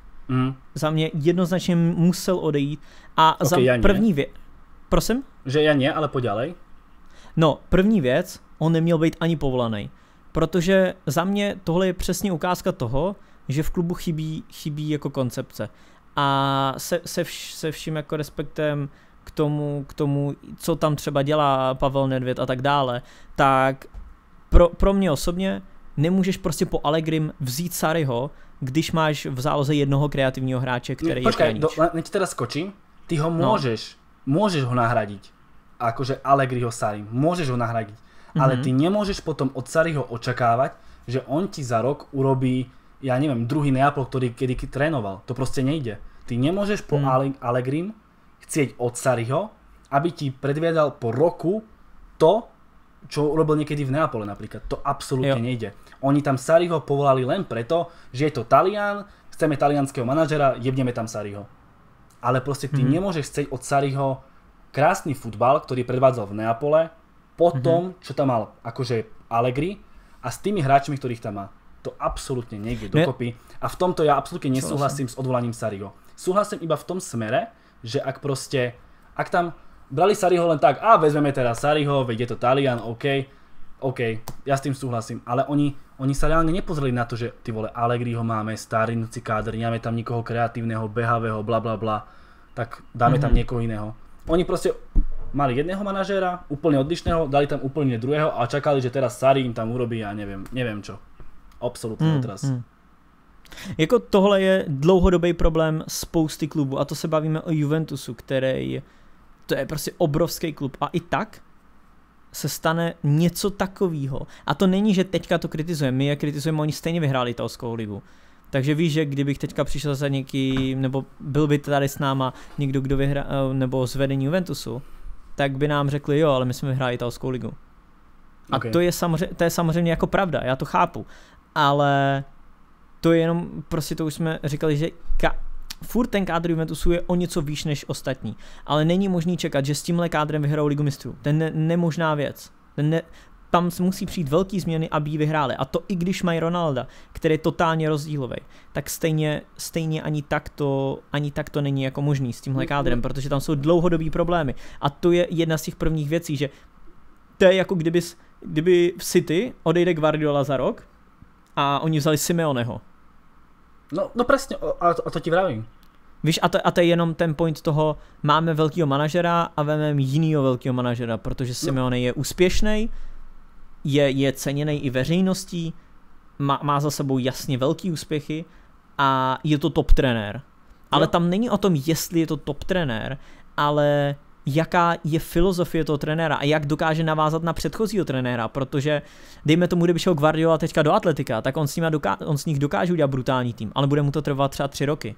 [SPEAKER 2] Za mě jednoznačně musel odejít a za první věc. Prosím?
[SPEAKER 1] Že já ne, ale poďalej.
[SPEAKER 2] No, první věc, on neměl být ani povolaný, protože za mě tohle je přesně ukázka toho, že v klubu chybí jako koncepce. A se vším jako respektem k tomu, co tam třeba dělá Pavel Nedvěd a tak dále, tak pro mě osobně nemůžeš prostě po Allegrim vzít Sarriho, když máš v záloze jednoho kreativního hráče, který je kranič.
[SPEAKER 1] Počkaj, ti teraz skočím, ty ho môžeš ho nahradiť. Akože Allegriho Sarri, môžeš ho nahradiť, ale ty nemôžeš potom od Sarriho očakávať, že on ti za rok urobí, ja neviem, druhý Neapol, ktorý kedy trénoval. To proste nejde. Ty nemôžeš po Allegrim chcieť od Sarriho, aby ti predviedal po roku to, čo urobil niekedy v Neapole napríklad. To absolútne nejde. Oni tam Sarriho povolali len preto, že je to Talian, chceme talianského manažera, jebneme tam Sarriho. Ale proste ty nemôžeš chcieť od Sarriho krásny futbal, ktorý predvádzal v Neapole, po tom, čo tam mal akože Allegri a s tými hráčmi, ktorých tam má. To absolútne nejde dokopy. A v tomto ja absolútne nesúhlasím s odvolaním Sarriho. Súhlasím iba v tom smere, že ak tam brali Sarriho len tak, vezmeme teraz Sarriho, veď je to Talian, OK, ja s tým súhlasím, ale oni sa reálne nepozreli na to, že ty vole, Allegriho máme, starnúci káder, nemáme tam nikoho kreatívneho, behavého, blablabla, tak dáme tam niekoho iného. Oni proste mali jedného manažéra, úplne odlišného, dali tam úplne druhého a čakali, že teraz Sarri im tam urobí, ja neviem čo. Absolutně odraz.
[SPEAKER 2] Jako tohle je dlouhodobý problém spousty klubů a to se bavíme o Juventusu, to je prostě obrovský klub a i tak se stane něco takového. A to není, že teďka to kritizujeme, my je kritizujeme, oni stejně vyhráli italskou ligu. Takže víš, že kdybych teďka přišel za někým, nebo byl by tady s náma někdo, kdo vyhrál, nebo z vedení Juventusu, tak by nám řekli, jo, ale my jsme vyhráli italskou ligu. A to je samozřejmě jako pravda, já to chápu. Ale to je jenom, prostě to už jsme říkali, že furt ten kádr Juventusu je o něco výš než ostatní. Ale není možný čekat, že s tímhle kádrem vyhrajou Ligu mistrů. To je nemožná věc. Tam musí přijít velký změny, aby ji vyhráli. A to i když mají Ronalda, který je totálně rozdílový, tak stejně ani tak to není jako možný s tímhle kádrem, protože tam jsou dlouhodobý problémy. A to je jedna z těch prvních věcí, že to je jako kdyby v City odejde Guardiola za rok a oni vzali Simeoneho.
[SPEAKER 1] No presne, a to ti vravím.
[SPEAKER 2] Víš, a to je jenom ten point toho, máme velkýho manažera a vememe jinýho velkýho manažera, protože Simeone je úspěšný, je ceněný i veřejností, má za sebou jasně velký úspěchy a je to top trenér. Ale tam není o tom, jestli je to top trenér, ale jaká je filozofie toho trenéra a jak dokáže navázat na předchozího trenéra, protože dejme tomu, kdyby šel Guardiola teďka do Atletika, tak on s nich dokáže udělat brutální tým, ale bude mu to trvat třeba 3 roky.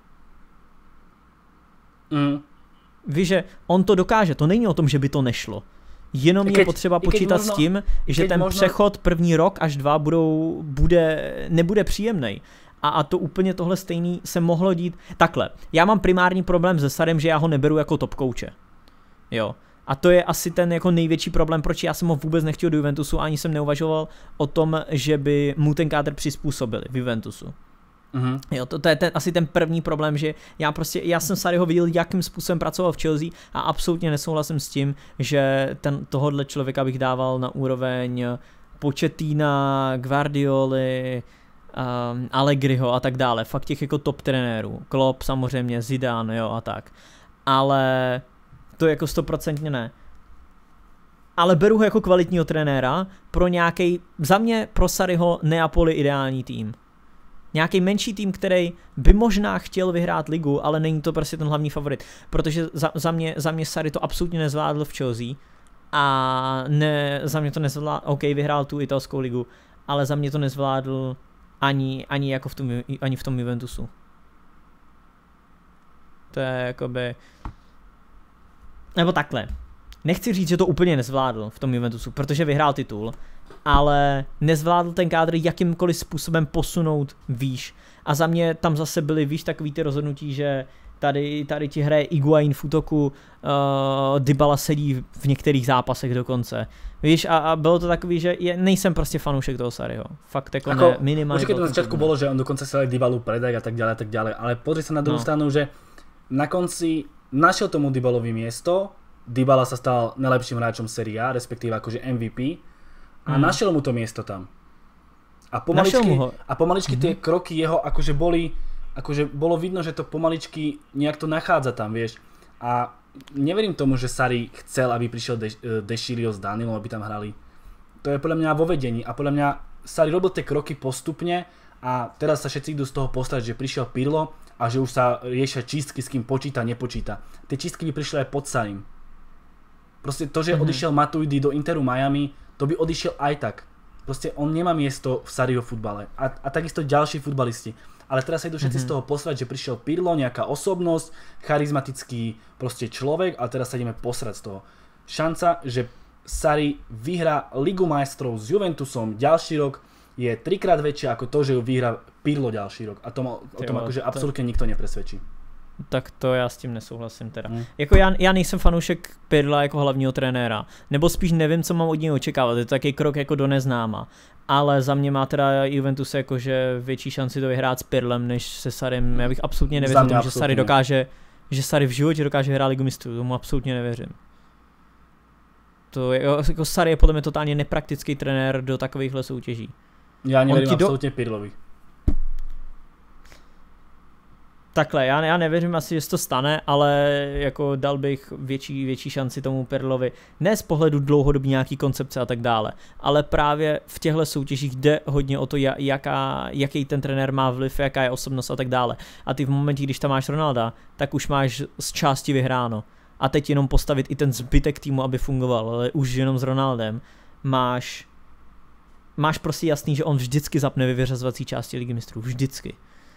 [SPEAKER 2] Víš, že on to dokáže, to není o tom, že by to nešlo. Jenom je potřeba počítat s tím, že ten přechod první rok až 2 nebude příjemný. A to úplně tohle stejný se mohlo dít. Takhle, já mám primární problém se Sarriem, že já ho neberu jako top kouče. Jo. A to je asi ten jako největší problém, proč já jsem ho vůbec nechtěl do Juventusu, ani jsem neuvažoval o tom, že by mu ten kádr přizpůsobili v Juventusu. Jo, to je asi ten první problém, že já jsem Sarriho viděl, jakým způsobem pracoval v Chelsea a absolutně nesouhlasím s tím, že tohodle člověka bych dával na úroveň Pochettina, Guardioli, Allegriho a tak dále, fakt těch jako top trenérů, Klopp samozřejmě, Zidane, jo a tak, ale to jako 100% ne. Ale beru ho jako kvalitního trenéra pro nějaký, za mě pro Sarriho Neapoli ideální tým. Nějaký menší tým, který by možná chtěl vyhrát ligu, ale není to prostě ten hlavní favorit. Protože za mě Sarri to absolutně nezvládl v Chelsea a za mě to nezvládl, OK, vyhrál tu italskou ligu, ale za mě to nezvládl ani jako v tom Juventusu. To je jakoby... Nebo takhle. Nechci říct, že to úplně nezvládl v tom Juventusu, protože vyhrál titul, ale nezvládl ten kádr jakýmkoliv způsobem posunout výš. A za mě tam zase byly, víš, takový ty rozhodnutí, že tady ti hraje Higuaín v útoku, Dybala sedí v některých zápasech dokonce. Víš, a bylo to takový, že nejsem prostě fanoušek toho Sarriho. Fakt jako minimálně.
[SPEAKER 1] Určite to na začiatku bolo, že on dokonca sa aj Dybalu predaj a tak ďalej, ale pozri sa na druhú stranu, že na konci našiel tomu Dybalovi miesto, Dybala sa stal najlepším hráčom Serie A, respektíve akože MVP a našiel mu to miesto tam. A pomaličky tie kroky jeho akože bolo vidno, že to pomaličky nejak to nachádza tam, vieš. A neverím tomu, že Sarri chcel, aby prišiel De Sciglio s Danilom, aby tam hrali. To je podľa mňa vo vedení a podľa mňa Sarri robil tie kroky postupne a teraz sa všetci idú z toho postaviť, že prišiel Pirlo a že už sa riešia čistky, s kým počíta, nepočíta. Tie čistky by prišli aj pod Sarrim. Proste to, že odišiel Matuidi do Interu Miami, to by odišiel aj tak. Proste on nemá miesto v Sarriho futbale. A takisto ďalší futbalisti. Ale teraz sa idú všetci z toho posrať, že prišiel Pirlo, nejaká osobnosť, charizmatický proste človek, ale teraz sa ideme posrať z toho. Šanca, že Sarri vyhrá Ligu majstrov s Juventusom ďalší rok, je 3-krát väčšia ako to, že ju vyhrá Pirlo ďalší rok. A o tom akože absolútne nikto nepresvedčí.
[SPEAKER 2] Tak to já s tím nesouhlasím teda. Jako já nejsem fanoušek Pirla jako hlavního trenéra, nebo spíš nevím, co mám od něj očekávat, je to takový krok jako do neznáma. Ale za mě má teda Juventus jakože větší šanci to vyhrát s Pirlem, než se Sarriem. Já bych absolutně nevěřil tomu, že Sarri že Sarri v životě dokáže hrát Ligu mistrů, tomu absolutně nevěřím. To je, jako Sarri je podle mě totálně nepraktický trenér do takovýchhle soutěží.
[SPEAKER 1] Já nevěřím absolutně Pirlovi.
[SPEAKER 2] Takhle, já nevěřím asi, že se to stane, ale jako dal bych větší šanci tomu Pirlovi. Ne z pohledu dlouhodobí nějaký koncepce a tak dále, ale právě v těchto soutěžích jde hodně o to, jaký ten trenér má vliv, jaká je osobnost a tak dále. A ty v momentě, když tam máš Ronalda, tak už máš z části vyhráno. A teď jenom postavit i ten zbytek týmu, aby fungoval, ale už jenom s Ronaldem máš prostě jasný, že on vždycky zapne ve vyřazovací části Ligy mistrů, vždycky.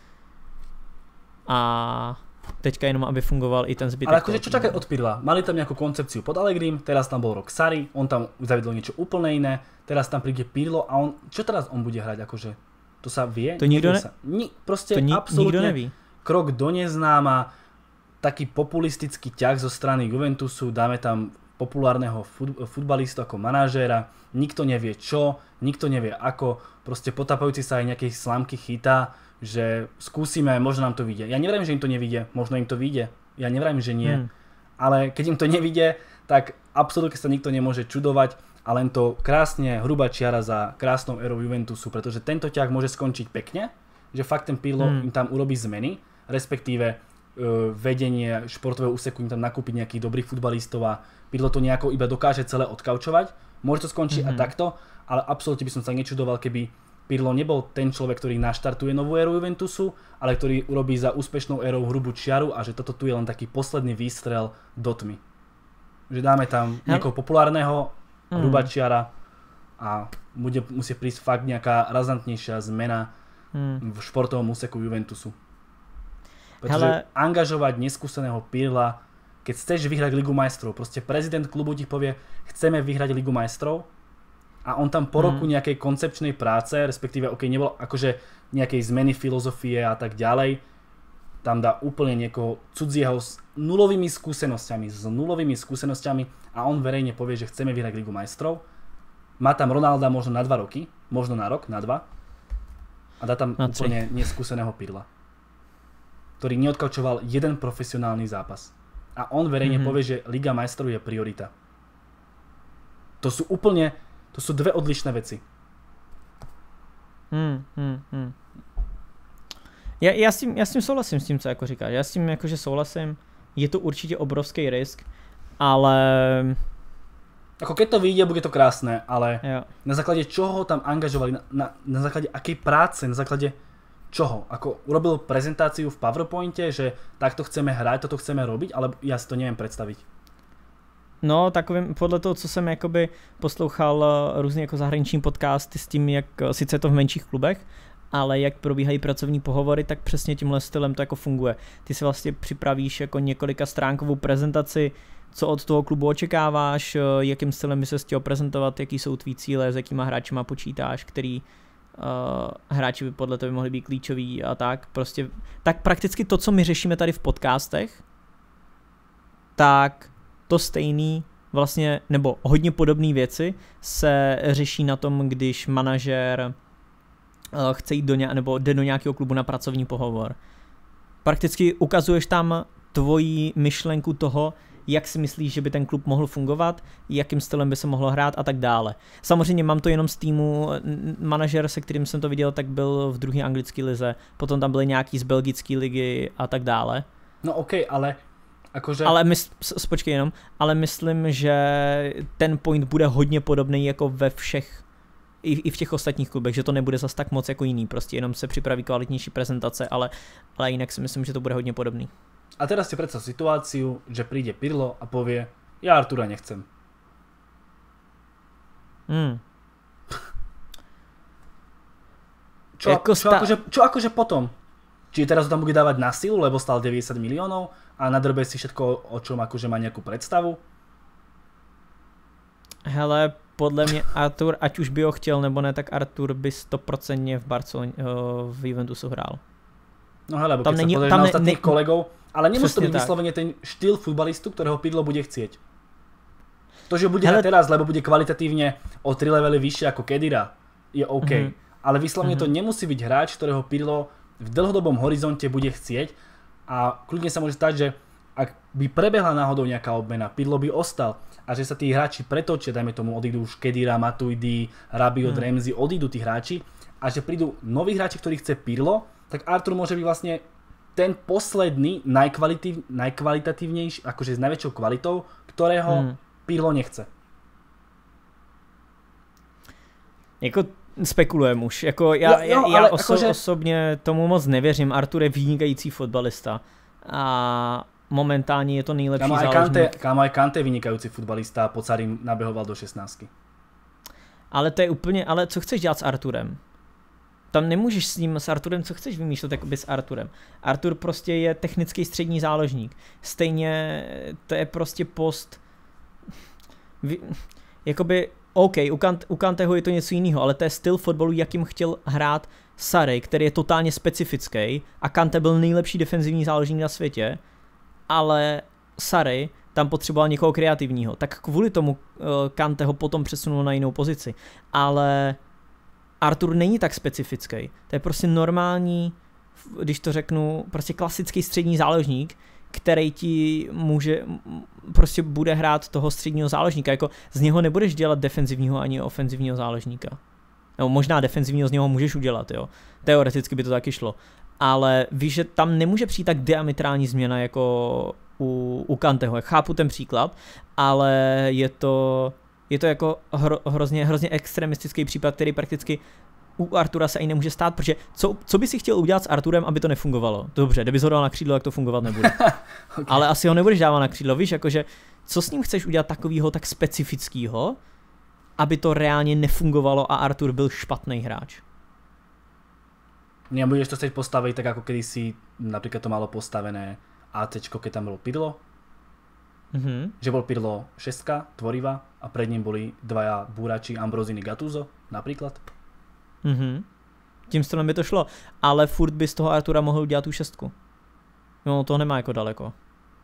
[SPEAKER 2] A teďka jenom, aby fungoval i ten zbytek.
[SPEAKER 1] Ale akože čo čakať od Pirla? Mali tam nejakú koncepciu pod Allegrim, teraz tam bol rok Sarri, on tam zavedol niečo úplne iné, teraz tam príde Pirlo a čo teraz on bude hrať? Akože, to sa vie?
[SPEAKER 2] To nikto
[SPEAKER 1] proste absolútne neví. Krok do neznáma, taký populistický ťah zo strany Juventusu, dáme tam populárneho futbalistu ako manažéra, nikto nevie čo, nikto nevie ako, proste potapajúci sa aj nejakej slámky chytá, že skúsime, možno nám to vyjde. Ja nevrajím, že im to nevyjde, možno im to vyjde. Ja nevrajím, že nie. Ale keď im to nevyjde, tak absolútne sa nikto nemôže čudovať a len to krásne hrubá čiara za krásnou érou Juventusu, pretože tento ťah môže skončiť pekne, že fakt ten Pirlo im tam urobí zmeny, respektíve vedenie športového úseku im tam nakúpiť nejakých dobrých futbalistov a Pirlo to nejako iba dokáže celé odkaučovať. Môže to skončiť a takto, ale absolútne by som sa nečudoval, keby Pirlo nebol ten človek, ktorý naštartuje novú éru Juventusu, ale ktorý urobí za úspešnou érou hrubú čiaru a že toto tu je len taký posledný výstrel do tmy. Že dáme tam niekoho populárneho, hrubačiara a bude musieť prísť fakt nejaká razantnejšia zmena v športovom úseku Juventusu. Pretože angažovať neskúseného Pirla, keď chceš vyhrať Ligu majstrov, proste prezident klubu ti povie, chceme vyhrať Ligu majstrov a on tam po roku nejakej koncepčnej práce, respektíve nebolo akože nejakej zmeny filozofie a tak ďalej, tam dá úplne niekoho cudzieho s nulovými skúsenosťami a on verejne povie, že chceme vyhrať Ligu majstrov. Má tam Ronalda možno na 2 roky, možno na rok, na 2 a dá tam úplne neskúseného Pirla, ktorý neodkaučoval jeden profesionálny zápas. A on verejne povie, že Liga majstrov je priorita. To sú dve odlišné veci.
[SPEAKER 2] Já s tím souhlasím s tím, co jako říkáš. Já s tím jakože souhlasím. Je to určitě obrovský risk, ale...
[SPEAKER 1] Ako keď to vyjde, bude to krásne, ale na základe čoho tam angažovali, na základe akej práce, na základe čoho? Ako urobil prezentáciu v PowerPointe, že takto chceme hrať, toto chceme robiť, ale ja si to neviem predstaviť.
[SPEAKER 2] No, takovým, podle toho, co jsem jakoby poslouchal různě jako zahraniční podcasty s tím, jak sice je to v menších klubech, ale jak probíhají pracovní pohovory, tak přesně tímhle stylem to jako funguje. Ty si vlastně připravíš jako několika stránkovou prezentaci, co od toho klubu očekáváš, jakým stylem by se chtěl prezentovat, jaký jsou tvý cíle, s jakýma hráčima počítáš, který hráči by podle toho mohli být klíčoví a tak. Prostě, tak prakticky to, co my řešíme tady v podcastech, tak to stejný vlastně, nebo hodně podobné věci se řeší na tom, když manažer chce jít nebo jde do nějakého klubu na pracovní pohovor. Prakticky ukazuješ tam tvoji myšlenku toho, jak si myslíš, že by ten klub mohl fungovat, jakým stylem by se mohlo hrát a tak dále. Samozřejmě mám to jenom z týmu, manažer, se kterým jsem to viděl, tak byl v druhé anglické lize, potom tam byly nějaký z belgické ligy a tak dále.
[SPEAKER 1] No OK, ale akože...
[SPEAKER 2] Počkej jenom, ale myslím, že ten point bude hodně podobný jako ve všech, i v těch ostatních klubech, že to nebude zas tak moc jako jiný, prostě jenom se připraví kvalitnější prezentace, ale jinak si myslím, že to bude hodně podobný.
[SPEAKER 1] A teraz si predstav situáciu, že príde Pirlo a povie, ja Artura nechcem. Čo akože potom? Či teraz ho tam bude dávať na silu, lebo stal 90 miliónov a nadrbe si všetko, o čom akože má nejakú predstavu?
[SPEAKER 2] Hele, podle mě Artur, ať už by ho chtěl nebo ne, tak Artur by 100% v Barceloně, v Juventusu hrál.
[SPEAKER 1] No hele, bo keď sa pozrieš na ostatných kolegov, ale nemusí to byť vyslovene ten štýl futbalistu, ktorého Pirlo bude chcieť. To, že bude hrať teraz, lebo bude kvalitatívne o 3 levely vyššie ako Khedira, je OK. Ale vyslovene to nemusí byť hráč, ktorého Pirlo v dlhodobom horizonte bude chcieť a kľudne sa môže stať, že ak by prebehla náhodou nejaká obmena, Pirlo by ostal a že sa tí hráči pretočia, dajme tomu odídu už Khedira, Matuidi, Rabiot, Ramsey, odídu tí hráči a že prídu noví hráči, ktorí chce Pirlo, tak Artur môže byť vlastne ten posledný, najkvalitatívnejší, akože s najväčšou kvalitou, ktorého Pirlo nechce.
[SPEAKER 2] Jako spekulujem už. Jako já osobně tomu moc nevěřím. Artur je vynikající fotbalista a momentálně je to nejlepší záložník.
[SPEAKER 1] Kámo, aj Kante je vynikající fotbalista a Pocarín nabehoval do 16.
[SPEAKER 2] Ale to je úplně, ale co chceš dělat s Arturem? Tam nemůžeš s Arturem, co chceš vymýšlet jakoby s Arturem. Artur prostě je technický střední záložník. Stejně to je prostě post... Jakoby, OK, u Kanteho je to něco jiného, ale to je styl fotbalu, jakým chtěl hrát Sarri, který je totálně specifický a Kante byl nejlepší defenzivní záložník na světě, ale Sarri tam potřeboval někoho kreativního. Tak kvůli tomu Kante ho potom přesunul na jinou pozici. Ale Artur není tak specifický. To je prostě normální, když to řeknu, prostě klasický střední záložník, který ti prostě bude hrát toho středního záložníka. Jako z něho nebudeš dělat defenzivního ani ofenzivního záložníka. Nebo možná defenzivního z něho můžeš udělat, jo. Teoreticky by to taky šlo. Ale víš, že tam nemůže přijít tak diametrální změna jako u Kanteho. Jak chápu ten příklad, ale je to jako hrozně extremistický případ, který prakticky u Artura se ani nemůže stát, protože co by si chtěl udělat s Arturem, aby to nefungovalo? Dobře, kdyby ho dal na křídlo, tak to fungovat nebude. Okay. Ale asi ho nebudeš dávat na křídlo, víš, jakože co s ním chceš udělat takového tak specifického, aby to reálně nefungovalo a Artur byl špatný hráč?
[SPEAKER 1] Nebudeš to chcieť postaviť tak, ako kedysi napríklad to malo postavené ACčko, keď tam bolo Pirlo? Že bol Pirlo 6, tvorivá a pred ním boli dvaja búrači Ambrosini Gattuso, napríklad?
[SPEAKER 2] Tím stylem by to šlo, ale furt by z toho Artura mohl udělat tu 6. No to nemá jako daleko.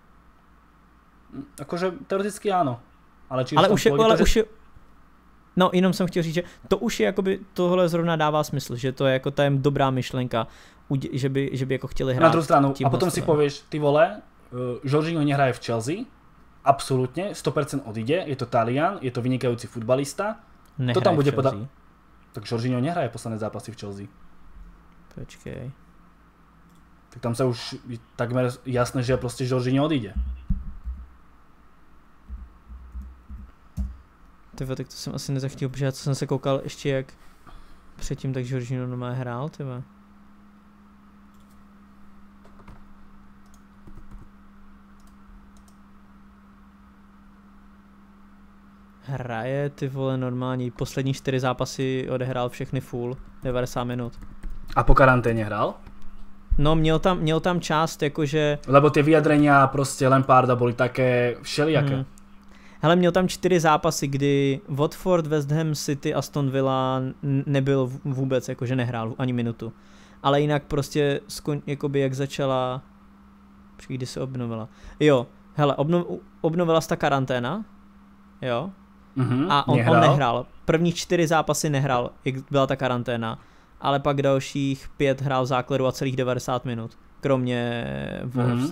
[SPEAKER 1] Akože teoreticky áno. Ale
[SPEAKER 2] už je... No, jenom jsem chtěl říct, že to už je jakoby, tohle zrovna dává smysl, že to je jako ta dobrá myšlenka, že by jako chtěli hrát.
[SPEAKER 1] Na druhou stranu, a potom si povieš, ty vole, Jorginho nehraje v Chelsea, absolútne, 100% odíde, je to Talian, je to vynikajúci futbalista.
[SPEAKER 2] Nehraje
[SPEAKER 1] to tam bude
[SPEAKER 2] v Chelsea.
[SPEAKER 1] Tak Jorginho nehraje posledné zápasy v Chelsea.
[SPEAKER 2] Počkej.
[SPEAKER 1] Tak tam sa už takmer jasné, že proste Jorginho odíde.
[SPEAKER 2] Tyva, tak to jsem asi nezachtěl, protože já jsem se koukal ještě jak předtím, tak Jorginho normálně hrál, tyva. Hraje, ty vole, normální, poslední 4 zápasy odehrál všechny full, 90 minut.
[SPEAKER 1] A po karanténe hral?
[SPEAKER 2] No, měl tam část, jakože...
[SPEAKER 1] Lebo tie vyjadrenia proste Lamparda boli také všelijaké.
[SPEAKER 2] Hele, měl tam 4 zápasy, kdy Watford, West Ham, City, Aston Villa nebyl vůbec, jakože nehrál ani minutu. Ale jinak prostě, jakoby jak začala... Počkej, kdy se obnovila. Jo, hele, obnovila se ta karanténa, jo, a on nehrál. První 4 zápasy nehrál, jak byla ta karanténa, ale pak dalších 5 hrál v základu a celých 90 minut, kromě Wolves.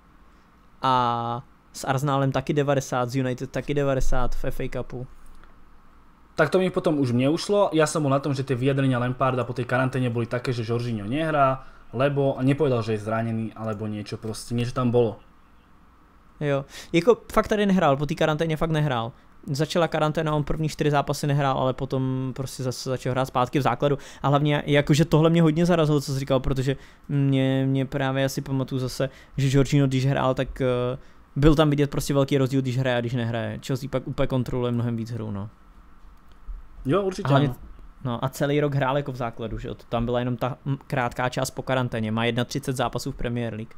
[SPEAKER 2] A s Arsenalem taky 90, z United taky 90 v FA Cupu.
[SPEAKER 1] Tak to mi potom už mne ušlo. Ja som bol na tom, že tie vyjadrenia Lamparda po tej karanténe boli také, že Jorginho nehrá, lebo a nepovedal, že je zranený, alebo niečo proste, niečo tam bolo.
[SPEAKER 2] Jo, jako fakt tady nehrál, po té karanténě fakt nehrál. Začala karanténa, on první 4 zápasy nehrál, ale potom prostě zase začal hrát zpátky v základu. A hlavně, jakože tohle mě hodně zarazilo, co jsi říkal, protože mě právě asi pamatuju zase, že Jorginho, když hrál, tak byl tam vidět prostě velký rozdíl, když hraje a když nehraje. Chelsea pak úplně kontroluje mnohem víc hru, no.
[SPEAKER 1] Jo, určitě.
[SPEAKER 2] No a celý rok hrál jako v základu, že jo, tam byla jenom ta krátká část po karanténě, má 31 zápasů v Premier League.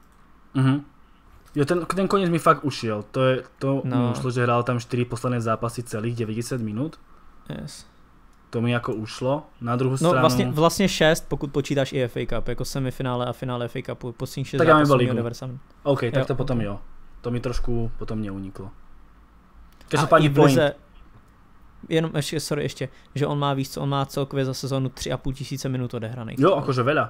[SPEAKER 1] Jo, ten koniec mi fakt ušiel. To mi ušlo, že hral tam 4 posledné zápasy celých 90 minút.
[SPEAKER 2] Yes.
[SPEAKER 1] To mi jako ušlo. Na druhou stranu...
[SPEAKER 2] No vlastně 6, pokud počítáš i FA Cup, jako semifinále a finále FA Cupu, posledních 6
[SPEAKER 1] tak
[SPEAKER 2] zápasů měl 90 minut.
[SPEAKER 1] OK, tak jo, to potom jo. To mi trošku potom neuniklo. Každopádně point.
[SPEAKER 2] Jenom ještě, že on má víc, on má celkově za sezónu 3,5 tisíce minut odehraných.
[SPEAKER 1] Jo, akože veľa.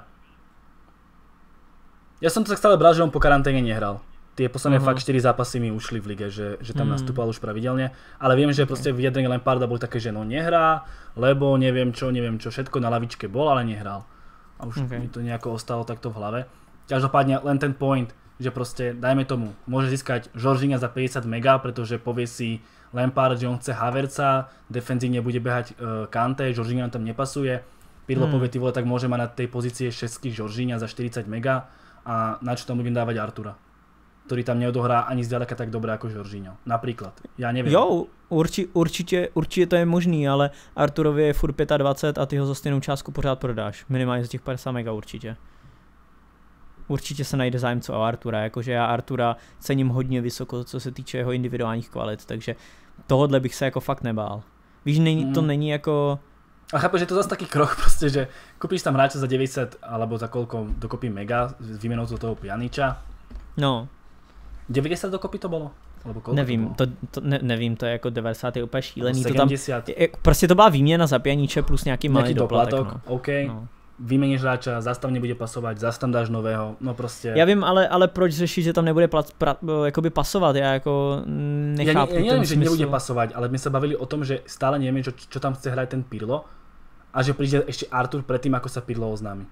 [SPEAKER 1] Ja som to tak stále bral, že on po karanténe nehral. Tie posledné fakt 4 zápasy mi ušli v lige, že tam nastupoval už pravidelne, ale viem, že proste vyjadrenie Lamparda boli také, že no nehrá, lebo neviem čo, všetko na lavičke bol, ale nehral. A už mi to nejako ostalo takto v hlave. Každopádne len ten point, že proste, dajme tomu, môže získať Jorginha za 50 mega, pretože povie si Lampard, že on chce Havertza, defenzívne bude behať Kante, Jorginha tam nepasuje. Pirlo povie, ty vole, tak môže mať na tej pozície 6 Jorginha za 40 mega a na čo tam budem dávať Artura, ktorý tam neodohrá ani zďaleka tak dobre ako Jorginho. Napríklad. Ja neviem.
[SPEAKER 2] Jo, určitě to je možný, ale Arturovi je furt 25 a ty ho za stejnou částku pořád prodáš. Minimálně za těch 50 mega určitě. Určitě se najde zájemce o Artura, jakože já Artura cením hodně vysoko, co se týče jeho individuálních kvalit, takže tohodle bych se jako fakt nebál. Víš, to není jako...
[SPEAKER 1] A chápeš, že to zase taký krok proste, že kúpiš tam hráča za 90 alebo za koľko dokopy mega s výmenou do toho Pjaniča.
[SPEAKER 2] No.
[SPEAKER 1] 90 dokopy to bolo?
[SPEAKER 2] Nevím, nevím, to je jako 90 je úplně šílený.
[SPEAKER 1] 70.
[SPEAKER 2] To tam, prostě to byla výměna za Pjaniče plus nějaký malý doplatek.
[SPEAKER 1] No. OK. No. Vymeníš hráča, zase tam nebude pasovať, zase tam dáš nového, no prostě.
[SPEAKER 2] Já vím, ale proč řešit, že tam nebude jakoby pasovat, já jako nechápu.
[SPEAKER 1] Ja neviem, že nebude pasovať, ale my sa bavili o tom, že stále nevieme, čo tam chce hrať ten Pirlo a že príde ešte Artur predtým, ako sa Pirlo oznámi.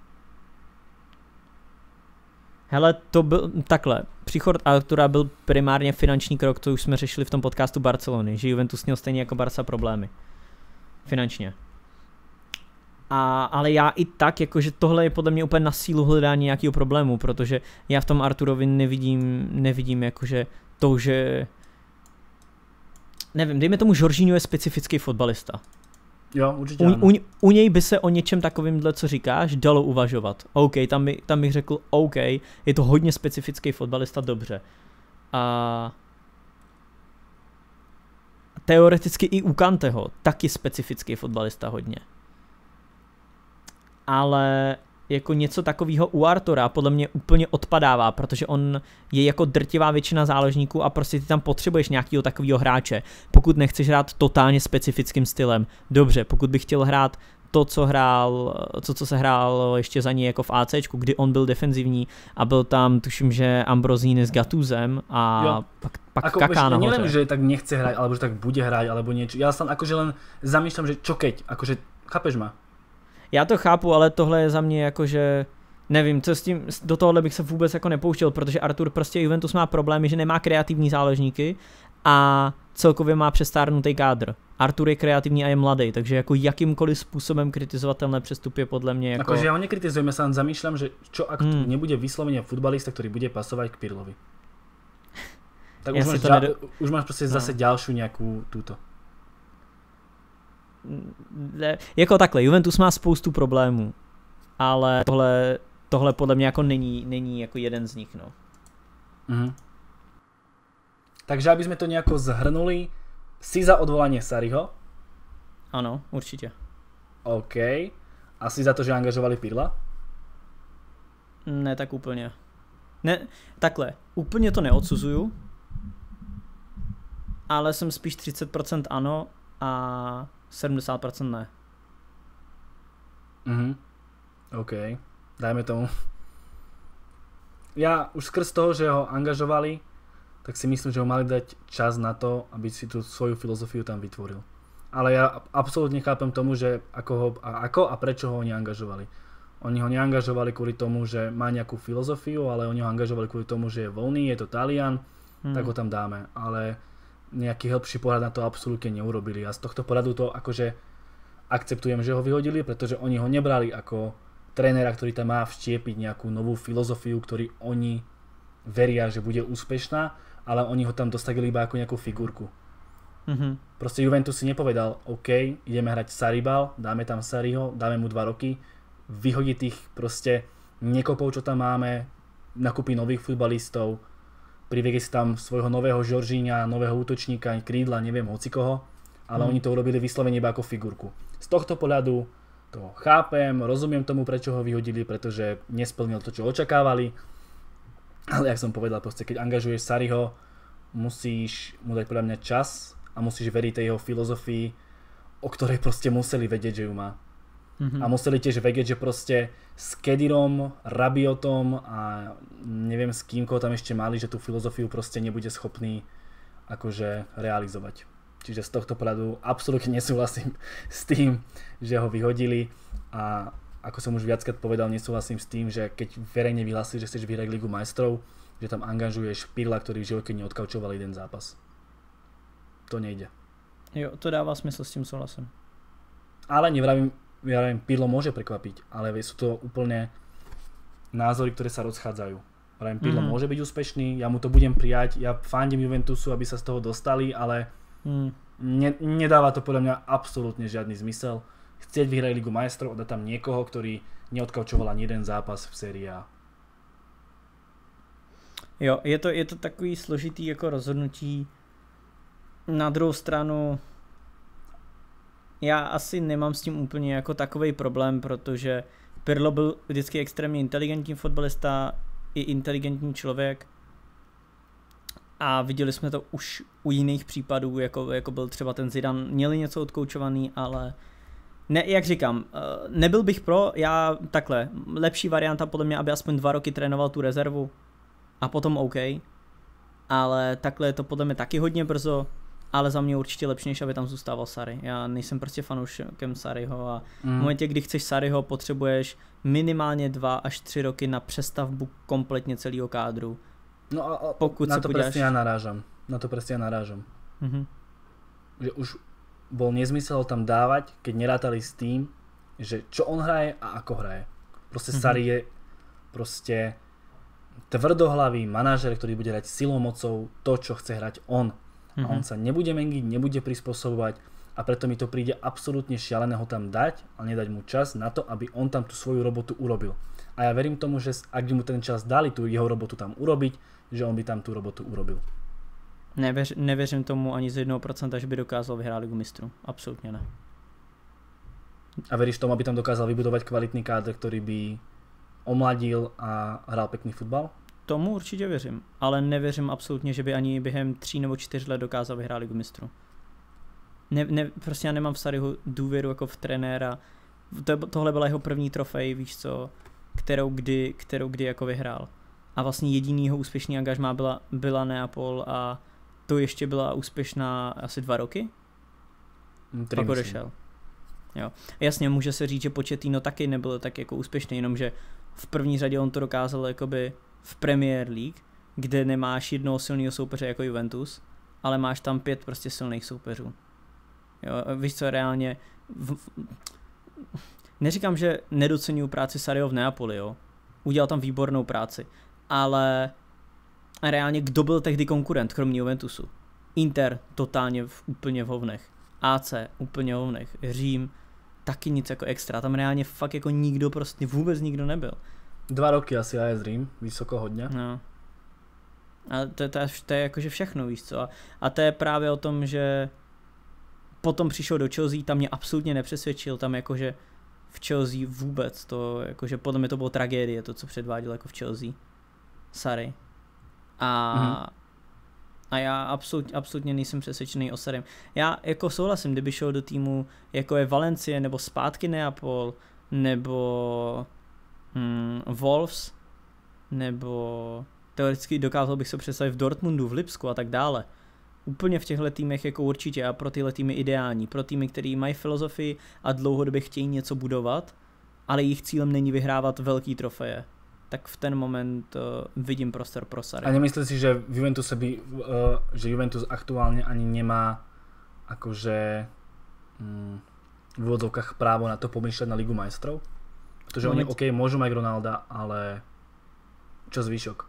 [SPEAKER 2] Hele, to byl takhle. Příchod Artura byl primárně finanční krok, to už jsme řešili v tom podcastu Barcelony, že Juventus měl stejně jako Barca problémy. Finančně. Ale já i tak, jakože tohle je podle mě úplně na sílu hledání nějakého problému, protože já v tom Arturovi nevidím jakože to, že nevím, dejme tomu Jorginho je specifický fotbalista.
[SPEAKER 1] Jo, určitě
[SPEAKER 2] u něj by se o něčem takovýmhle, co říkáš, dalo uvažovat. OK, tam bych řekl OK, je to hodně specifický fotbalista, dobře. A teoreticky i u Kanteho, taky specifický fotbalista hodně. Ale jako něco takového u Artura podle mě úplně odpadává, protože on je jako drtivá většina záložníků a prostě ty tam potřebuješ nějakého takového hráče. Pokud nechceš hrát totálně specifickým stylem, dobře, pokud bych chtěl hrát to, co se hrál ještě za něj jako v ACčku, kdy on byl defenzivní a byl tam, tuším, že Ambrosini s Gatuzem a jo. pak
[SPEAKER 1] ako,
[SPEAKER 2] Kaká nahoře.
[SPEAKER 1] Neviem, že tak nechce hrať, alebo že tak bude hrať, alebo niečo. Ja sa akože len zamýšľam, že čo keď, akože, chápeš ma?
[SPEAKER 2] Já to chápu, ale tohle je za mě jakože, nevím, co s tím, do tohohle bych se vůbec jako nepouštěl, protože Artur prostě Juventus má problémy, že nemá kreativní záložníky a celkově má přestárnutý kádr. Artur je kreativní a je mladý, takže jako jakýmkoliv způsobem kritizovat tenhle přestup je podle mě jako...
[SPEAKER 1] Akože ja ho nekritizujem, ja sa len zamýšľam, že čo ak tu nebude vyslovene futbalista, ktorý bude pasovať k Pirlovi. Tak už máš prostě zase ďalšiu nejakú túto.
[SPEAKER 2] Jako takhle, Juventus má spoustu problémů, ale tohle podle mě jako není jako jeden z nich, no.
[SPEAKER 1] Mhm. Takže aby sme to nejako zhrnuli, si za odvolanie Sarriho?
[SPEAKER 2] Ano, určitě.
[SPEAKER 1] OK. A si za to, že angažovali Pirla?
[SPEAKER 2] Ne, tak úplně. Ne, takhle, úplně to neodsuzuju, ale jsem spíš 30% ano a 70% ne.
[SPEAKER 1] Mhm. OK, dajme tomu. Ja už skrz toho, že ho angažovali, tak si myslím, že ho mali dať čas na to, aby si tú svoju filozofiu tam vytvoril. Ale ja absolútne chápem tomu, že ako a prečo ho oni angažovali. Oni ho neangažovali kvôli tomu, že má nejakú filozofiu, ale oni ho angažovali kvôli tomu, že je voľný, je to Talian, tak ho tam dáme. Ale nejaký hĺbší pohľad na to absolútne neurobili. A z tohto pohľadu to akože akceptujem, že ho vyhodili, pretože oni ho nebrali ako trénera, ktorý tam má vštiepiť nejakú novú filozofiu, ktorý oni veria, že bude úspešná, ale oni ho tam dostavili iba ako nejakú figurku. Proste Juventus si nepovedal, OK, ideme hrať Sarribal, dáme tam Sarriho, dáme mu 2 roky, vyhodí tých proste nekopov, čo tam máme, nakúpi nových futbalistov, priviedli si tam svojho nového Jorginha, nového útočníka, krídla, neviem hocikoho, ale oni to urobili vyslovene iba ako figurku. Z tohto pohľadu to chápem, rozumiem tomu, prečo ho vyhodili, pretože nesplnil to, čo očakávali, ale jak som povedal, proste keď angažuješ Sarriho, musíš mu dať podľa mňa čas a musíš veriť tej jeho filozofii, o ktorej proste museli vedieť, že ju má. A museli tiež vedieť, že proste s Kedirom, Rabiotom a neviem s kým, koho tam ešte mali, že tú filozofiu proste nebude schopný akože realizovať. Čiže z tohto pohľadu absolútne nesúhlasím s tým, že ho vyhodili a ako som už viackrát povedal, nesúhlasím s tým, že keď verejne vyhlásiš, že chceš vyhrať Ligu majstrov, že tam angažuješ Pirla, ktorý v živote neodkaučoval jeden zápas. To nejde.
[SPEAKER 2] Jo, to dává smysl, s tím souhlasím.
[SPEAKER 1] Ale nevravím, Pirlo môže prekvapiť, ale sú to úplne názory, ktoré sa rozchádzajú. Vravím, Pirlo môže byť úspešný, ja mu to budem prijať, ja fandím Juventusu, aby sa z toho dostali, ale nedáva to podľa mňa absolútne žiadny zmysel. Chcieť vyhrať Ligu majstrov a dať tam niekoho, ktorý neodkaučoval ani jeden zápas v sérii A.
[SPEAKER 2] Jo, je to takový složitý jako rozhodnutí. Na druhou stranu já asi nemám s tím úplně jako takovej problém, protože Pirlo byl vždycky extrémně inteligentní fotbalista i inteligentní člověk a viděli jsme to už u jiných případů, jako byl třeba ten Zidane, měli něco odkoučovaný, ale ne, jak říkám, nebyl bych pro, já takhle, lepší varianta podle mě, aby aspoň 2 roky trénoval tu rezervu a potom OK, ale takhle je to podle mě taky hodně brzo, ale za mě určitě lepší, než aby tam zůstával Sarri. Já nejsem prostě fanouškem Sarriho a v momentě, kdy chceš Sarriho, potřebuješ minimálně 2 až 3 roky na přestavbu kompletně celého kádru.
[SPEAKER 1] No a
[SPEAKER 2] pokud
[SPEAKER 1] na to
[SPEAKER 2] podíváš...
[SPEAKER 1] presne ja narážam. Že už bol nezmysel tam dávať, keď nerátali s tým, že čo on hraje a ako hraje. Proste Sarri je proste tvrdohlavý manažer, ktorý bude hrať silou mocou to, čo chce hrať on. A on sa nebude meniť, nebude prispôsobovať a preto mi to príde absolútne šialené ho tam dať a nedať mu čas na to, aby on tam tú svoju robotu urobil. A ja verím tomu, že ak by mu ten čas dali tú jeho robotu tam urobiť, že on by tam tú robotu urobil.
[SPEAKER 2] Nevěřím tomu ani z 1%, že by dokázal vyhrát Ligu mistrů. Absolutně ne.
[SPEAKER 1] A veríš tomu, aby tam dokázal vybudovať kvalitný kádr, ktorý by omladil a hrál pekný futbal?
[SPEAKER 2] Tomu určitě věřím, ale nevěřím absolutně, že by ani během 3 nebo 4 let dokázal vyhrát Ligu mistrů. Prostě já nemám v Sarriho důvěru jako v trenéra. Tohle byla jeho první trofej, víš co, kterou kdy jako vyhrál. A vlastně jediný jeho úspěšný angažmá byla Neapol a to ještě byla úspěšná asi 2 roky. Pak odešel. Jo. Jasně, může se říct, že Pochettino taky nebyl tak jako úspěšný, jenomže v první řadě on to dokázal jakoby v Premier League, kde nemáš jednoho silného soupeře jako Juventus, ale máš tam 5 prostě silných soupeřů. Jo, víš co, reálně neříkám, že nedoceňuju práci Sarriho v Neapoli, jo. Udělal tam výbornou práci, ale reálně kdo byl tehdy konkurent, kromě Juventusu? Inter totálně úplně v hovnech. AC úplně v hovnech. Řím taky nic jako extra. Tam reálně fakt jako nikdo, prostě vůbec nikdo nebyl.
[SPEAKER 1] 2 roky asi AS Řím, vysoko hodně.
[SPEAKER 2] No. A to je jakože všechno, víš co. A to je právě o tom, že potom přišel do Chelsea, tam mě absolutně nepřesvědčil, tam jakože v Chelsea vůbec, to jakože podle mě to bylo tragédie, to co předváděl jako v Chelsea. Sarri. A já absolutně nejsem přesvědčený o Sarrim. Já jako souhlasím, kdyby šel do týmu jako je Valencie, nebo zpátky Neapol, nebo Wolves, nebo teoreticky dokázal bych se představit v Dortmundu, v Lipsku a tak dále. Úplně v těchto týmech jako určitě a pro tyhle týmy ideální. Pro týmy, který mají filozofii a dlouhodobě chtějí něco budovat, ale jejich cílem není vyhrávat velký trofeje. Tak v ten moment vidím prostor pro Sarri.
[SPEAKER 1] A nemyslíš si, že že Juventus aktuálne ani nemá akože v úvodzovkách právo na to pomýšľať na Ligu majstrov? Pretože oni môžu mať Ronalda, ale čo zvyšok?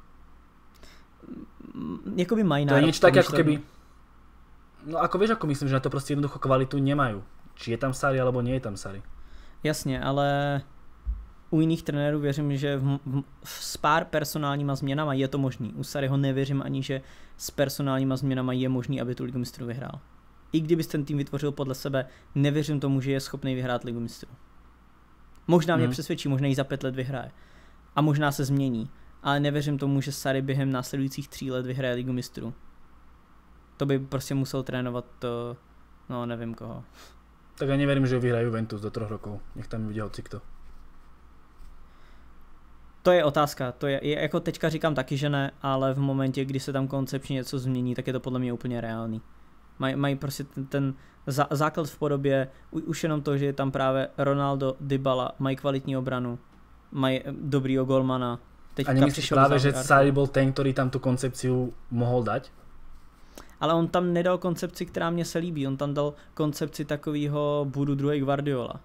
[SPEAKER 2] Jakoby mají
[SPEAKER 1] nárok. To je niečo také ako keby... No ako vieš, ako myslím, že na to proste jednoducho kvalitu nemajú. Či je tam Sarri, alebo nie je tam Sarri.
[SPEAKER 2] Jasně, ale u jiných trenérů věřím, že s pár personálníma změnama je to možný. U Sarriho nevěřím ani, že s personálníma změnama je možný, aby tu Ligu mistrů vyhrál. I kdybys ten tým vytvořil podle sebe, nevěřím tomu, že je schopný vyhrát Ligu mistrů. Možná mě přesvědčí, možná ji za 5 let vyhraje. A možná se změní. Ale nevěřím tomu, že Sarri během následujících 3 let vyhraje Ligu mistrů. To by prostě musel trénovat to, no nevím koho.
[SPEAKER 1] Tak já nevěřím, že vyhraje Juventus do 3 rokov. Nech tam viděl hocikto.
[SPEAKER 2] To je otázka, to je jako teďka říkám taky, že ne, ale v momentě, kdy se tam koncepčně něco změní, tak je to podle mě úplně reálný. Mají prostě ten základ v podobě, už jenom to, že je tam právě Ronaldo, Dybala, mají kvalitní obranu, mají dobrýho golmana.
[SPEAKER 1] A nemyslíš právě, že Sarri byl ten, který tam tu koncepciu mohl dať?
[SPEAKER 2] Ale on tam nedal koncepci, která mě se líbí, on tam dal koncepci takového budu druhý Guardiola.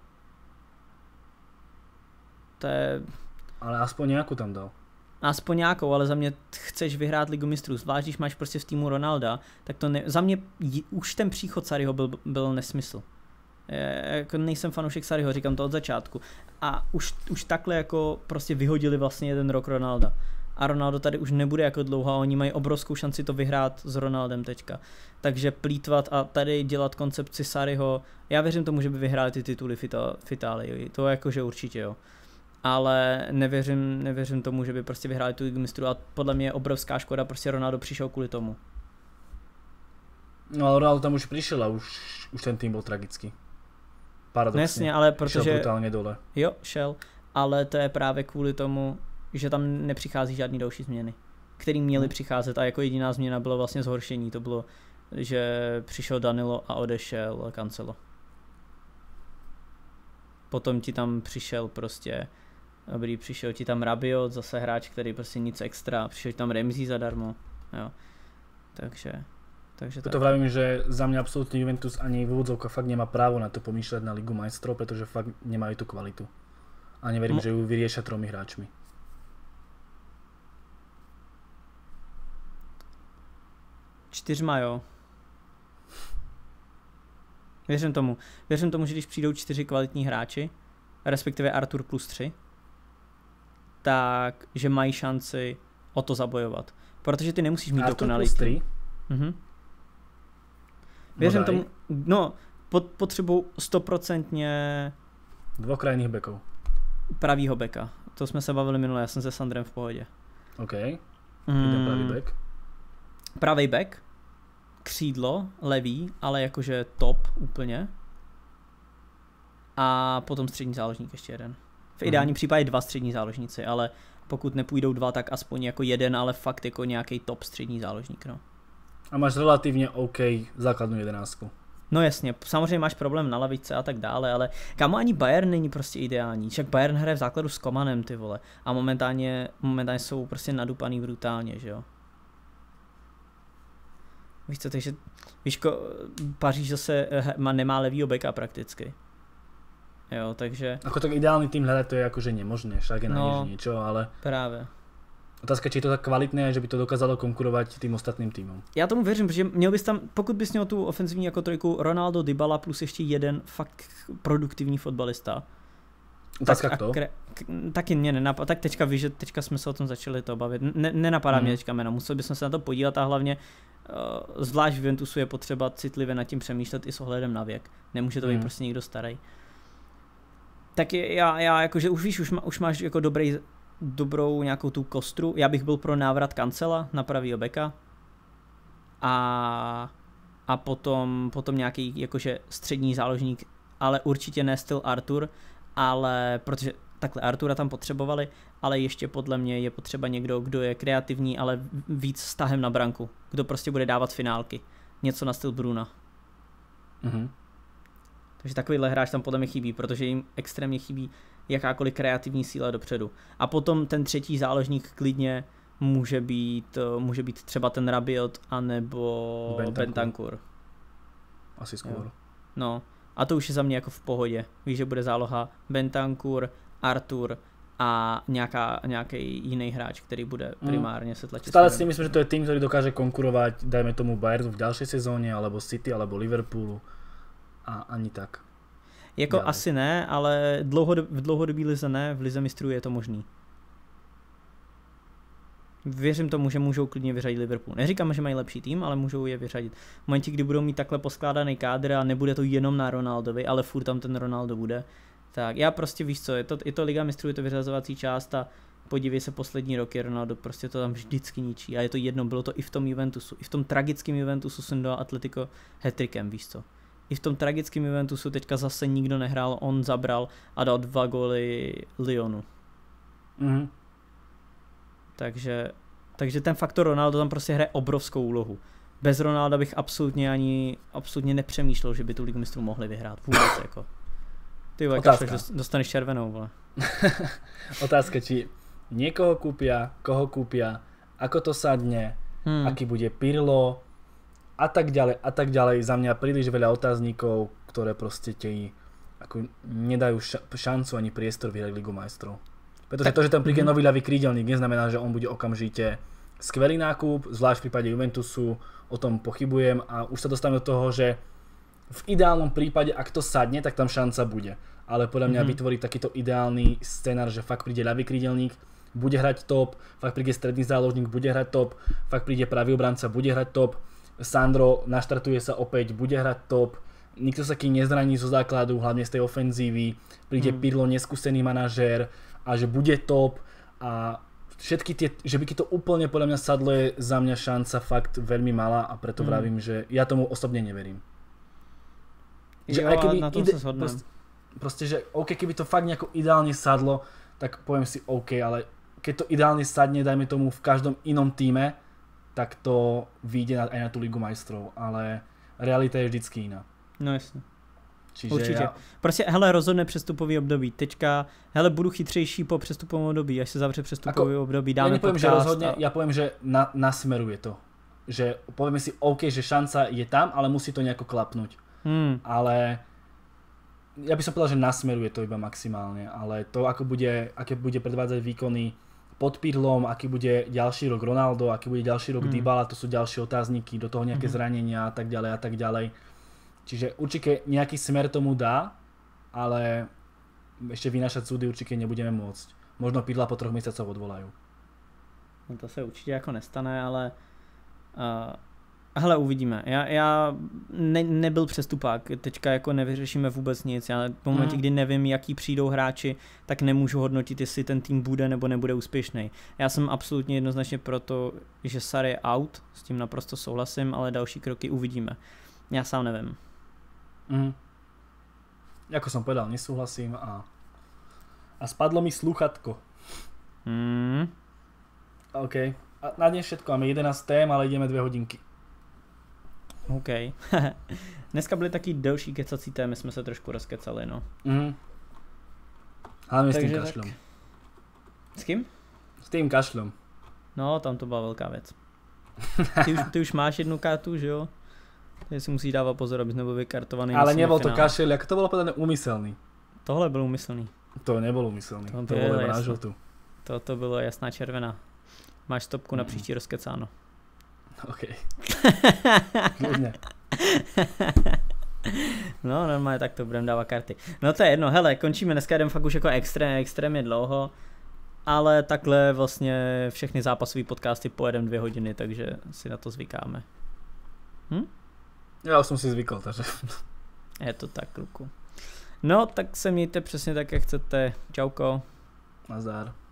[SPEAKER 2] To je...
[SPEAKER 1] Ale aspoň nějakou tam dal.
[SPEAKER 2] Aspoň nějakou, ale za mě chceš vyhrát Ligu mistrů, zvlášť když máš prostě v týmu Ronalda, tak to za mě už ten příchod Sarriho byl nesmysl. Jako nejsem fanoušek Sarriho, říkám to od začátku. A už takhle jako prostě vyhodili vlastně 1 rok Ronalda. A Ronaldo tady už nebude jako dlouho a oni mají obrovskou šanci to vyhrát s Ronaldem teďka. Takže plýtvat a tady dělat koncepci Sarriho, já věřím tomu, že by vyhráli ty tituly v Itálii, to jakože určitě jo. Ale nevěřím tomu, že by prostě vyhráli tu Ligu mistrů a podle mě je obrovská škoda, prostě Ronaldo přišel kvůli tomu.
[SPEAKER 1] No ale Ronaldo tam už přišel a už ten tým byl tragický. Paradoxně.
[SPEAKER 2] Jasně, ale protože...
[SPEAKER 1] Šel brutálně dole.
[SPEAKER 2] Jo, šel, ale to je právě kvůli tomu, že tam nepřichází žádný další změny, který měly přicházet a jako jediná změna bylo vlastně zhoršení, to bylo, že přišel Danilo a odešel Cancelo. Potom ti tam přišel ti tam Rabiot, zase hráč, který prostě nic extra, přišel ti tam Ramsey zadarmo, jo, takže Takže
[SPEAKER 1] to vravím, že za mňa absolútne Juventus ani v úvodzovkách fakt nemá právo na to pomýšľať na Ligu majstrov, pretože fakt nemajú tú kvalitu. A neverím, že ju vyriešia 3 hráčmi.
[SPEAKER 2] Čtyřma, jo. Věřím tomu, že když přijdou 4 kvalitní hráči, respektive Artur plus 3, tak, že mají šanci o to zabojovat. Protože ty nemusíš mít dokonalý
[SPEAKER 1] tým. Artur plus 3?
[SPEAKER 2] Mhm. Věřím tomu, no, potřebuji 100%
[SPEAKER 1] 2 krajných bekov.
[SPEAKER 2] Pravýho beka. To jsme se bavili minule, já jsem se Sandrem v pohodě.
[SPEAKER 1] OK. Jeden pravý bek.
[SPEAKER 2] Pravý bek, křídlo, levý, ale jakože top úplně. A potom střední záložník ještě jeden. V ideálním případě 2 střední záložníci, ale pokud nepůjdou 2, tak aspoň jako jeden, ale fakt jako nějaký top střední záložník, no.
[SPEAKER 1] A máš relativně OK základnou 11.
[SPEAKER 2] No jasně, samozřejmě máš problém na lavičce a tak dále, ale kamo ani Bayern není prostě ideální. Však Bayern hraje v základu s Komanem, ty vole. A momentálně jsou prostě nadupaný brutálně, že jo. Víš co, takže Paříž zase nemá levýho beka prakticky. Jo, takže...
[SPEAKER 1] Ako tak ideálny tým hľadať to je akože nemožné, však je na niečo, ale...
[SPEAKER 2] Právě.
[SPEAKER 1] Otázka, či je to tak kvalitné, že by to dokázalo konkurovat tým ostatním týmům.
[SPEAKER 2] Já tomu věřím, protože měl bys tam, pokud bys měl tu ofenzivní jako trojku Ronaldo, Dybala plus ještě jeden fakt produktivní fotbalista.
[SPEAKER 1] Otázka kdo?
[SPEAKER 2] Taky mě nenapadá, tak teďka víš, že teďka jsme se o tom začali to bavit. Nenapadá mě teďka jméno, musel bychom se na to podívat a hlavně zvlášť v Juventusu je potřeba citlivě nad tím přemýšlet i s ohledem na věk. Nemůže to být prostě někdo starý. Tak já jakože už víš, už máš jako dobrou nějakou tu kostru. Já bych byl pro návrat Cancela na pravýho beka a potom nějaký jakože střední záložník, ale určitě ne styl Artur, ale protože takhle Artura tam potřebovali, ale ještě podle mě je potřeba někdo, kdo je kreativní, ale víc s tahem na branku, kdo prostě bude dávat finálky. Něco na styl Bruna. Takže takovýhle hráč tam podle mě chybí, protože jim extrémně chybí jakákoliv kreativní síla dopředu. A potom ten třetí záložník klidně může být třeba ten Rabiot anebo Bentancur.
[SPEAKER 1] Asi skoro.
[SPEAKER 2] No, a to už je za mě jako v pohodě. Víš, že bude záloha Bentancur, Artur a nějaký jiný hráč, který bude primárně se tlačit.
[SPEAKER 1] Stále si myslím, že to je tým, ktorý dokáže konkurovať, dajme tomu Bayernu v ďalšej sezóne, alebo City, alebo Liverpoolu. A ani tak.
[SPEAKER 2] Jako dále. Asi ne, ale v dlouhodobí lize ne, v lize mistrů je to možný. Věřím tomu, že můžou klidně vyřadit Liverpool. Neříkám, že mají lepší tým, ale můžou je vyřadit. V momentě, kdy budou mít takhle poskládaný kádr a nebude to jenom na Ronaldovi, ale furt tam ten Ronaldo bude, tak já prostě víš co, je to Liga mistrů, je to vyřazovací část a podívej se poslední roky, Ronaldo prostě to tam vždycky ničí a je to jedno, bylo to i v tom Juventusu. I v tom tragickém Juventusu jsem dal Atletico hat-trickem, víš co. I v tom tragickém Juventusu teďka zase nikdo nehrál, on zabral a dal 2 góly Lyonu. Takže ten faktor Ronaldo tam prostě hraje obrovskou úlohu. Bez Ronalda bych absolutně nepřemýšlel, že by tu Ligu mistrů mohli vyhrát. Vůbec jako. Ty vole, dostaneš červenou, vole.
[SPEAKER 1] Otázka, či niekoho kúpia, koho kúpia, ako to sadne, aký bude Pirlo a tak ďalej. Za mňa príliš veľa otáznikov, ktoré proste ti ako nedajú šancu ani priestor vyhrať Ligu majstrov. Pretože to, že tam príde nový ľavý krídelník, neznamená, že on bude okamžite skvelý nákup, zvlášť v prípade Juventusu, o tom pochybujem a už sa dostaneme do toho, že v ideálnom prípade, ak to sadne, tak tam šanca bude. Ale podľa mňa vytvoriť takýto ideálny scenár, že fakt príde ľavý krídelník, bude hrať top, fakt príde stredný záložník, bude hrať top, fakt príde pravý obranca, bude hrať top, Sandro naštartuje sa opäť, bude hrať top, nikto sa kým nezraní zo základu, hlavne z tej ofenzívy, príde Pirlo, neskúsený manažér a že bude top a všetky tie, že by to úplne podľa mňa sadlo je za mňa šanca fakt veľmi malá a preto vravím, že ja tomu osobne neverím. Že
[SPEAKER 2] jo, aj keby na tom sa shodnem.
[SPEAKER 1] Proste, že OK, keby to fakt nejako ideálne sadlo, tak poviem si OK, ale keď to ideálne sadne, dajme tomu v každom inom týme, tak to vyjde aj na tú Ligu majstrov, ale realita je vždycky iná.
[SPEAKER 2] No jasně. Čiže určitě. Prostě hele, rozhodne přestupový období. Teďka, hele, budu chytřejší po přestupovém období, až se zavře přestupový období, dáme
[SPEAKER 1] ja nepoviem, že rozhodne, ja poviem, že nasmeruje to. že povieme si OK, že šanca je tam, ale musí to nejako klapnúť. Ale ja by som povedal, že nasmeruje to iba maximálne, ale to aké bude predvádzať výkony pod Pirlom, aký bude ďalší rok Ronaldo, aký bude ďalší rok Dybala, to sú ďalšie otázniky, do toho nejaké zranenia a tak ďalej. Čiže určite nejaký smer tomu dá, ale ešte vynášať súdy určite nebudeme môcť. Možno Pirla po 3 mesiacoch odvolajú.
[SPEAKER 2] No to se určitě jako nestane, ale hele, uvidíme. Já nebyl přestupák, teďka jako nevyřešíme vůbec nic. Já v momentě, kdy nevím, jaký přijdou hráči, tak nemůžu hodnotit, jestli ten tým bude nebo nebude úspěšný. Já jsem absolutně jednoznačně proto, že Sarri je out, s tím naprosto souhlasím, ale další kroky uvidíme. Já sám nevím.
[SPEAKER 1] Ako som povedal, nesúhlasím a spadlo mi slúchatko. OK. A na dnes všetko, máme 11 tém, ale ideme 2 hodinky.
[SPEAKER 2] OK. Dneska byly taky delší kecací témy, jsme se trošku rozkecali, no.
[SPEAKER 1] Hlavne s tým kašľom.
[SPEAKER 2] S kým?
[SPEAKER 1] S tým kašľom.
[SPEAKER 2] No, tam to byla velká věc. Ty už máš jednu kartu, že jo? Takže si musíš dávat pozor, abys nebyl vykartovaný.
[SPEAKER 1] Ale nebol to kašel, ako to bolo povedané, úmyselný.
[SPEAKER 2] Tohle byl úmyslný.
[SPEAKER 1] To nebyl úmyselný, to bolo iba na žltu.
[SPEAKER 2] To bylo jasná červená. Máš stopku na příští rozkecáno.
[SPEAKER 1] OK. Kľudne.
[SPEAKER 2] No, normálně tak to budeme dávat karty. No to je jedno, hele, končíme dneska, jdem fakt už jako extrémně dlouho. Ale takhle vlastně všechny zápasové podcasty pojedeme 2 hodiny, takže si na to zvykáme.
[SPEAKER 1] Ja už som si zvykol, takže...
[SPEAKER 2] Je to tak, kluku. No, tak se mějte přesně tak, jak chcete. Čauko.
[SPEAKER 1] Nazdar.